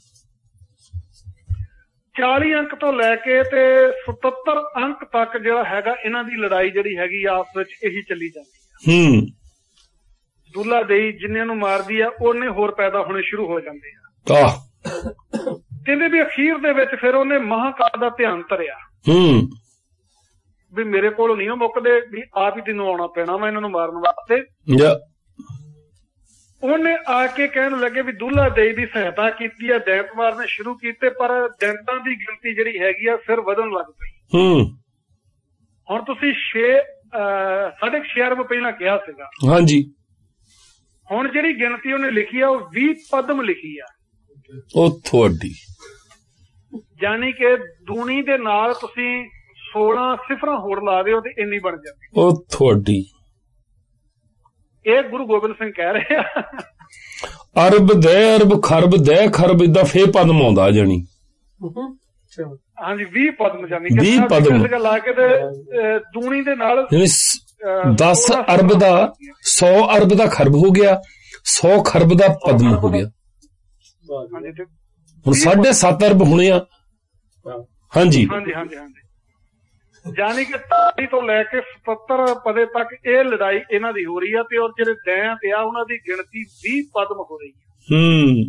ਚਾਲੀ ਅੰਕ ਤੋਂ ਲੈ ਕੇ ਤੇ ਸਤੱਤਰ ਅੰਕ ਤੱਕ ਜਿਹੜਾ ਹੈਗਾ ਇਹਨਾਂ ਦੀ ਲੜਾਈ ਜਿਹੜੀ ਹੈਗੀ ਆਪਸ ਵਿੱਚ ਇਹੀ ਚੱਲੀ ਜਾਂਦੀ ਆ। ਦੁੱਲਾ ਦੇਈ ਜਿੰਨਿਆਂ ਨੂੰ ਮਾਰਦੀ ਆ ਉਹਨੇ ਹੋਰ ਪੈਦਾ ਹੋਣੇ ਸ਼ੁਰੂ ਹੋ ਜਾਂਦੇ ਆ। ਕਹਿੰਦੇ ਵੀ ਅਖੀਰ ਦੇ ਵਿੱਚ ਫਿਰ ਉਹਨੇ ਮਹਾਕਾਲ ਦਾ ਧਿਆਨ ਧਰਿਆ ਵੀ ਮੇਰੇ ਕੋਲ ਨਹੀਂ ਉਹ ਮੁੱਕਦੇ, ਵੀ ਆਪ ਹੀ ਤੈਨੂੰ ਆਉਣਾ ਪੈਣਾ ਵਾ ਇਹਨਾਂ ਨੂੰ ਮਾਰਨ ਵਾਸਤੇ। ਉਹਨੇ ਆ ਕੇ ਕਹਿਣ ਲੱਗੇ ਵੀ ਦੁੱਲਾ ਦੇਈ ਦੀ ਸਹਾਇਤਾ ਕੀਤੀ ਆ, ਦੈਂਤ ਮਾਰਨੇ ਸ਼ੁਰੂ ਕੀਤੇ, ਪਰ ਦੈਂਤਾਂ ਦੀ ਗਿਣਤੀ ਜਿਹੜੀ ਹੈਗੀ ਆ ਫਿਰ ਵਧਣ ਲੱਗ ਪਈ। ਹੁਣ ਤੁਸੀਂ ਛੇ ਸਾਢੇ ਛੇ ਅਰਬ ਪਹਿਲਾਂ ਕਿਹਾ ਸੀਗਾ। ਹਾਂਜੀ। ਹੁਣ ਜਿਹੜੀ ਗਿਣਤੀ ਉਹਨੇ ਲਿਖੀ ਆ ਉਹ ਵੀਹ ਪਦਮ ਲਿਖੀ ਆ। ਉਹ ਤੁਹਾਡੀ ਯਾਨੀ ਕਿ ਦੂਣੀ ਦੇ ਨਾਲ ਤੁਸੀਂ ਸੋਲਾਂ ਸਿਫਰਾਂ ਹੋਰ ਲਾ ਦਿਓ ਤੇ ਇੰਨੀ ਬਣ ਜਾਂਦੀ। ਉਹ ਤੁਹਾਡੀ ਇਹ ਗੁਰੂ ਗੋਬਿੰਦ ਸਿੰਘ ਕਹਿ ਰਹੇ ਆ। ਅਰਬ ਦੇ ਅਰਬ ਖਰਬ ਦੇ ਖਰਬ ਇਦਾਂ ਫੇਰ ਪਦਮ ਆਉਂਦਾ ਜਾਣੀ। ਹਾਂਜੀ ਵੀਹ ਪਦਮ ਜਾਨੀ ਵੀਹ ਪਦਮ ਲਾ ਕੇ ਤੇ ਦੂਣੀ ਦੇ ਨਾਲ ਦਸ ਅਰਬ ਦਾ ਸੌ ਅਰਬ ਦਾ ਖਰਬ ਹੋ ਗਿਆ, ਸੌ ਖਰਬ ਦਾ ਪਦਮ ਹੋ ਗਿਆ। ਹੁਣ ਸਾਢੇ ਸੱਤ ਅਰਬ ਹੋਣੇ ਆ। ਹਾਂਜੀ ਹਾਂਜੀ ਹਾਂਜੀ ਹਾਂਜੀ ਯਾਨੀ ਕਿ ਤਾਲੀ ਤੋਂ ਲੈ ਕੇ ਸਤੱਤਰ ਪਦੇ ਤੱਕ ਇਹ ਲੜਾਈ ਇਹਨਾਂ ਦੀ ਹੋ ਰਹੀ ਆ ਤੇ ਔਰ ਜਿਹੜੇ ਦੈਂਤ ਆ ਉਹਨਾਂ ਦੀ ਗਿਣਤੀ ਵੀਹ ਪਦਮ ਹੋ ਰਹੀ ਹੈ।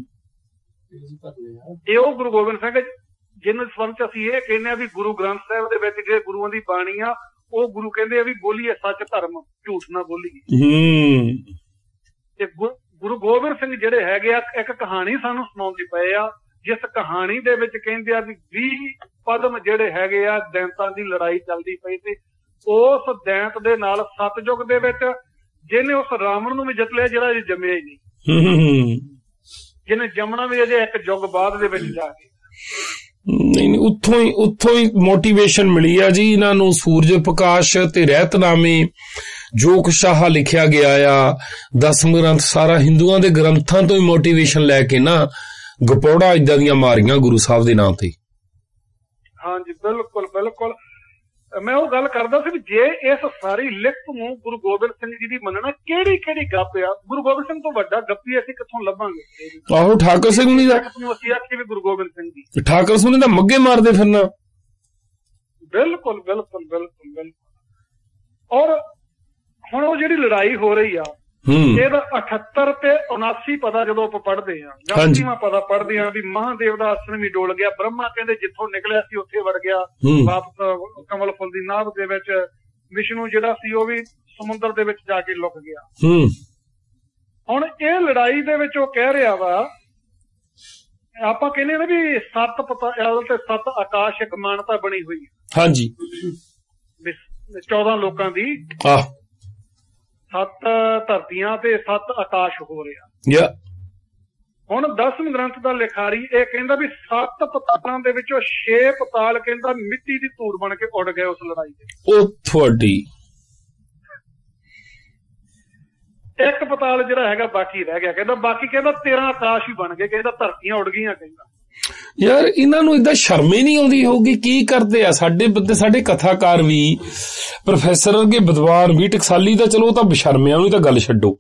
ਇਹ ਉਹ ਗੁਰੂ ਗੋਬਿੰਦ ਸਿੰਘ ਜਿਹਨਾਂ ਸੰਬੰਧ ਚ ਅਸੀਂ ਇਹ ਕਹਿੰਦੇ ਆ ਵੀ ਗੁਰੂ ਗ੍ਰੰਥ ਸਾਹਿਬ ਦੇ ਵਿੱਚ ਜਿਹੜੇ ਗੁਰੂਆਂ ਦੀ ਬਾਣੀ ਆ ਉਹ ਗੁਰੂ ਕਹਿੰਦੇ ਆ ਵੀ ਬੋਲੀਏ ਸੱਚ ਧਰਮ, ਝੂਠ ਨਾ ਬੋਲੀਏ। ਤੇ ਗੁਰੂ ਗੋਬਿੰਦ ਸਿੰਘ ਜਿਹੜੇ ਹੈਗੇ ਆ ਇੱਕ ਕਹਾਣੀ ਸਾਨੂੰ ਸੁਣਾਉਂਦੇ ਪਏ ਆ, ਜਿਸ ਕਹਾਣੀ ਦੇ ਵਿੱਚ ਕਹਿੰਦੇ ਆ ਵੀ ਵੀਹ ਪਦਮ ਜਿਹੜੇ ਹੈਗੇ ਆ ਦੈਂਤਾਂ ਦੀ ਲੜਾਈ ਚੱਲਦੀ ਪਈ ਤੇ ਉਸ ਦੈਂਤ ਦੇ ਨਾਲ ਸਤਜੁਗ ਦੇ ਵਿੱਚ ਜਿਹਨੇ ਉਸ ਰਾਵਣ ਨੂੰ ਵੀ ਜਿੱਤ ਲਿਆ ਜਿਹੜਾ ਜੰਮਿਆ ਹੀ ਨਹੀਂ, ਜਿਹਨੇ ਜੰਮਣਾ ਵੀ ਅਜੇ ਇੱਕ ਯੁੱਗ ਬਾਅਦ ਦੇ ਵਿੱਚ ਜਾ ਕੇ। ਨਹੀਂ ਨਹੀਂ ਉੱਥੋਂ ਹੀ ਉੱਥੋਂ ਹੀ ਮੋਟੀਵੇਸ਼ਨ ਮਿਲੀ ਆ ਜੀ ਇਹਨਾਂ ਨੂੰ। ਸੂਰਜ ਪ੍ਰਕਾਸ਼ ਤੇ ਰਹਿਤਨਾਮੇ ਜੋ ਕੁਛ ਆਹ ਲਿਖਿਆ ਗਿਆ ਆ, ਦਸਮ ਗ੍ਰੰਥ ਸਾਰਾ ਹਿੰਦੂਆਂ ਦੇ ਗ੍ਰੰਥਾਂ ਤੋਂ ਹੀ ਮੋਟੀਵੇਸ਼ਨ ਲੈ ਕੇ ਨਾ ਗਪੌੜਾ ਏਦਾਂ ਦੀਆਂ ਮਾਰੀਆਂ ਗੁਰੂ ਸਾਹਿਬ ਦੇ ਨਾਂ ਤੇ। ਹਾਂਜੀ ਬਿਲਕੁਲ ਬਿਲਕੁਲ। ਮੈਂ ਉਹ ਗੱਲ ਕਰਦਾ ਸੀ ਵੀ ਜੇ ਇਸ ਸਾਰੀ ਲਿਖਤ ਨੂੰ ਗੁਰੂ ਗੋਬਿੰਦ ਸਿੰਘ ਜੀ ਦੀ ਮੰਨਣਾ ਕਿਹੜੀ ਕਿਹੜੀ ਗੱਪ ਆ, ਗੁਰੂ ਗੋਬਿੰਦ ਸਿੰਘ ਤੋਂ ਵੱਡਾ ਗੱਪੀ ਅਸੀਂ ਕਿੱਥੋਂ ਲੱਭਾਂਗੇ। ਆਹੋ ਠਾਕਰ ਸਿੰਘ ਨਹੀਂ ਦਾ ਅਸੀਂ ਆਖੀ ਵੀ ਗੁਰੂ ਗੋਬਿੰਦ ਸਿੰਘ ਜੀ ਠਾਕਰ ਸਿੰਘ ਦਾ ਮੱਗੇ ਮਾਰਦੇ ਫਿਰਨਾ। ਬਿਲਕੁਲ ਬਿਲਕੁਲ ਬਿਲਕੁਲ ਬਿਲਕੁਲ। ਔਰ ਹੁਣ ਉਹ ਜਿਹੜੀ ਲੜਾਈ ਹੋ ਰਹੀ ਆ ਇਹਦਾ ਅਠੱਤਰ ਤੇ ਉਨਾਸੀ ਪਤਾ ਜਦੋਂ ਆਪਾਂ ਪੜ੍ਹਦੇ ਆ, ਉਨਾਸੀਵਾਂ ਪਤਾ ਪੜ੍ਹਦੇ ਆ ਵੀ ਮਹਾਦੇਵ ਦਾ ਆਸਣ ਵੀ ਡੋਲ ਗਿਆ, ਬ੍ਰਹਮਾ ਕਹਿੰਦੇ ਜਿੱਥੋਂ ਨਿਕਲਿਆ ਸੀ ਉੱਥੇ ਵੜ ਗਿਆ ਵਾਪਸ ਕਮਲ ਫੁੱਲ ਦੀ ਨਾਭ ਦੇ ਵਿੱਚ, ਵਿਸ਼ਨੂੰ ਜਿਹੜਾ ਸੀ ਉਹ ਵੀ ਸਮੁੰਦਰ ਦੇ ਵਿੱਚ ਜਾ ਕੇ ਲੁਕ ਗਿਆ। ਹੁਣ ਇਹ ਲੜਾਈ ਦੇ ਵਿੱਚ ਉਹ ਕਹਿ ਰਿਹਾ ਵਾ, ਆਪਾਂ ਕਹਿੰਦੇ ਨਾ ਵੀ ਸੱਤ ਪਤਾਲ ਤੇ ਸੱਤ ਆਕਾਸ਼ ਇੱਕ ਮਾਨਤਾ ਬਣੀ ਹੋਈ ਹੈ। ਹਾਂਜੀ ਚੌਦਾਂ ਲੋਕਾਂ ਦੀ, ਸੱਤ ਧਰਤੀਆਂ ਤੇ ਸੱਤ ਆਕਾਸ਼ ਹੋ ਰਿਹਾ। ਹੁਣ ਦਸਮ ਗ੍ਰੰਥ ਦਾ ਲਿਖਾਰੀ ਇਹ ਕਹਿੰਦਾ ਵੀ ਸੱਤ ਪਤਾਲਾਂ ਦੇ ਵਿੱਚੋਂ ਛੇ ਪਤਾਲ ਕਹਿੰਦਾ ਮਿੱਟੀ ਦੀ ਧੂੜ ਬਣ ਕੇ ਉੱਡ ਗਏ ਉਸ ਲੜਾਈ ਦੇ। ਉਹ ਤੁਹਾਡੀ ਇੱਕ ਪਤਾਲ ਜਿਹੜਾ ਹੈਗਾ ਬਾਕੀ ਰਹਿ ਗਿਆ, ਕਹਿੰਦਾ ਬਾਕੀ ਕਹਿੰਦਾ ਤੇਰਾਂ ਆਕਾਸ਼ ਹੀ ਬਣ ਗਏ, ਕਹਿੰਦਾ ਧਰਤੀਆਂ ਉੱਡ ਗਈਆਂ। ਕਹਿੰਦਾ ਯਾਰ ਇਹਨਾਂ ਨੂੰ ਏਦਾਂ ਸ਼ਰਮ ਹੀ ਨਹੀਂ ਆਉਂਦੀ ਹੋਊਗੀ, ਕੀ ਕਰਦੇ ਆ ਸਾਡੇ ਬੰਦੇ, ਸਾਡੇ ਕਥਾਕਾਰ ਵੀ, ਪ੍ਰੋਫੈਸਰ ਅੱਗੇ ਵਿਦਵਾਨ ਵੀ, ਟਕਸਾਲੀ ਤਾਂ ਚਲੋ ਤਾਂ ਬਸ਼ਰਮਿਆਂ ਨੂੰ ਤਾਂ ਗੱਲ ਛੱਡੋ।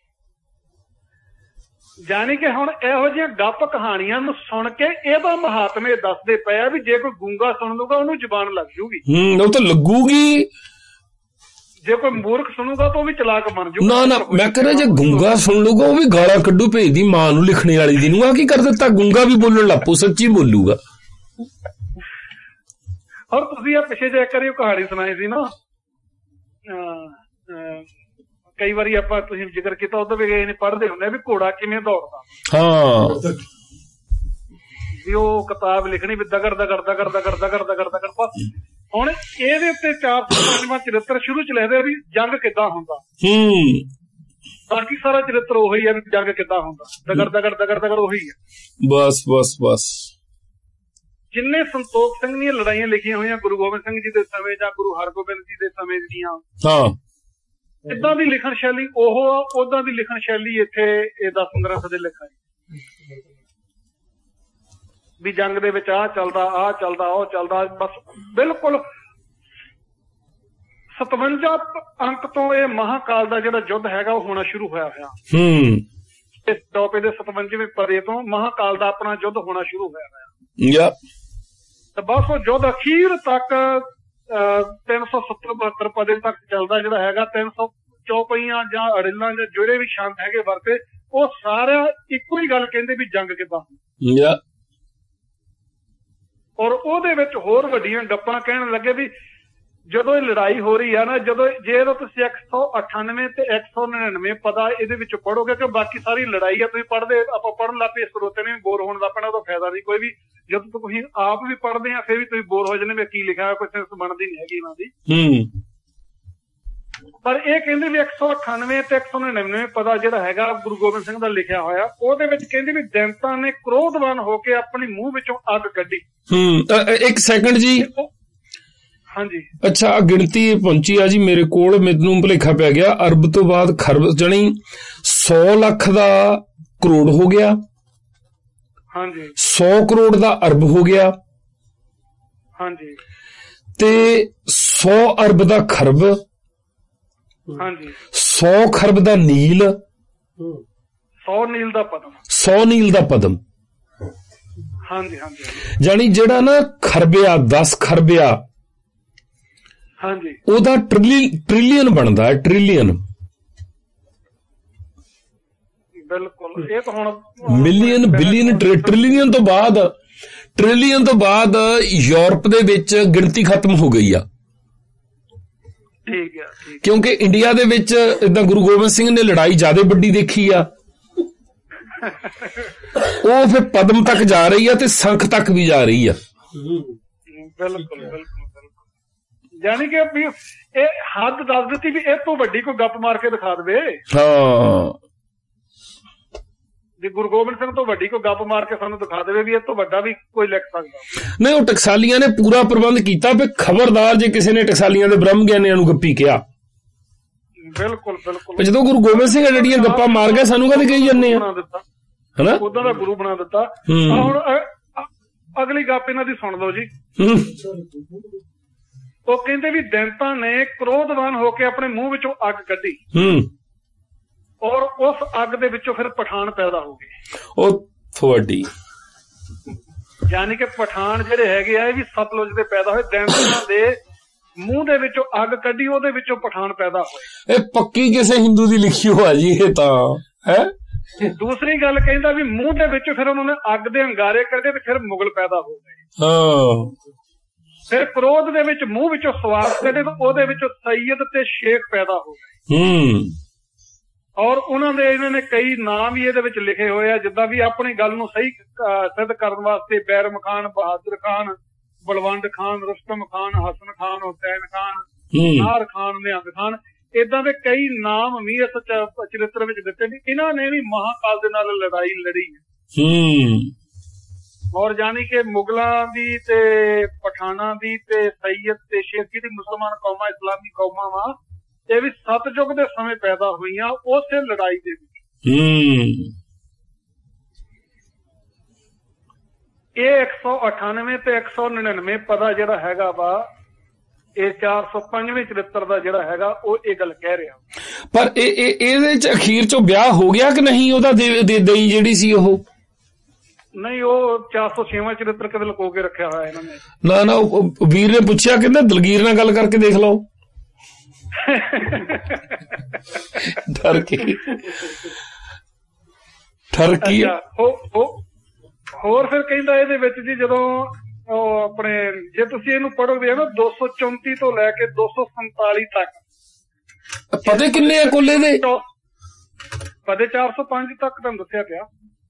ਜਾਨੀ ਕਿ ਹੁਣ ਇਹੋ ਜਿਹੀਆਂ ਗੱਪ ਕਹਾਣੀਆਂ ਨੂੰ ਸੁਣ ਕੇ ਇਹਦਾ ਮਹਾਤਮੇ ਦੱਸਦੇ ਪਏ ਆ ਵੀ ਜੇ ਕੋਈ ਗੂੰਗਾ ਸੁਣ ਲੂਗਾ ਉਹਨੂੰ ਜ਼ੁਬਾਨ ਲੱਗ ਜੂਗੀ। ਹੂੰ ਉਹ ਤਾਂ ਲੱਗੂਗੀ, ਜੇ ਕੋਈ ਮੂਰਖ ਸੁਣੂਗਾ ਤਾਂ ਉਹ ਵੀ ਚਲਾਕ ਬਣ ਜੂਗਾ। ਨਾ ਨਾ ਮੈਂ ਕਹਿੰਦਾ ਜੇ ਗੂੰਗਾ ਸੁਣ ਲੂਗਾ ਉਹ ਵੀ ਗਾਲਾਂ ਕੱਢੂ ਭੇਜਦੀ ਮਾਂ ਨੂੰ ਲਿਖਣੇ ਵਾਲੀ ਦੀ ਨੂੰ। ਆ ਕੀ ਕਰ ਦਿੱਤਾ, ਗੂੰਗਾ ਵੀ ਬੋਲਣ ਲੱਪੂ, ਸੱਚੀ ਬੋਲੂਗਾ। ਔਰ ਤੁਸੀਂ ਆ ਪਿੱਛੇ ਜੇ ਇੱਕ ਵਾਰੀ ਉਹ ਕਹਾਣੀ ਸੁਣਾਈ ਸੀ ਨਾ, ਕਈ ਵਾਰੀ ਆਪਾਂ ਤੁਸੀਂ ਜ਼ਿਕਰ ਕੀਤਾ ਉਦੋਂ ਵੀ ਇਹਨੇ ਪੜ੍ਹਦੇ ਹੁੰਦੇ ਵੀ ਘੋੜਾ ਕਿਵੇਂ ਦੌੜਦਾ। ਹਾਂ ਵੀ ਉਹ ਕਿਤਾਬ ਲਿਖਣੀ ਵੀ ਦਗੜ ਦਗੜ ਦਗੜ ਦਗੜ ਦਗੜ ਦਗੜ ਦਗੜ ਬਸ। ਹੁਣ ਇਹਦੇ ਉੱਤੇ ਚਾਰ ਸੌ ਪੰਜਵਾਂ ਚਰਿੱਤਰ ਸ਼ੁਰੂ ਚ ਲਿਖਦੇ ਵੀ ਜੰਗ ਕਿੱਦਾਂ ਹੁੰਦਾ। ਹੂੰ ਬਾਕੀ ਸਾਰਾ ਚਰਿੱਤਰ ਉਹੀ ਹੈ ਵੀ ਜੰਗ ਕਿੱਦਾਂ ਹੁੰਦਾ, ਦਗੜ ਦਗੜ ਦਗੜ ਦਗੜ ਉਹੀ ਹੈ। ਬਸ ਬਸ ਬਸ ਜਿੰਨੇ ਸੰਤੋਖ ਸਿੰਘ ਦੀਆਂ ਲੜਾਈਆਂ ਲਿਖੀਆਂ ਹੋਈਆਂ ਗੁਰੂ ਗੋਬਿੰਦ ਸਿੰਘ ਜੀ ਦੇ ਸਮੇਂ ਜਾਂ ਗੁਰੂ ਹਰਗੋਬਿੰਦ ਜੀ ਦੇ ਸਮੇਂ ਦੀਆਂ,
ਹਾਂ,
ਇਦਾਂ ਦੀ ਲਿਖਣ ਸ਼ੈਲੀ ਉਹ ਆ, ਉਦਾਂ ਦੀ ਲਿਖਣ ਸ਼ੈਲੀ ਇੱਥੇ ਇਹ ਦਸ ਗ੍ਰੰਥ ਦੇ ਲਿਖਾਈ ਵੀ ਜੰਗ ਦੇ ਵਿੱਚ ਆਹ ਚੱਲਦਾ, ਆਹ ਚੱਲਦਾ, ਉਹ ਚੱਲਦਾ, ਬਸ ਬਿਲਕੁਲ ਸਤਵੰਜਾ ਅੰਕ ਤੋਂ ਇਹ ਮਹਾਕਾਲ ਦਾ ਜਿਹੜਾ ਯੁੱਧ ਹੈਗਾ ਉਹ ਹੋਣਾ ਸ਼ੁਰੂ ਹੋਇਆ ਹੋਇਆ।
ਹੂੰ,
ਇਸ ਟੋਪੇ ਦੇ ਸਤਵੰਜਵੇਂ ਪਦੇ ਤੋਂ ਮਹਾਕਾਲ ਦਾ ਆਪਣਾ ਯੁੱਧ ਹੋਣਾ ਸ਼ੁਰੂ ਹੋਇਆ ਹੋਇਆ।
ਯਾ
ਤੇ ਬਸ ਉਹ ਯੁੱਧ ਅਖੀਰ ਤੱਕ ਤਿੰਨ ਸੌ ਸੱਤਰ ਬਹੱਤਰ ਪਦੇ ਤੱਕ ਚੱਲਦਾ ਜਿਹੜਾ ਹੈਗਾ। ਤਿੰਨ ਸੌ ਚੌਪਈਆਂ ਜਾਂ ਅੜਿੱਲਾਂ ਜਾਂ ਜਿਹੜੇ ਵੀ ਛੰਦ ਹੈਗੇ ਵਰਤੇ, ਉਹ ਸਾਰਾ ਇੱਕੋ ਹੀ ਗੱਲ ਕਹਿੰਦੇ ਵੀ ਜੰਗ ਕਿੱਦਾਂ ਹੋਣੀ।
ਯਾ
ਔਰ ਉਹਦੇ ਵਿੱਚ ਹੋਰ ਵੱਡੀਆਂ ਗੱਪਾਂ ਕਹਿਣ ਲੱਗੇ ਵੀ ਜਦੋਂ ਇਹ ਲੜਾਈ ਹੋ ਰਹੀ ਆ ਨਾ, ਜਦੋਂ ਜੇ ਤੁਸੀਂ ਇੱਕ ਸੌ ਅਠਾਨਵੇਂ ਤੇ ਇੱਕ ਸੌ ਨੜਿਨਵੇਂ ਪਤਾ ਇਹਦੇ ਵਿੱਚ ਪੜੋਗੇ ਕਿ ਬਾਕੀ ਸਾਰੀ ਲੜਾਈ ਆ ਤੁਸੀਂ ਪੜ੍ਹਦੇ, ਆਪਾਂ ਪੜ੍ਹਨ ਲੱਗ ਪਏ ਸਰੋਤੇ ਨੇ ਬੋਰ ਹੋਣ ਦਾ ਪੈਣਾ, ਉਹਦਾ ਫਾਇਦਾ ਨਹੀਂ ਕੋਈ ਵੀ। ਜਦੋਂ ਤੁਸੀਂ ਆਪ ਵੀ ਪੜ੍ਹਦੇ ਆ ਫਿਰ ਵੀ ਤੁਸੀਂ ਬੋਰ ਹੋ ਜਾਂਦੇ ਵੀ ਕੀ ਲਿਖਿਆ, ਕੋਈ ਸੈਂਸ ਬਣਦੀ ਨਹੀਂ ਹੈਗੀ ਇਹਨਾਂ ਦੀ।
ਹੂੰ,
ਪਰ ਇਹ ਕਹਿੰਦੇ ਵੀ ਇੱਕ ਸੌ ਅਠਾਨਵੇਂ ਤੇ ਇੱਕ ਸੌ ਨੜਿਨਵੇਂ ਪਦਾ ਜਿਹੜਾ ਹੈਗਾ ਗੁਰੂ ਗੋਬਿੰਦ ਸਿੰਘ ਦਾ ਲਿਖਿਆ ਹੋਇਆ, ਉਹਦੇ ਵਿੱਚ ਕਹਿੰਦੇ ਵੀ ਦੈਂਤਾਂ ਨੇ ਕ੍ਰੋਧਵਾਨ ਹੋ ਕੇ ਆਪਣੀ ਮੂੰਹ ਵਿੱਚੋਂ ਅੱਗ ਕੱਢੀ।
ਹੂੰ, ਇੱਕ ਸੈਕਿੰਡ ਜੀ।
ਹਾਂਜੀ,
ਅੱਛਾ, ਆ ਗਿਣਤੀ ਪਹੁੰਚੀ ਆ ਜੀ ਮੇਰੇ ਕੋਲ, ਮੈਨੂੰ ਭੁਲੇਖਾ ਪੈ ਗਿਆ। ਅਰਬ ਤੋਂ ਬਾਅਦ ਖਰਬ, ਜਾਣੀ ਸੌ ਲੱਖ ਦਾ ਕਰੋੜ ਹੋ ਗਿਆ।
ਹਾਂਜੀ,
ਸੌ ਕਰੋੜ ਦਾ ਅਰਬ ਹੋ ਗਿਆ।
ਹਾਂਜੀ,
ਤੇ ਸੌ ਅਰਬ ਦਾ ਖਰਬ।
ਹਾਂਜੀ,
ਸੌ ਖਰਬ ਦਾ ਨੀਲ।
ਸੌ ਨੀਲ ਦਾ ਪਦਮ।
ਸੌ ਨੀਲ ਦਾ ਪਦਮ।
ਹਾਂਜੀ, ਹਾਂਜੀ,
ਜਾਣੀ ਜਿਹੜਾ ਨਾ ਖਰਬਿਆ, ਦਸ ਖਰਬਿਆ,
ਹਾਂਜੀ,
ਉਹਦਾ ਟ੍ਰਿਲੀ ਟ੍ਰਿਲੀਅਨ ਬਣਦਾ ਹੈ। ਟ੍ਰਿਲੀਅਨ,
ਬਿਲਕੁਲ। ਇਹ ਤਾਂ ਹੁਣ
ਮਿਲੀਅਨ, ਬਿਲੀਅਨ, ਟ੍ਰਿਲੀਅਨ ਤੋਂ ਬਾਅਦ ਟ੍ਰਿਲੀਅਨ ਤੋਂ ਬਾਅਦ ਯੂਰਪ ਦੇ ਵਿੱਚ ਗਿਣਤੀ ਖਤਮ ਹੋ ਗਈ ਆ।
ਠੀਕ ਹੈ,
ਕਿਉਂਕਿ ਇੰਡੀਆ ਦੇ ਵਿੱਚ ਏਦਾਂ ਗੁਰੂ ਗੋਬਿੰਦ ਸਿੰਘ ਨੇ ਲੜਾਈ ਜ਼ਿਆਦਾ ਵੱਡੀ ਦੇਖੀ ਆ, ਉਹ ਫਿਰ ਪਦਮ ਤੱਕ ਜਾ ਰਹੀ ਆ ਤੇ ਸੰਖ ਤੱਕ ਵੀ ਜਾ ਰਹੀ ਆ।
ਬਿਲਕੁਲ, ਬਿਲਕੁਲ, ਜਾਨੀ ਕਿ ਵੀ ਇਹ ਹੱਦ ਦੱਸ ਦਿੱਤੀ ਵੀ ਇਹ ਤੋਂ ਵੱਡੀ ਕੋਈ ਗੱਪ ਮਾਰ ਕੇ ਦਿਖਾ ਦੇਵੇ।
ਹਾਂ,
ਵੀ ਗੁਰੂ ਗੋਬਿੰਦ ਸਿੰਘ ਤੋਂ ਵੱਡੀ ਕੋਈ ਗੱਪ ਮਾਰ ਕੇ ਸਾਨੂੰ ਦਿਖਾ ਦੇਵੇ ਵੀ ਇਹ ਤੋਂ ਵੱਡਾ ਵੀ ਕੋਈ ਲਿਖ ਸਕਦਾ
ਨਹੀਂ। ਉਹ ਟਕਸਾਲੀਆਂ ਨੇ ਪੂਰਾ ਪ੍ਰਬੰਧ ਕੀਤਾ ਵੀ ਖਬਰਦਾਰ ਜੇ ਕਿਸੇ ਨੇ ਟਕਸਾਲੀਆਂ ਦੇ ਬ੍ਰਹਮ ਗਿਆਨੀਆਂ ਨੂੰ ਗੱਪੀ ਕਿਹਾ।
ਬਿਲਕੁਲ, ਬਿਲਕੁਲ।
ਜਦੋਂ ਗੁਰੂ ਗੋਬਿੰਦ ਸਿੰਘ ਜਿਹੜੀਆਂ ਗੱਪਾਂ ਮਾਰ ਗਏ, ਸਾਨੂੰ ਕਦੇ ਕਹੀ ਜਾਂਦੇ ਆ ਹਨਾ,
ਉਦਾਂ ਦਾ ਗੁਰੂ ਬਣਾ ਦਿੱਤਾ। ਹੁਣ ਅਗਲੀ ਗੱਪ ਇਹਨਾਂ ਦੀ ਸੁਣ ਲਓ ਜੀ। ਉਹ ਕਹਿੰਦੇ ਵੀ ਦੈਂਤਾਂ ਨੇ ਕ੍ਰੋਧਵਾਨ ਹੋ ਕੇ ਆਪਣੇ ਮੂੰਹ ਵਿੱਚੋਂ ਅੱਗ ਕੱਢੀ, ਔਰ ਉਸ ਅੱਗ ਦੇ ਵਿੱਚੋਂ ਫਿਰ ਪਠਾਨ ਪੈਦਾ ਹੋ ਗਏ।
ਉਹ ਤੁਹਾਡੀ
ਯਾਨੀ ਕਿ ਪਠਾਨ ਜਿਹੜੇ ਹੈਗੇ ਆ ਇਹ ਵੀ ਸਤਲੁਜ ਦੇ ਪੈਦਾ ਹੋਏ। ਦੈਂਤਾਂ ਦੇ ਮੂੰਹ ਦੇ ਵਿੱਚੋਂ ਅੱਗ ਕੱਢੀ, ਉਹਦੇ ਵਿੱਚੋਂ ਪਠਾਨ ਪੈਦਾ ਹੋਏ।
ਇਹ ਪੱਕੀ ਕਿਸੇ ਹਿੰਦੂ ਦੀ ਲਿਖੀ ਹੋਆ ਜੀ ਇਹ ਤਾਂ ਹੈ।
ਦੂਸਰੀ ਗੱਲ ਕਹਿੰਦਾ ਵੀ ਮੂੰਹ ਦੇ ਵਿੱਚ ਫਿਰ ਉਹਨਾਂ ਨੇ ਅੱਗ ਦੇ ਅੰਗਾਰੇ ਕੱਢੇ ਤੇ ਫਿਰ ਮੁਗਲ ਪੈਦਾ ਹੋ ਗਏ।
ਹਾਂ,
ਫਿਰ ਕ੍ਰੋਧ ਦੇ ਵਿੱਚ ਮੂੰਹ ਵਿੱਚੋਂ ਸਵਾਸ ਕੱਢੇ ਤੇ ਉਹਦੇ ਵਿੱਚੋਂ ਸੈਯਦ ਤੇ ਸ਼ੇਖ ਪੈਦਾ ਹੋ ਗਏ।
ਹੂੰ,
ਔਰ ਉਹਨਾਂ ਦੇ ਇਹਨਾਂ ਨੇ ਕਈ ਨਾਮ ਵੀ ਇਹਦੇ ਵਿੱਚ ਲਿਖੇ ਹੋਏ ਆ, ਜਿੱਦਾਂ ਵੀ ਆਪਣੀ ਗੱਲ ਨੂੰ ਸਹੀ ਸਿੱਧ ਕਰਨ ਵਾਸਤੇ ਬੈਰਮ ਖਾਨ, ਬਹਾਦਰ ਖਾਨ, ਬਲਵੰਡ ਖਾਨ, ਰੁਸਤਮ ਖਾਨ, ਹਸਨ ਖਾਨ, ਹੁਸੈਨ ਖਾਨ, ਨਾਰ ਖਾਨ, ਨਿਹੰਗ ਖਾਨ, ਏਦਾਂ ਦੇ ਕਈ ਨਾਮ ਵੀ ਇਸ ਚਰਿੱਤਰ ਵਿੱਚ ਦਿੱਤੇ ਨੇ। ਇਹਨਾਂ ਨੇ ਵੀ ਮਹਾਕਾਲ ਦੇ ਨਾਲ ਲੜਾਈ ਲੜੀ ਹੈ। ਔਰ ਜਾਨੀ ਕਿ ਮੁਗਲਾਂ ਦੀ ਤੇ ਪਠਾਨਾਂ ਦੀ ਤੇ ਸੈਯਦ ਤੇ ਸ਼ੇਖ ਦੀ ਮੁਸਲਮਾਨ ਕੌਮਾਂ, ਇਸਲਾਮੀ ਕੌਮਾਂ ਵਾ, ਇਹ ਵੀ ਸਤਯੁਗ ਦੇ ਸਮੇਂ ਪੈਦਾ ਹੋਈਆਂ ਉਸੇ ਲੜਾਈ ਦੇ ਵਿੱਚ। ਇਹ ਇੱਕ ਸੌ ਅਠਾਨਵੇਂ ਤੇ ਇੱਕ ਸੌ ਨੜਿਨਵੇਂ ਪਦਾ ਜਿਹੜਾ ਹੈਗਾ ਵਾ, ਇਹ ਚਾਰ ਸੌ ਪੰਜਵੇਂ ਚਰਿੱਤਰ ਦਾ ਜਿਹੜਾ ਹੈਗਾ ਉਹ ਇਹ ਗੱਲ ਕਹਿ ਰਿਹਾ।
ਪਰ ਇਹ ਇਹਦੇ ਚ ਅਖੀਰ ਚੋਂ ਵਿਆਹ ਹੋ ਗਿਆ ਕਿ ਨਹੀਂ ਉਹਦਾ? ਦੇਈ ਜਿਹੜੀ ਸੀ ਉਹ
ਨਹੀਂ, ਉਹ ਚਾਰ ਸੌ ਛੇਵਾਂ ਚਰਿੱਤਰ ਕਿਤੇ ਲੁਕੋ ਕੇ ਰੱਖਿਆ ਹੋਇਆ ਇਹਨਾਂ ਨੇ।
ਨਾ ਨਾ, ਵੀਰ ਨੇ ਪੁੱਛਿਆ, ਕਹਿੰਦਾ ਦਲਗੀਰ ਨਾਲ ਗੱਲ ਕਰਕੇ ਦੇਖ ਲਓ। ਡਰ ਕੇ ਠਰ ਕੀ
ਹੋਰ ਫਿਰ ਕਹਿੰਦਾ ਇਹਦੇ ਵਿੱਚ ਜੀ, ਜਦੋਂ ਉਹ ਆਪਣੇ ਜੇ ਤੁਸੀਂ ਇਹਨੂੰ ਪੜੋਗੇ ਨਾ ਦੋ ਸੌ ਚੌਂਤੀ ਤੋਂ ਲੈ ਕੇ ਦੋ ਸੌ ਸੰਤਾਲੀ ਤੱਕ
ਪਦੇ ਕਿੰਨੇ ਆ ਕੋਲੇ ਦੇ?
ਪਦੇ ਚਾਰ ਸੌ ਪੰਜ ਤੱਕ ਤੁਹਾਨੂੰ ਦੱਸਿਆ ਪਿਆ।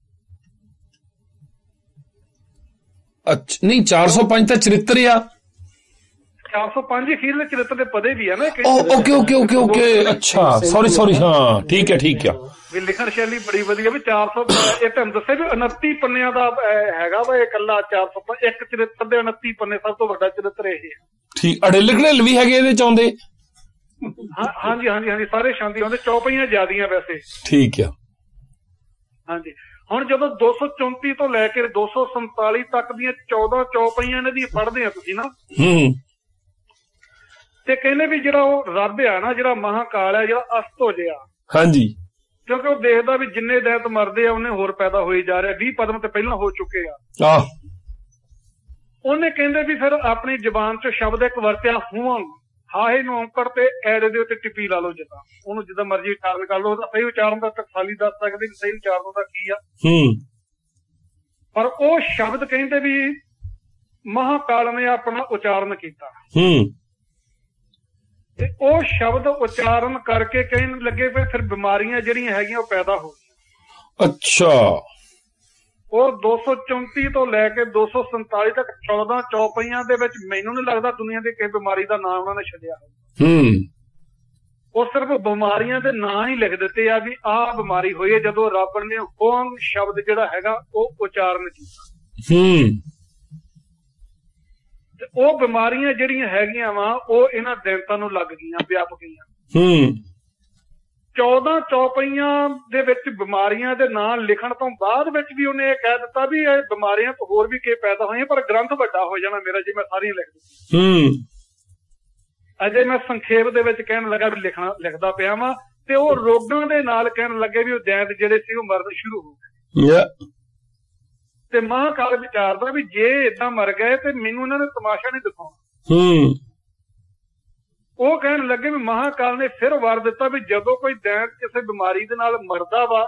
ਅੱਛਾ, ਨਹੀਂ ਚਾਰ ਸੌ ਪੰਜ ਤਾਂ ਚਰਿੱਤਰ ਆ।
ਚਾਰ ਸੌ ਪੰਜ ਅਖੀਰਲੇ ਚਰਿੱਤਰ ਦੇ ਪਦੇ ਵੀ ਆ ਨਾ।
ਓਕੇ ਓਕੇ ਓਕੇ ਓਕੇ, ਅੱਛਾ, ਸੌਰੀ ਸੌਰੀ, ਹਾਂ ਠੀਕ ਹੈ ਠੀਕ ਆ।
ਵੀ ਲਿਖਣ ਸ਼ੈਲੀ ਬੜੀ ਵਧੀਆ ਵੀ ਚਾਰ ਸੌ ਇਹ ਤੁਹਾਨੂੰ ਦੱਸਿਆ ਵੀ ਉਨੱਤੀ ਪੰਨਿਆਂ ਦਾ ਹੈਗਾ ਵਾ ਇਹ ਇਕੱਲਾ ਚਾਰ ਸੌ ਇੱਕ ਚਰਿੱਤਰ ਦੇ ਉਨੱਤੀ ਪੰਨੇ ਸਭ ਤੋਂ ਵੱਡਾ ਚਰਿੱਤਰ ਇਹ ਹੈ।
ਠੀਕ ਅੜਿੱਲ ਘੜਿੱਲ ਵੀ ਹੈਗੇ ਇਹਦੇ ਚ ਆਉਂਦੇ?
ਹਾਂਜੀ ਹਾਂਜੀ ਹਾਂਜੀ ਸਾਰੇ ਸ਼ਾਂਤੀ ਆਉਂਦੇ, ਚੌਪਈਆਂ ਜ਼ਿਆਦੀਆਂ ਵੈਸੇ। ਠੀਕ
ਆ
ਹਾਂਜੀ। ਹੁਣ ਜਦੋਂ ਦੋ ਸੌ ਚੌਂਤੀ ਤੋਂ ਲੈ ਕੇ ਦੋ ਸੌ ਸੰਤਾਲੀ ਤੱਕ ਦੀਆਂ ਚੌਦਾਂ ਚੌਪਈਆਂ ਇਹਨਾਂ ਦੀਆਂ ਪੜ੍ਹਦੇ ਆ ਤੁਸੀਂ ਨਾ,
ਹੂੰ,
ਤੇ ਕਹਿੰਦੇ ਵੀ ਜਿਹੜਾ ਉਹ ਰੱਬ ਆ ਨਾ, ਜਿਹੜਾ ਮਹਾਕਾਲ ਆ, ਜਿਹੜਾ ਅਸਤ ਹੋ ਜਿਆ,
ਹਾਂਜੀ,
ਕਿਉਂਕਿ ਉਹ ਦੇਖਦਾ ਵੀ ਜਿੰਨੇ ਦੈਤ ਮਰਦੇ ਆ ਉਹਨੇ ਹੋਰ ਪੈਦਾ ਹੋਈ ਜਾ ਰਿਹਾ, ਵੀਹ ਪਦਮ ਤੇ ਪਹਿਲਾਂ ਹੋ ਚੁੱਕੇ ਆ।
ਆਹ
ਉਹਨੇ ਕਹਿੰਦੇ ਵੀ ਫਿਰ ਆਪਣੀ ਜ਼ਬਾਨ ਚ ਸ਼ਬਦ ਇੱਕ ਵਰਤਿਆ ਹੂੰ, ਹਾਹੇ ਨੂੰ ਔਂਕੜ ਤੇ ਐੜੇ ਦੇ ਉੱਤੇ ਟਿੱਪੀ ਲਾ ਲਓ, ਜਿੱਦਾਂ ਉਹਨੂੰ ਜਿੱਦਾਂ ਮਰਜ਼ੀ ਉਚਾਰਨ ਕਰ ਲਓ, ਉਹਦਾ ਸਹੀ ਉਚਾਰਨ ਦਾ ਟਕਸਾਲੀ ਦੱਸ ਸਕਦੇ ਵੀ ਸਹੀ ਉਚਾਰਨ ਉਹਦਾ ਕੀ ਆ।
ਹੂੰ,
ਪਰ ਉਹ ਸ਼ਬਦ ਕਹਿੰਦੇ ਵੀ ਮਹਾਕਾਲ ਨੇ ਆਪਣਾ ਉਚਾਰਨ ਕੀਤਾ।
ਹੂੰ,
ਤੇ ਉਹ ਸ਼ਬਦ ਉਚਾਰਨ ਕਰਕੇ ਕਹਿਣ ਲੱਗੇ ਵੀ ਫਿਰ ਬਿਮਾਰੀਆਂ ਜਿਹੜੀਆਂ ਹੈਗੀਆਂ ਉਹ ਪੈਦਾ ਹੋ ਗਈਆਂ।
ਅੱਛਾ।
ਉਹ ਦੋ ਸੌ ਚੌਂਤੀ ਤੋਂ ਲੈ ਕੇ ਦੋ ਸੌ ਸੰਤਾਲੀ ਤੱਕ ਚੌਦਾਂ ਚੌਪਈਆਂ ਦੇ ਵਿੱਚ ਮੈਨੂੰ ਨਹੀਂ ਲੱਗਦਾ ਦੁਨੀਆ ਦੀ ਕਿਸੇ ਬਿਮਾਰੀ ਦਾ ਨਾਮ ਉਹਨਾਂ ਨੇ ਛੱਡਿਆ।
ਹੂੰ,
ਉਹ ਸਿਰਫ ਬਿਮਾਰੀਆਂ ਦੇ ਨਾਂ ਹੀ ਲਿਖ ਦਿੱਤੇ ਆ ਵੀ ਆਹ ਬਿਮਾਰੀ ਹੋਈ ਹੈ, ਜਦੋਂ ਰੱਬ ਨੇ ਹੋਂਗ ਸ਼ਬਦ ਜਿਹੜਾ ਹੈਗਾ ਉਹ ਉਚਾਰਨ ਕੀਤਾ।
ਹੂੰ,
ਤੇ ਉਹ ਬਿਮਾਰੀਆਂ ਜਿਹੜੀਆਂ ਹੈਗੀਆਂ ਵਾ ਉਹ ਇਹਨਾਂ ਦੇਵਤਾਂ ਨੂੰ ਲੱਗ ਗਈਆਂ, ਵਿਆਪ ਗਈਆਂ।
ਹੂੰ,
ਚੌਦਾਂ ਚੌਪਈਆਂ ਦੇ ਵਿੱਚ ਬਿਮਾਰੀਆਂ ਦੇ ਨਾਂ ਲਿਖਣ ਤੋਂ ਬਾਅਦ ਵਿੱਚ ਵੀ ਉਹਨੇ ਇਹ ਕਹਿ ਦਿੱਤਾ ਵੀ ਇਹ ਬਿਮਾਰੀਆਂ ਤੋਂ ਹੋਰ ਵੀ ਕੀ ਪੈਦਾ ਹੋਈਆਂ, ਪਰ ਗ੍ਰੰਥ ਵੱਡਾ ਹੋ ਜਾਣਾ ਮੇਰਾ ਜੇ ਮੈਂ ਸਾਰੀਆਂ ਲਿਖ ਦਿੱਤੀ।
ਹੂੰ,
ਅਜੇ ਮੈਂ ਸੰਖੇਪ ਦੇ ਵਿੱਚ ਕਹਿਣ ਲੱਗਾ ਵੀ ਲਿਖਣਾ ਲਿਖਦਾ ਪਿਆ ਵਾਂ, ਤੇ ਉਹ ਰੋਗਾਂ ਦੇ ਨਾਲ ਕਹਿਣ ਲੱਗੇ ਵੀ ਉਹ ਦੈਂਤ ਜਿਹੜੇ ਸੀ ਉਹ ਮਰਨ ਸ਼ੁਰੂ ਹੋ ਗਏ। ਤੇ ਮਹਾਕਾਲ ਵਿਚਾਰਦਾ ਵੀ ਜੇ ਏਦਾਂ ਮਰ ਗਏ ਤੇ ਮੈਨੂੰ ਇਹਨਾਂ ਨੇ ਤਮਾਸ਼ਾ ਨਹੀਂ ਦਿਖਾਉਣਾ।
ਹੂੰ,
ਉਹ ਕਹਿਣ ਲੱਗੇ ਵੀ ਮਹਾਕਾਲ ਨੇ ਫਿਰ ਵਰ ਦਿੱਤਾ ਵੀ ਜਦੋਂ ਕੋਈ ਦੈਂਤ ਕਿਸੇ ਬਿਮਾਰੀ ਦੇ ਨਾਲ ਮਰਦਾ ਵਾ,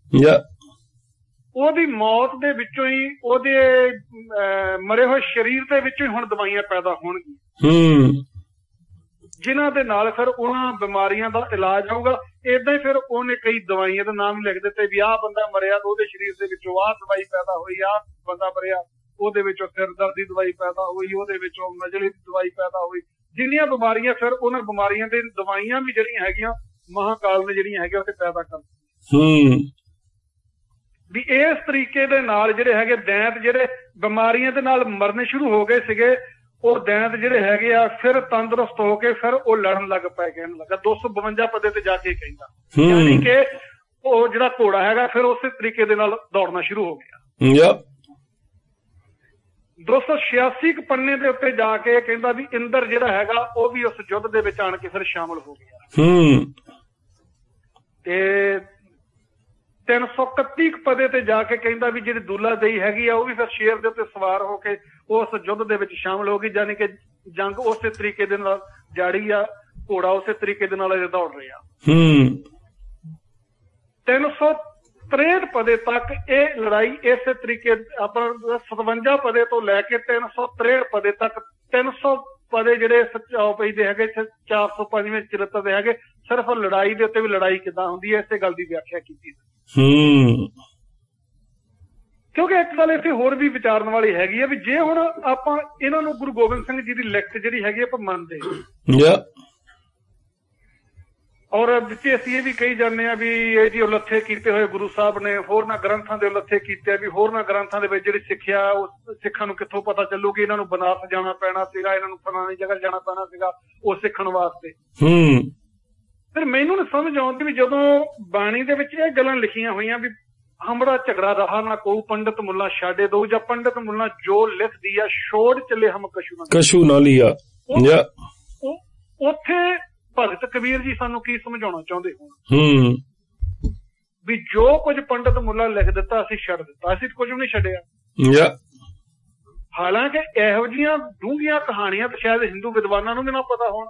ਉਹਦੀ ਮੌਤ ਦੇ ਵਿੱਚੋਂ ਹੀ ਉਹਦੇ ਮਰੇ ਹੋਏ ਸਰੀਰ ਦੇ ਵਿੱਚੋਂ ਹੀ ਹੁਣ ਦਵਾਈਆਂ ਪੈਦਾ ਹੋਣਗੀਆਂ, ਜਿਨ੍ਹਾਂ ਦੇ ਨਾਲ ਫਿਰ ਉਹਨਾਂ ਬਿਮਾਰੀਆਂ ਦਾ ਇਲਾਜ ਹੋਊਗਾ। ਏਦਾਂ ਹੀ ਫਿਰ ਉਹਨੇ ਕਈ ਦਵਾਈਆਂ ਦੇ ਨਾਮ ਲਿਖ ਦਿੱਤੇ ਵੀ ਆਹ ਬੰਦਾ ਮਰਿਆ ਤਾਂ ਉਹਦੇ ਸਰੀਰ ਦੇ ਵਿੱਚੋਂ ਆਹ ਦਵਾਈ ਪੈਦਾ ਹੋਈ, ਆਹ ਬੰਦਾ ਮਰਿਆ ਉਹਦੇ ਵਿੱਚੋਂ ਸਿਰ ਦਰਦ ਦੀ ਦਵਾਈ ਪੈਦਾ ਹੋਈ, ਉਹਦੇ ਵਿੱਚੋਂ ਨਜ਼ਲੇ ਦੀ ਦਵਾਈ ਪੈਦਾ ਹੋਈ। ਜਿੰਨੀਆਂ ਬਿਮਾਰੀਆਂ ਫਿਰ ਉਹਨਾਂ ਬਿਮਾਰੀਆਂ ਦੇ ਦਵਾਈਆਂ ਵੀ ਜਿਹੜੀਆਂ ਹੈਗੀਆਂ ਮਹਾਕਾਲ ਨੇ ਜਿਹੜੀਆਂ ਹੈਗੀਆਂ ਉਹ ਤੇ ਪੈਦਾ ਕਰਦੀਆਂ। ਵੀ ਇਸ ਤਰੀਕੇ ਦੇ ਨਾਲ ਜਿਹੜੇ ਹੈਗੇ ਦੈਂਤ ਜਿਹੜੇ ਬਿਮਾਰੀਆਂ ਦੇ ਨਾਲ ਮਰਨੇ ਸ਼ੁਰੂ ਹੋ ਗਏ ਸੀਗੇ, ਉਹ ਦੈਂਤ ਜਿਹੜੇ ਹੈਗੇ ਆ ਫਿਰ ਤੰਦਰੁਸਤ ਹੋ ਕੇ ਫਿਰ ਉਹ ਲੜਨ ਲੱਗ ਪਏ। ਕਹਿਣ ਲੱਗਾ ਦੋ ਸੌ ਬਵੰਜਾ ਪਦੇ ਤੇ ਜਾ ਕੇ ਕਹਿੰਦਾ, ਯਾਨੀ ਕਿ ਉਹ ਜਿਹੜਾ ਘੋੜਾ ਹੈਗਾ ਫਿਰ ਉਸੇ ਤਰੀਕੇ ਦੇ ਨਾਲ ਦੌੜਨਾ ਸ਼ੁਰੂ ਹੋ ਗਿਆ। ਦੋ ਸੌ ਛਿਆਸੀ ਪੰਨੇ ਦੇ ਉੱਤੇ ਜਾ ਕੇ ਕਹਿੰਦਾ ਵੀ ਇੰਦਰ ਜਿਹੜਾ ਹੈਗਾ ਉਹ ਵੀ ਉਸ ਯੁੱਧ ਦੇ ਵਿੱਚ ਆਣ ਕੇ ਫਿਰ ਸ਼ਾਮਲ ਹੋ ਗਿਆ। ਤੇ ਤਿੰਨ ਸੌ ਇਕੱਤੀ ਪਦੇ ਤੇ ਜਾ ਕੇ ਕਹਿੰਦਾ ਵੀ ਜਿਹੜੀ ਦੁੱਲਾ ਦੇਈ ਹੈਗੀ ਆ ਉਹ ਵੀ ਫਿਰ ਸ਼ੇਰ ਦੇ ਉੱਤੇ ਸਵਾਰ ਹੋ ਕੇ ਉਸ ਯੁੱਧ ਦੇ ਵਿੱਚ ਸ਼ਾਮਲ ਹੋ ਗਈ, ਯਾਨੀ ਕਿ ਜੰਗ ਉਸੇ ਤਰੀਕੇ ਦੇ ਨਾਲ ਜਾੜੀ ਆ, ਘੋੜਾ ਉਸੇ ਤਰੀਕੇ ਦੇ ਨਾਲ ਦੌੜ ਰਿਹਾ। ਤਿੰਨ ਸੌ ਤਰੇਹਠ ਪਦੇ ਤੱਕ ਇਹ ਲੜਾਈ ਇਸੇ ਤਰੀਕੇ ਆਪਣਾ ਸਤਵੰਜਾ ਪਦੇ ਤੋਂ ਲੈ ਕੇ ਤਿੰਨ ਸੌ ਤਰੇਹਠ ਪਦੇ ਤੱਕ ਤਿੰਨ ਸੌ ਪਦੇ ਜਿਹੜੇ ਚੌਪਈ ਦੇ ਹੈਗੇ, ਚਾਰ ਸੌ ਪੰਜਵੇਂ ਚਰਿੱਤਰ ਦੇ ਹੈਗੇ, ਸਿਰਫ ਲੜਾਈ ਦੇ ਉੱਤੇ ਵੀ ਲੜਾਈ ਕਿੱਦਾਂ ਹੁੰਦੀ ਹੈ ਇਸੇ ਗੱਲ ਦੀ ਵਿਆਖਿਆ ਕੀਤੀ। ਕਿਉਂਕਿ ਇੱਕ ਗੱਲ ਇੱਥੇ ਹੋਰ ਵੀ ਵਿਚਾਰਨ ਵਾਲੀ ਹੈਗੀ ਆ ਵੀ ਜੇ ਹੁਣ ਆਪਾਂ ਇਹਨਾਂ ਨੂੰ ਗੁਰੂ ਗੋਬਿੰਦ ਸਿੰਘ ਜੀ ਦੀ ਲਿਖਤ ਜਿਹੜੀ ਹੈਗੀ ਆਪਾਂ ਮੰਨਦੇ, ਔਰ ਵਿੱਚ ਅਸੀਂ ਇਹ ਵੀ ਕਹੀ ਜਾਂਦੇ ਆ ਵੀ ਇਹ ਜੀ ਉਲੱਥੇ ਕੀਤੇ ਹੋਏ ਗੁਰੂ ਸਾਹਿਬ ਨੇ, ਹੋਰਨਾਂ ਗ੍ਰੰਥਾਂ ਦੇ ਉਲੱਥੇ ਕੀਤੇ ਆ ਵੀ ਹੋਰਨਾਂ ਗ੍ਰੰਥਾਂ ਦੇ ਵਿੱਚ ਜਿਹੜੀ ਸਿੱਖਿਆ ਉਹ ਸਿੱਖਾਂ ਨੂੰ ਕਿੱਥੋਂ ਪਤਾ ਚੱਲੂਗੀ, ਇਹਨਾਂ ਨੂੰ ਬਨਾਰਸ ਜਾਣਾ ਪੈਣਾ ਸੀਗਾ, ਇਹਨਾਂ ਨੂੰ ਫਲਾਣੀ ਜਗ੍ਹਾ ਜਾਣਾ ਪੈਣਾ ਸੀਗਾ ਉਹ ਸਿੱਖਣ ਵਾਸਤੇ। ਫਿਰ ਮੈਨੂੰ ਨਹੀਂ ਸਮਝ ਆਉਂਦੀ ਵੀ ਜਦੋਂ ਬਾਣੀ ਦੇ ਵਿੱਚ ਇਹ ਗੱਲਾਂ ਲਿਖੀਆਂ ਹੋਈਆਂ ਵੀ ਹਮੜਾ ਝਗੜਾ ਰਹਾ ਨਾ ਕੋ ਪੰਡਤ ਮੁੱਲਾ ਛਾੜੇ ਦੋ, ਜਾਂ ਪੰਡਤ ਮੁੱਲਾ ਜੋ ਲਿਖਦੀ ਆ ਛੋੜ ਚੱਲੇ ਹਮ ਕਸ਼ੂ ਨਾ
ਕਸ਼ੂ ਨਾ ਲਿਆ,
ਉੱਥੇ ਭਗਤ ਕਬੀਰ ਜੀ ਸਾਨੂੰ ਕੀ ਸਮਝਾਉਣਾ ਚਾਹੁੰਦੇ ਹੋਣ ਵੀ ਜੋ ਕੁਝ ਪੰਡਤ ਮੁੱਲਾ ਲਿਖ ਦਿੱਤਾ ਅਸੀਂ ਛੱਡ ਦਿੱਤਾ, ਅਸੀਂ ਕੁਝ ਵੀ ਨਹੀਂ ਛੱਡਿਆ। ਹਾਲਾਂਕਿ ਇਹੋ ਜਿਹੀਆਂ ਡੂੰਘੀਆਂ ਕਹਾਣੀਆਂ ਤਾਂ ਸ਼ਾਇਦ ਹਿੰਦੂ ਵਿਦਵਾਨਾਂ ਨੂੰ ਵੀ ਨਾ ਪਤਾ ਹੋਣ,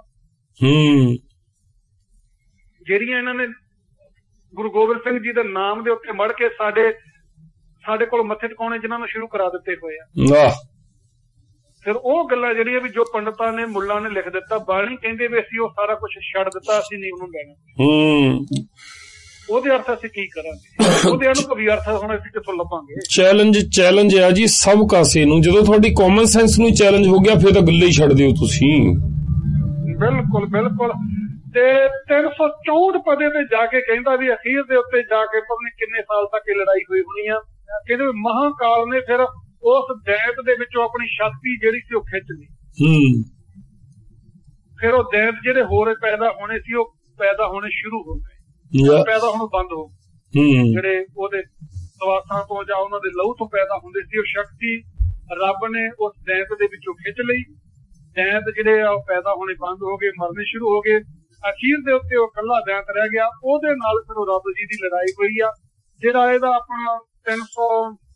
ਜਿਹੜੀਆਂ ਇਹਨਾਂ ਨੇ ਗੁਰੂ ਗੋਬਿੰਦ ਸਿੰਘ ਜੀ ਦੇ ਨਾਮ ਦੇ ਉੱਤੇ ਮੜ ਕੇ ਸਾਡੇ ਸਾਡੇ ਕੋਲ ਮੱਥੇ ਟਿਕਾਉਣੇ ਜਿਨ੍ਹਾਂ ਨੂੰ ਸ਼ੁਰੂ ਕਰਾ ਦਿੱਤੇ ਹੋਏ ਆ। ਫਿਰ ਉਹ ਗੱਲਾਂ ਜਿਹੜੀਆਂ ਵੀ ਜੋ ਪੰਡਤਾਂ ਨੇ ਮੁੱਲਾਂ ਨੇ ਲਿਖ ਦਿੱਤਾ, ਬਾਣੀ ਕਹਿੰਦੇ ਵੀ ਅਸੀਂ ਉਹ ਸਾਰਾ ਕੁਝ ਛੱਡ ਦਿੱਤਾ, ਅਸੀਂ ਨਹੀਂ ਉਹਨੂੰ ਲੈਣਾ। ਉਹਦੇ ਅਰਥ ਅਸੀਂ ਕੀ ਕਰਾਂਗੇ, ਉਹਦੇ ਅਨੁਭਵੀ ਅਰਥ ਹੁਣ ਅਸੀਂ ਕਿੱਥੋਂ ਲੱਭਾਂਗੇ।
ਚੈਲੰਜ ਚੈਲੰਜ ਆ ਜੀ ਸਭ ਕਾਸੇ ਨੂੰ, ਜਦੋਂ ਤੁਹਾਡੀ ਕਾਮਨ ਸੈਂਸ ਨੂੰ ਚੈਲੰਜ ਹੋ ਗਿਆ ਫਿਰ ਤਾਂ ਗੱਲੇ ਹੀ ਛੱਡ ਦਿਓ ਤੁਸੀਂ।
ਬਿਲਕੁਲ ਬਿਲਕੁਲ।
ਤੇ ਤਿੰਨ ਸੌ ਚੌਂਹਠ ਪਦੇ ਤੇ ਜਾ ਕੇ ਕਹਿੰਦਾ ਵੀ ਅਖੀਰ ਦੇ ਉੱਤੇ ਜਾ ਕੇ ਪਤਾ ਨਹੀਂ ਕਿੰਨੇ ਸਾਲ ਤੱਕ ਇਹ ਲੜਾਈ ਹੋਈ ਹੋਣੀ ਆ। ਕਹਿੰਦੇ ਮਹਾਂਕਾਲ ਨੇ ਫਿਰ ਉਸ ਦੈਂਤ ਦੇ ਵਿੱਚੋਂ ਆਪਣੀ ਸ਼ਕਤੀ ਜਿਹੜੀ ਸੀ ਉਹ ਖਿੱਚ ਲਈ।
ਹੂੰ
ਫਿਰ ਉਹ ਦੈਂਤ ਜਿਹੜੇ ਹੋਰ ਪੈਦਾ ਹੋਣੇ ਸੀ ਉਹ ਪੈਦਾ ਹੋਣੇ ਸ਼ੁਰੂ ਹੋ ਗਏ, ਪੈਦਾ ਹੋਣੋਂ ਬੰਦ ਹੋ ਗਏ। ਜਿਹੜੇ ਉਹਦੇ ਸਵਾਸਾਂ ਤੋਂ ਜਾਂ ਉਹਨਾਂ ਦੇ ਲਹੂ ਤੋਂ ਪੈਦਾ ਹੁੰਦੇ ਸੀ, ਉਹ ਸ਼ਕਤੀ ਰੱਬ ਨੇ ਉਸ ਦੈਂਤ ਦੇ ਵਿੱਚੋਂ ਖਿੱਚ ਲਈ। ਦੈਂਤ ਜਿਹੜੇ ਆ ਉਹ ਪੈਦਾ ਹੋਣੇ ਬੰਦ ਹੋ ਗਏ, ਮਰਨੇ ਸ਼ੁਰੂ ਹੋ ਗਏ। ਅਖੀਰ ਦੇ ਉੱਤੇ ਉਹ ਇਕੱਲਾ ਦੈਂਤ ਰਹਿ ਗਿਆ। ਉਹਦੇ ਨਾਲ ਫਿਰ ਉਹ ਰੱਬ ਜੀ ਦੀ ਲੜਾਈ ਹੋਈ ਆ। ਜਿਹੜਾ ਇਹਦਾ ਆਪਣਾ ਤਿੰਨ ਸੌ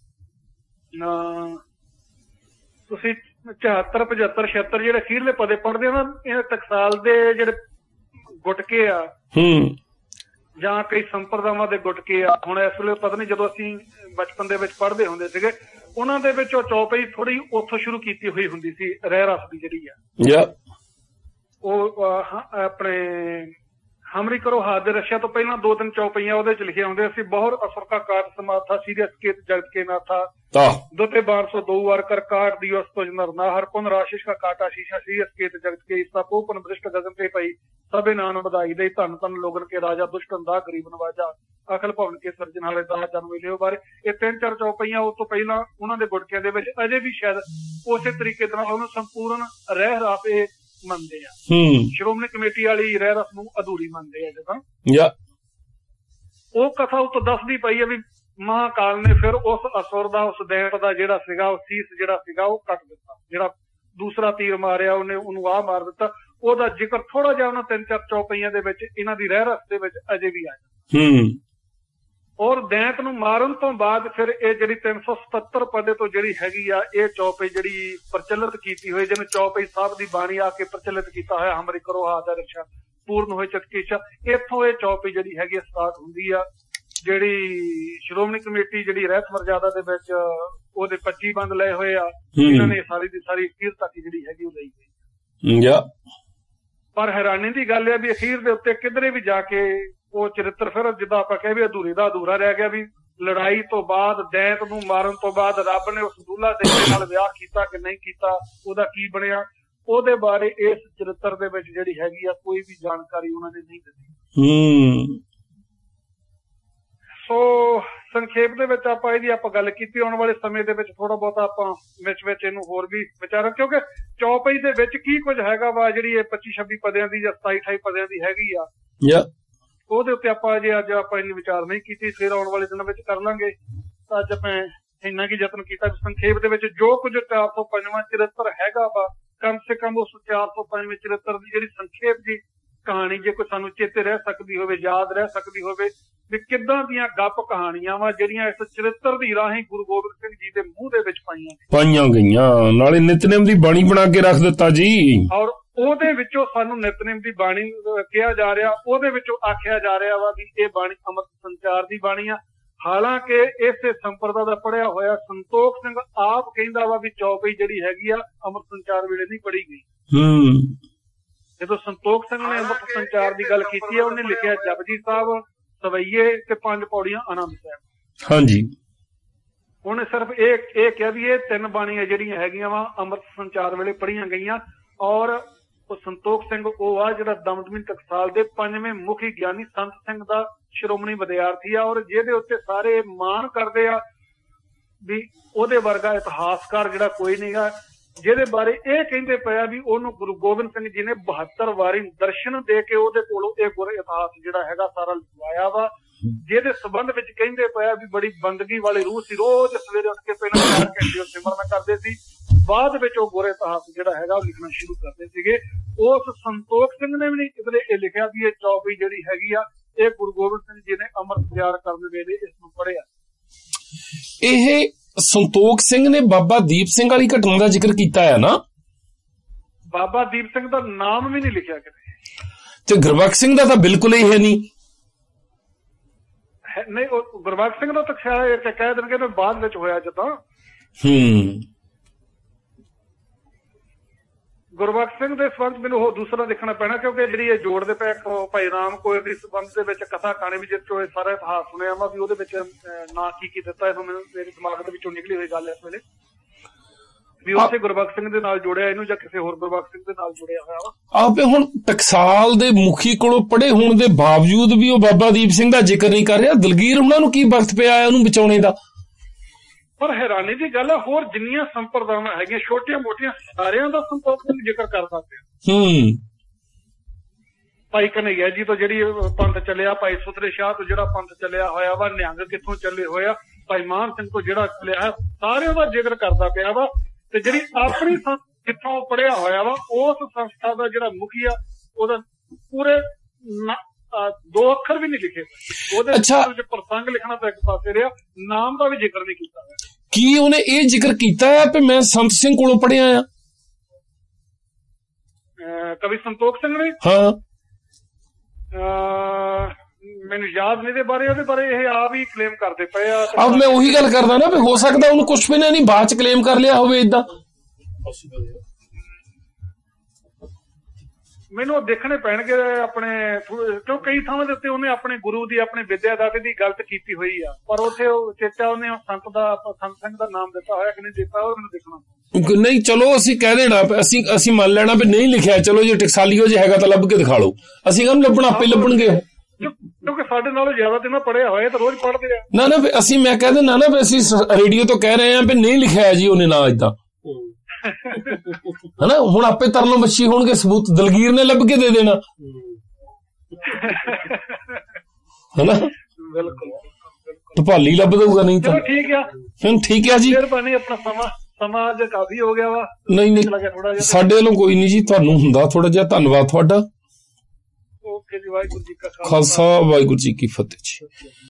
ਤੁਸੀਂ ਚੁਹੱਤਰ ਪਝੱਤਰ ਛਿਅੱਤਰ ਜਿਹੜੇ ਅਖੀਰਲੇ ਪਦੇ ਪੜ੍ਹਦੇ ਹੋ ਨਾ, ਇਹ ਟਕਸਾਲ ਦੇ ਜਿਹੜੇ ਗੁਟਕੇ ਆ ਜਾਂ ਕਈ ਸੰਪਰਦਾਵਾਂ ਦੇ ਗੁਟਕੇ ਆ। ਹੁਣ ਇਸ ਵੇਲੇ ਪਤਾ ਨਹੀਂ, ਜਦੋਂ ਅਸੀਂ ਬਚਪਨ ਦੇ ਵਿੱਚ ਪੜ੍ਹਦੇ ਹੁੰਦੇ ਸੀਗੇ ਉਹਨਾਂ ਦੇ ਵਿੱਚ ਉਹ ਚੌਪਈ ਥੋੜੀ ਉੱਥੋਂ ਸ਼ੁਰੂ ਕੀਤੀ ਹੋਈ ਹੁੰਦੀ ਸੀ। ਰਹਿ ਰਸ ਦੀ ਜਿਹੜੀ ਆ ਉਹ ਆਪਣੇ ਹਮਰੀ ਕਰੋ ਹਾਥ ਦੇ ਰਸ਼ਿਆ ਤੋਂ ਪਹਿਲਾਂ ਦੋ ਤਿੰਨ ਚੌਪਈਆਂ ਉਹਦੇ ਚ ਲਿਖੇ ਹੁੰਦੇ ਸੀ। ਬਹੁਤ ਅਸੁਰ ਕਾ ਕਾਟ ਸਮਾਥਾ ਸੀਰੀਅਸ ਕੇ ਜਗਤ ਕੇ ਨਾ ਥਾ दोते बार सौ दो वार कर काट दियो तो नर नाहर पुन राशिश का काटा शीशा शीस के जगत के इसका पोपन भ्रष्ट गगन पे पई सबे नान बधाई दे धन धन लोगन के राजा दुष्ट अंधा गरीब नवाजा अखल भवन के सर्जनहारे दा जन्म लियो बारे ये तीन चार चौपाइयां उस तो पहला उन्होंने गुटकियां दे विच अजे भी शायद उस तरीके नाल उन्होंने संपूर्ण रह रापे मनदे आ। श्रोमणी कमेटी वाली रह रस नूं अधूरी मनदे आ जदां वो कथा उतो दसदी पई है भी महाकाल ने फिर उस असुर दा उस दैंत दा जिहड़ा सीगा उस सीस जिहड़ा सीगा वो कट दिता, जिहड़ा दूसरा तीर मारिया उन्हें उन्होंने आ मार दिता। ओहदा जिक्र थोड़ा जिहा उन्हां तीन चार चौपाइयां दे विच इन्हां दी रह रस दे विच अजे भी आया। और दैंत नूं मारन तो बाद फिर ये जिहड़ी तीन सौ सतहत्तर पदे तो जिहड़ी हैगी आ ये चौपाई जिहड़ी प्रचलित कीती होई जिहने चौपाई साहब दी बाणी आके प्रचलित कीता होया हमरी करो हाथ दा रक्षा पूर्ण होए चटकीशा इत्थों ये चौपाई जिहड़ी हैगी स्टार्ट हुंदी आ। ਜਿਹੜੀ ਸ਼੍ਰੋਮਣੀ ਕਮੇਟੀ ਜਿਹੜੀ ਰਹਿਤ ਮਰਜ਼ਾਦਾ ਦੇ ਵਿੱਚ ਉਹਦੇ ਪੱਚੀ ਬੰਦ ਲਏ ਹੋਏ ਆ ਇਹਨਾਂ ਨੇ ਸਾਰੀ ਦੀ ਸਾਰੀ ਅਖੀਰ ਤੱਕ ਜਿਹੜੀ ਹੈਗੀ ਉਹ ਲਈ ਗਈ। ਪਰ ਹੈਰਾਨੀ ਦੀ ਗੱਲ ਹੈ ਵੀ ਅਖੀਰ ਦੇ ਉੱਤੇ ਕਿਧਰੇ ਵੀ ਜਾ ਕੇ ਉਹ ਚਰਿੱਤਰ ਫਿਰ ਜਿੱਦਾਂ ਆਪਾਂ ਕਹੇ ਵੀ ਅਧੂਰੇ ਦਾ ਅਧੂਰਾ ਰਹਿ ਗਿਆ ਵੀ ਲੜਾਈ ਤੋਂ ਬਾਅਦ ਦੈਂਤ ਨੂੰ ਮਾਰਨ ਤੋਂ ਬਾਅਦ ਰੱਬ ਨੇ ਉਸ ਦੁੱਲਾ ਦੇ ਨਾਲ ਵਿਆਹ ਕੀਤਾ ਕਿ ਨਹੀਂ ਕੀਤਾ ਉਹਦਾ ਕੀ ਬਣਿਆ ਉਹਦੇ ਬਾਰੇ ਇਸ ਚਰਿੱਤਰ ਦੇ ਵਿੱਚ ਜਿਹੜੀ ਹੈਗੀ ਆ ਕੋਈ ਵੀ ਜਾਣਕਾਰੀ ਉਹਨਾਂ ਨੇ ਨਹੀਂ ਦਿੱਤੀ। ਸੋ ਸੰਖੇਪ ਦੇ ਵਿੱਚ ਆਪਾਂ ਇਹਦੀ ਆਪਾਂ ਗੱਲ ਕੀਤੀ। ਆਉਣ ਵਾਲੇ ਸਮੇਂ ਦੇ ਵਿੱਚ ਥੋੜਾ ਬਹੁਤਾ ਆਪਾਂ ਵਿੱਚ ਵਿੱਚ ਇਹਨੂੰ ਹੋਰ ਵੀ ਵਿਚਾਰਾਂ ਕਿਉਂਕਿ ਚੌਪਈ ਦੇ ਵਿੱਚ ਕੀ ਕੁਝ ਹੈਗਾ ਵਾ ਜਿਹੜੀ ਇਹ ਪੱਚੀ ਛੱਬੀ ਪਦਿਆਂ ਦੀ ਜਾਂ ਸਤਾਈ ਅਠਾਈ ਪਦਿਆਂ ਦੀ ਹੈਗੀ ਆ ਉਹਦੇ ਉੱਤੇ ਆਪਾਂ ਜੇ ਅੱਜ ਆਪਾਂ ਇੰਨੀ ਵਿਚਾਰ ਨਹੀਂ ਕੀਤੀ, ਫਿਰ ਆਉਣ ਵਾਲੇ ਦਿਨਾਂ ਵਿੱਚ ਕਰ ਲਾਂਗੇ। ਅੱਜ ਮੈਂ ਇੰਨਾ ਕੀ ਯਤਨ ਕੀਤਾ ਸੰਖੇਪ ਦੇ ਵਿੱਚ ਜੋ ਕੁਝ ਚਾਰ ਸੌ ਪੰਜਵਾਂ ਚਰਿੱਤਰ ਹੈਗਾ ਵਾ ਕਮ ਸੇ ਕਮ ਉਸ ਚਾਰ ਸੌ ਪੰਜਵੇਂ ਚਰਿੱਤਰ ਦੀ ਜਿਹੜੀ ਸੰਖੇਪ ਦੀ ਕਹਾਣੀ ਜੇ ਕੋਈ ਸਾਨੂੰ ਚੇਤੇ ਰਹਿ ਸਕਦੀ ਹੋਵੇ ਯਾਦ ਰਹਿ ਸਕਦੀ ਹੋਵੇ ਵੀ ਕਿੱਦਾਂ ਦੀਆਂ ਗੱਪ ਕਹਾਣੀਆਂ ਵਾ ਜਿਹੜੀਆਂ ਇਸ ਚਰਿੱਤਰ ਦੀ ਰਾਹੀਂ ਗੁਰੂ ਗੋਬਿੰਦ ਸਿੰਘ ਜੀ ਦੇ ਮੂੰਹ ਦੇ ਵਿੱਚ ਪਾਈਆਂ
ਪਾਈਆਂ ਗਈਆਂ ਨਾਲੇ ਨਿਤਨੇਮ ਦੀ ਬਾਣੀ ਬਣਾ ਕੇ ਰੱਖ ਦਿੱਤਾ ਜੀ।
ਔਰ ਉਹਦੇ ਵਿੱਚੋਂ ਸਾਨੂੰ ਨਿਤਨੇਮ ਦੀ ਬਾਣੀ ਕਿਹਾ ਜਾ ਰਿਹਾ, ਉਹਦੇ ਵਿੱਚੋਂ ਆਖਿਆ ਜਾ ਰਿਹਾ ਵਾ ਵੀ ਇਹ ਬਾਣੀ ਅੰਮ੍ਰਿਤ ਸੰਚਾਰ ਦੀ ਬਾਣੀ ਆ। ਹਾਲਾਂਕਿ ਇਸੇ ਸੰਪਰਦਾ ਦਾ ਪੜਿਆ ਹੋਇਆ ਸੰਤੋਖ ਸਿੰਘ ਆਪ ਕਹਿੰਦਾ ਵਾ ਵੀ ਚੌਪਈ ਜਿਹੜੀ ਹੈਗੀ ਆ ਅੰਮ੍ਰਿਤ ਸੰਚਾਰ ਵੇਲੇ ਨਹੀਂ ਪੜ੍ਹੀ ਗਈ।
ਹੂੰ
ਜਦੋਂ ਸੰਤੋਖ ਸਿੰਘ ਨੇ ਅੰਮ੍ਰਿਤ ਸੰਚਾਰ ਦੀ ਗੱਲ ਕੀਤੀ ਹੈ ਉਹਨੇ ਲਿਖਿਆ ਜਪਜੀ ਸਾਹਿਬ ਸਵਈਏ ਤੇ ਪੰਜ ਪੌੜੀਆਂ ਆਨੰਦ ਸਾਹਿਬ।
ਹਾਂਜੀ
ਉਹਨੇ ਸਿਰਫ ਇਹ ਇਹ ਕਿਹਾ ਵੀ ਇਹ ਤਿੰਨ ਬਾਣੀਆਂ ਜਿਹੜੀਆਂ ਹੈਗੀਆਂ ਵਾ ਅੰਮ੍ਰਿਤ ਸੰਚਾਰ ਵੇਲੇ ਪੜ੍ਹੀਆਂ ਗਈਆਂ। ਔਰ ਉਹ ਸੰਤੋਖ ਸਿੰਘ ਉਹ ਆ ਜਿਹੜਾ ਦਮਦਮੀ ਟਕਸਾਲ ਦੇ ਪੰਜਵੇਂ ਮੁਖੀ ਗਿਆਨੀ ਸੰਤ ਸਿੰਘ ਦਾ ਸ਼੍ਰੋਮਣੀ ਵਿਦਿਆਰਥੀ ਆ ਔਰ ਜਿਹਦੇ ਉੱਤੇ ਸਾਰੇ ਮਾਣ ਕਰਦੇ ਆ ਵੀ ਉਹਦੇ ਵਰਗਾ ਇਤਿਹਾਸਕਾਰ ਜਿਹੜਾ ਕੋਈ ਨਹੀਂਗਾ, ਜਿਹਦੇ ਬਾਰੇ ਇਹ ਕਹਿੰਦੇ ਪਿਆ ਵੀ ਉਹਨੂੰ ਗੁਰੂ ਗੋਬਿੰਦ ਸਿੰਘ ਜੀ ਨੇ ਬਹੱਤਰ ਵਾਰੀ ਦਰਸ਼ਨ ਦੇ ਕੇ ਉਹਦੇ ਕੋਲੋਂ ਇਹ ਗੁਰ ਇਤਿਹਾਸ ਜਿਹੜਾ ਹੈਗਾ ਸਾਰਾ ਲਿਖਵਾਇਆ ਵਾ, ਜਿਹਦੇ ਸੰਬੰਧ ਵਿੱਚ ਕਹਿੰਦੇ ਪਿਆ ਵੀ ਬੜੀ ਬੰਦਗੀ ਵਾਲੀ ਰੂਹ ਸੀ, ਰੋਜ਼ ਸਵੇਰੇ ਉੱਠ ਕੇ ਪਹਿਲਾਂ ਚਾਰ ਘੰਟੇ ਉਹ ਸਿਮਰਨ ਕਰਦੇ ਸੀ, ਬਾਅਦ ਵਿੱਚ ਉਹ ਗੁਰ ਇਤਿਹਾਸ ਜਿਹੜਾ ਹੈਗਾ ਉਹ ਲਿਖਣਾ ਸ਼ੁਰੂ ਕਰਦੇ ਸੀਗੇ। ਉਸ ਸੰਤੋਖ ਸਿੰਘ ਨੇ ਵੀ ਨਹੀਂ ਕਿਤੇ ਇਹ ਲਿਖਿਆ ਵੀ ਇਹ ਚੌਪਈ ਜਿਹੜੀ ਹੈਗੀ ਆ ਇਹ ਗੁਰੂ ਗੋਬਿੰਦ ਸਿੰਘ ਜੀ ਨੇ ਅੰਮ੍ਰਿਤ ਤਿਆਰ ਕਰਨ ਵੇਲੇ ਇਸ ਨੂੰ ਪੜ੍ਹਿਆ।
ਇਹ ਸੰਤੋਖ ਸਿੰਘ ਨੇ ਬਾਬਾ ਦੀਪ ਸਿੰਘ ਵਾਲੀ ਘਟਨਾ ਦਾ ਜ਼ਿਕਰ ਕੀਤਾ ਹੈ ਨਾ?
ਬਾਬਾ ਦੀਪ ਸਿੰਘ ਦਾ ਨਾਮ ਵੀ ਨਹੀਂ ਲਿਖਿਆ ਕਿਤੇ।
ਤੇ ਗੁਰਬਖਸ਼ ਸਿੰਘ ਦਾ ਤਾਂ ਬਿਲਕੁਲ ਹੀ ਹੈ ਨਹੀਂ।
ਨਹੀਂ ਉਹ ਗੁਰਬਖਸ਼ ਸਿੰਘ ਦਾ ਤਾਂ ਖਿਆਲ ਕਹਿ ਦੇਣਗੇ ਨਾ ਬਾਅਦ ਵਿੱਚ ਹੋਇਆ ਜਦੋਂ।
ਹੂੰ
ਗੁਰਬਖਸ਼ ਸਿੰਘ ਦੇ ਸੰਬੰਧ ਮੈਨੂੰ ਉਹ ਦੂਸਰਾ ਦੇਖਣਾ ਪੈਣਾ ਕਿਉਂਕਿ ਜਿਹੜੀ ਇਹ ਜੋੜਦੇ ਪਏ ਭਾਈ ਰਾਮ ਕੋਇਰ ਦੇ ਸੰਬੰਧ ਦੇ ਵਿੱਚ ਕਥਾ ਕਹਾਣੀ ਵੀ ਜਿੱਥੋਂ ਇਹ ਸਾਰਾ ਇਤਿਹਾਸ ਸੁਣਿਆ ਵਾ ਵੀ ਉਹਦੇ ਵਿੱਚ ਨਾਂ ਕੀ ਕੀ ਦਿੱਤਾ ਇਹ ਮੈਨੂੰ ਮੇਰੇ ਦਿਮਾਗ ਦੇ ਵਿੱਚੋਂ ਨਿਕਲੀ ਹੋਈ ਗੱਲ ਇਸ ਵੇਲੇ।
ਵੀ ਉੱਥੇ ਗੁਰਬਖਸ਼ ਸਿੰਘ ਦੇ ਨਾਲ ਜੋੜਿਆ ਇਹਨੂੰ ਜਾਂ ਕਿਸੇ ਹੋਰ ਗੁਰਬਖਸ਼ ਸਿੰਘ ਦੇ ਨਾਲ ਜੁੜਿਆ ਹੋਇਆ ਵਾ।
ਆਪੇ ਹੁਣ ਟਕਸਾਲ ਦੇ ਮੁਖੀ ਕੋਲੋਂ ਪੜ੍ਹੇ ਹੋਣ ਦੇ ਬਾਵਜੂਦ ਵੀ ਉਹ ਬਾਬਾ ਦੀਪ ਸਿੰਘ ਦਾ ਜ਼ਿਕਰ ਨਹੀਂ ਕਰ ਰਿਹਾ। ਦਲਗੀਰ ਉਹਨਾਂ ਨੂੰ ਕੀ ਵਕਤ ਪਿਆ ਉਹਨੂੰ ਬਚਾਉਣੇ ਦਾ?
ਪਰ ਹੈਰਾਨੀ ਦੀ ਗੱਲ ਹੈ, ਹੋਰ ਜਿੰਨੀਆਂ ਸੰਪਰਦਾਵਾਂ ਹੈਗੀਆਂ ਛੋਟੀਆਂ ਮੋਟੀਆਂ ਸਾਰਿਆਂ ਦਾ ਸੰਤੋਖ ਸਿੰਘ ਜ਼ਿਕਰ ਕਰਦਾ ਪਿਆ।
ਹੂੰ
ਭਾਈ ਕਨ੍ਹਈਆ ਜੀ ਤੋਂ ਜਿਹੜੀ ਪੰਥ ਚੱਲਿਆ, ਭਾਈ ਸੁਥਰੇ ਸ਼ਾਹ ਤੋਂ ਜਿਹੜਾ ਪੰਥ ਚੱਲਿਆ ਹੋਇਆ ਵਾ, ਨਿਹੰਗ ਕਿੱਥੋਂ ਚੱਲੇ ਹੋਇਆ, ਭਾਈ ਮਾਨ ਸਿੰਘ ਤੋਂ ਜਿਹੜਾ ਚੱਲਿਆ ਹੈ, ਸਾਰਿਆਂ ਦਾ ਜ਼ਿਕਰ ਕਰਦਾ ਪਿਆ ਵਾ। ਤੇ ਜਿਹੜੀ ਆਪਣੀ ਕਿੱਥੋਂ ਪੜ੍ਹਿਆ ਹੋਇਆ ਵਾ ਉਸ ਸੰਸਥਾ ਦਾ ਜਿਹੜਾ ਮੁਖੀ ਆ ਉਹਦਾ ਪੂਰੇ ਦੋ ਅੱਖਰ ਵੀ ਨਹੀਂ ਲਿਖੇ ਉਹਦੇ ਵਿੱਚ। ਪ੍ਰਸੰਗ ਲਿਖਣਾ ਤਾਂ ਇੱਕ ਪਾਸੇ ਰਿਹਾ, ਨਾਮ ਦਾ ਵੀ ਜ਼ਿਕਰ ਨਹੀਂ ਕੀਤਾ ਹੋਇਆ।
ਕੀ ਉਹਨੇ ਇਹ ਜ਼ਿਕਰ ਕੀਤਾ ਹੈ ਕਿ ਮੈਂ ਸੰਤ ਸਿੰਘ ਕੋਲੋਂ ਪੜ੍ਹਿਆ ਆ?
ਕਵੀ ਸੰਤੋਖ ਸਿੰਘ ਨੇ?
ਹਾਂ,
ਮੈਨੂੰ ਯਾਦ ਨਹੀਂ ਦੇ ਬਾਰੇ, ਉਹਦੇ ਬਾਰੇ ਇਹ ਆਪ ਹੀ ਕਲੇਮ ਕਰਦੇ ਪਏ ਆ।
ਆਪ ਮੈਂ ਉਹੀ ਗੱਲ ਕਰਦਾ ਨਾ ਵੀ ਹੋ ਸਕਦਾ ਉਹਨੂੰ ਕੁਛ ਵੀ ਨਹੀਂ ਬਾਅਦ ਚ ਕਲੇਮ ਕਰ ਲਿਆ ਹੋਵੇ ਏਦਾਂ।
ਮੈਨੂੰ ਉਹ ਦੇਖਣੇ ਪੈਣਗੇ ਆਪਣੇ, ਕਿਉਂ ਕਈ ਥਾਵਾਂ ਦੇ ਉੱਤੇ ਉਹਨੇ ਆਪਣੇ ਗੁਰੂ ਦੀ ਆਪਣੇ ਵਿਦਿਆ ਦਾਤੇ ਦੀ ਗਲਤ ਕੀਤੀ ਹੋਈ ਆ, ਪਰ ਉੱਥੇ ਉਹ ਚੇਚਾ ਉਹਨੇ ਸੰਤ ਦਾ ਸੰਤ ਸਿੰਘ ਦਾ ਨਾਮ ਦਿੱਤਾ ਹੋਇਆ ਕਿ ਨਹੀਂ ਦਿੱਤਾ ਉਹ ਮੈਨੂੰ ਦੇਖਣਾ
ਨਹੀਂ। ਚਲੋ ਅਸੀਂ ਕਹਿ ਦੇਣਾ, ਅਸੀਂ ਅਸੀਂ ਮੰਨ ਲੈਣਾ ਵੀ ਨਹੀਂ ਲਿਖਿਆ, ਚਲੋ ਜੇ ਟਕਸਾਲੀਓ ਜੇ ਹੈਗਾ ਤਾਂ ਲੱਭ ਕੇ ਦਿਖਾ ਲਓ। ਅਸੀਂ ਕਹਿੰਦੇ ਲੱਭਣਾ ਆਪੇ ਲੱਭਣਗੇ,
ਕਿਉਂਕਿ ਸਾਡੇ ਨਾਲੋਂ ਜ਼ਿਆਦਾ ਤੇ ਨਾ ਪੜ੍ਹਿਆ ਹੋਇਆ ਤਾਂ ਰੋਜ਼ ਪੜ੍ਹਦੇ ਆ
ਨਾ। ਨਾ ਅਸੀਂ ਮੈਂ ਕਹਿ ਦਿੰਦਾ ਨਾ ਵੀ ਅਸੀਂ ਰੇਡੀਓ ਤੋਂ ਕਹਿ ਰਹੇ ਹਾਂ ਵੀ ਨਹੀਂ ਲਿਖਿਆ ਜੀ ਉਹਨੇ ਨਾ ਏਦਾਂ, ਹਨਾ। ਹੁਣ ਆਪੇ ਤਰਨੋਂ ਬੱਚੀ ਹੋਣਗੇ ਸਬੂਤ, ਦਲਗੀਰ ਨੇ ਲੱਭ ਕੇ ਦੇ ਦੇਣਾ, ਹਨਾ।
ਬਿਲਕੁਲ
ਢਪਾਲੀ ਲੱਭ ਦਊਗਾ ਨਹੀਂ ਤਾਂ।
ਠੀਕ ਆ,
ਠੀਕ ਆ ਜੀ,
ਮਿਹਰਬਾਨੀ। ਆਪਣਾ ਸਮਾਂ ਸਮਾਂ ਅੱਜ ਕਾਫੀ ਹੋ ਗਿਆ ਵਾ।
ਨਹੀਂ ਨਹੀਂ ਸਾਡੇ ਵੱਲੋਂ ਕੋਈ ਨਹੀਂ ਜੀ, ਤੁਹਾਨੂੰ ਹੁੰਦਾ ਥੋੜਾ ਜਿਹਾ। ਧੰਨਵਾਦ ਤੁਹਾਡਾ।
ਓਕੇ ਜੀ, ਵਾਹਿਗੁਰੂ ਜੀ ਕਾ
ਖਾਲਸਾ ਵਾਹਿਗੁਰੂ ਜੀ ਕੀ ਫਤਿਹ ਜੀ।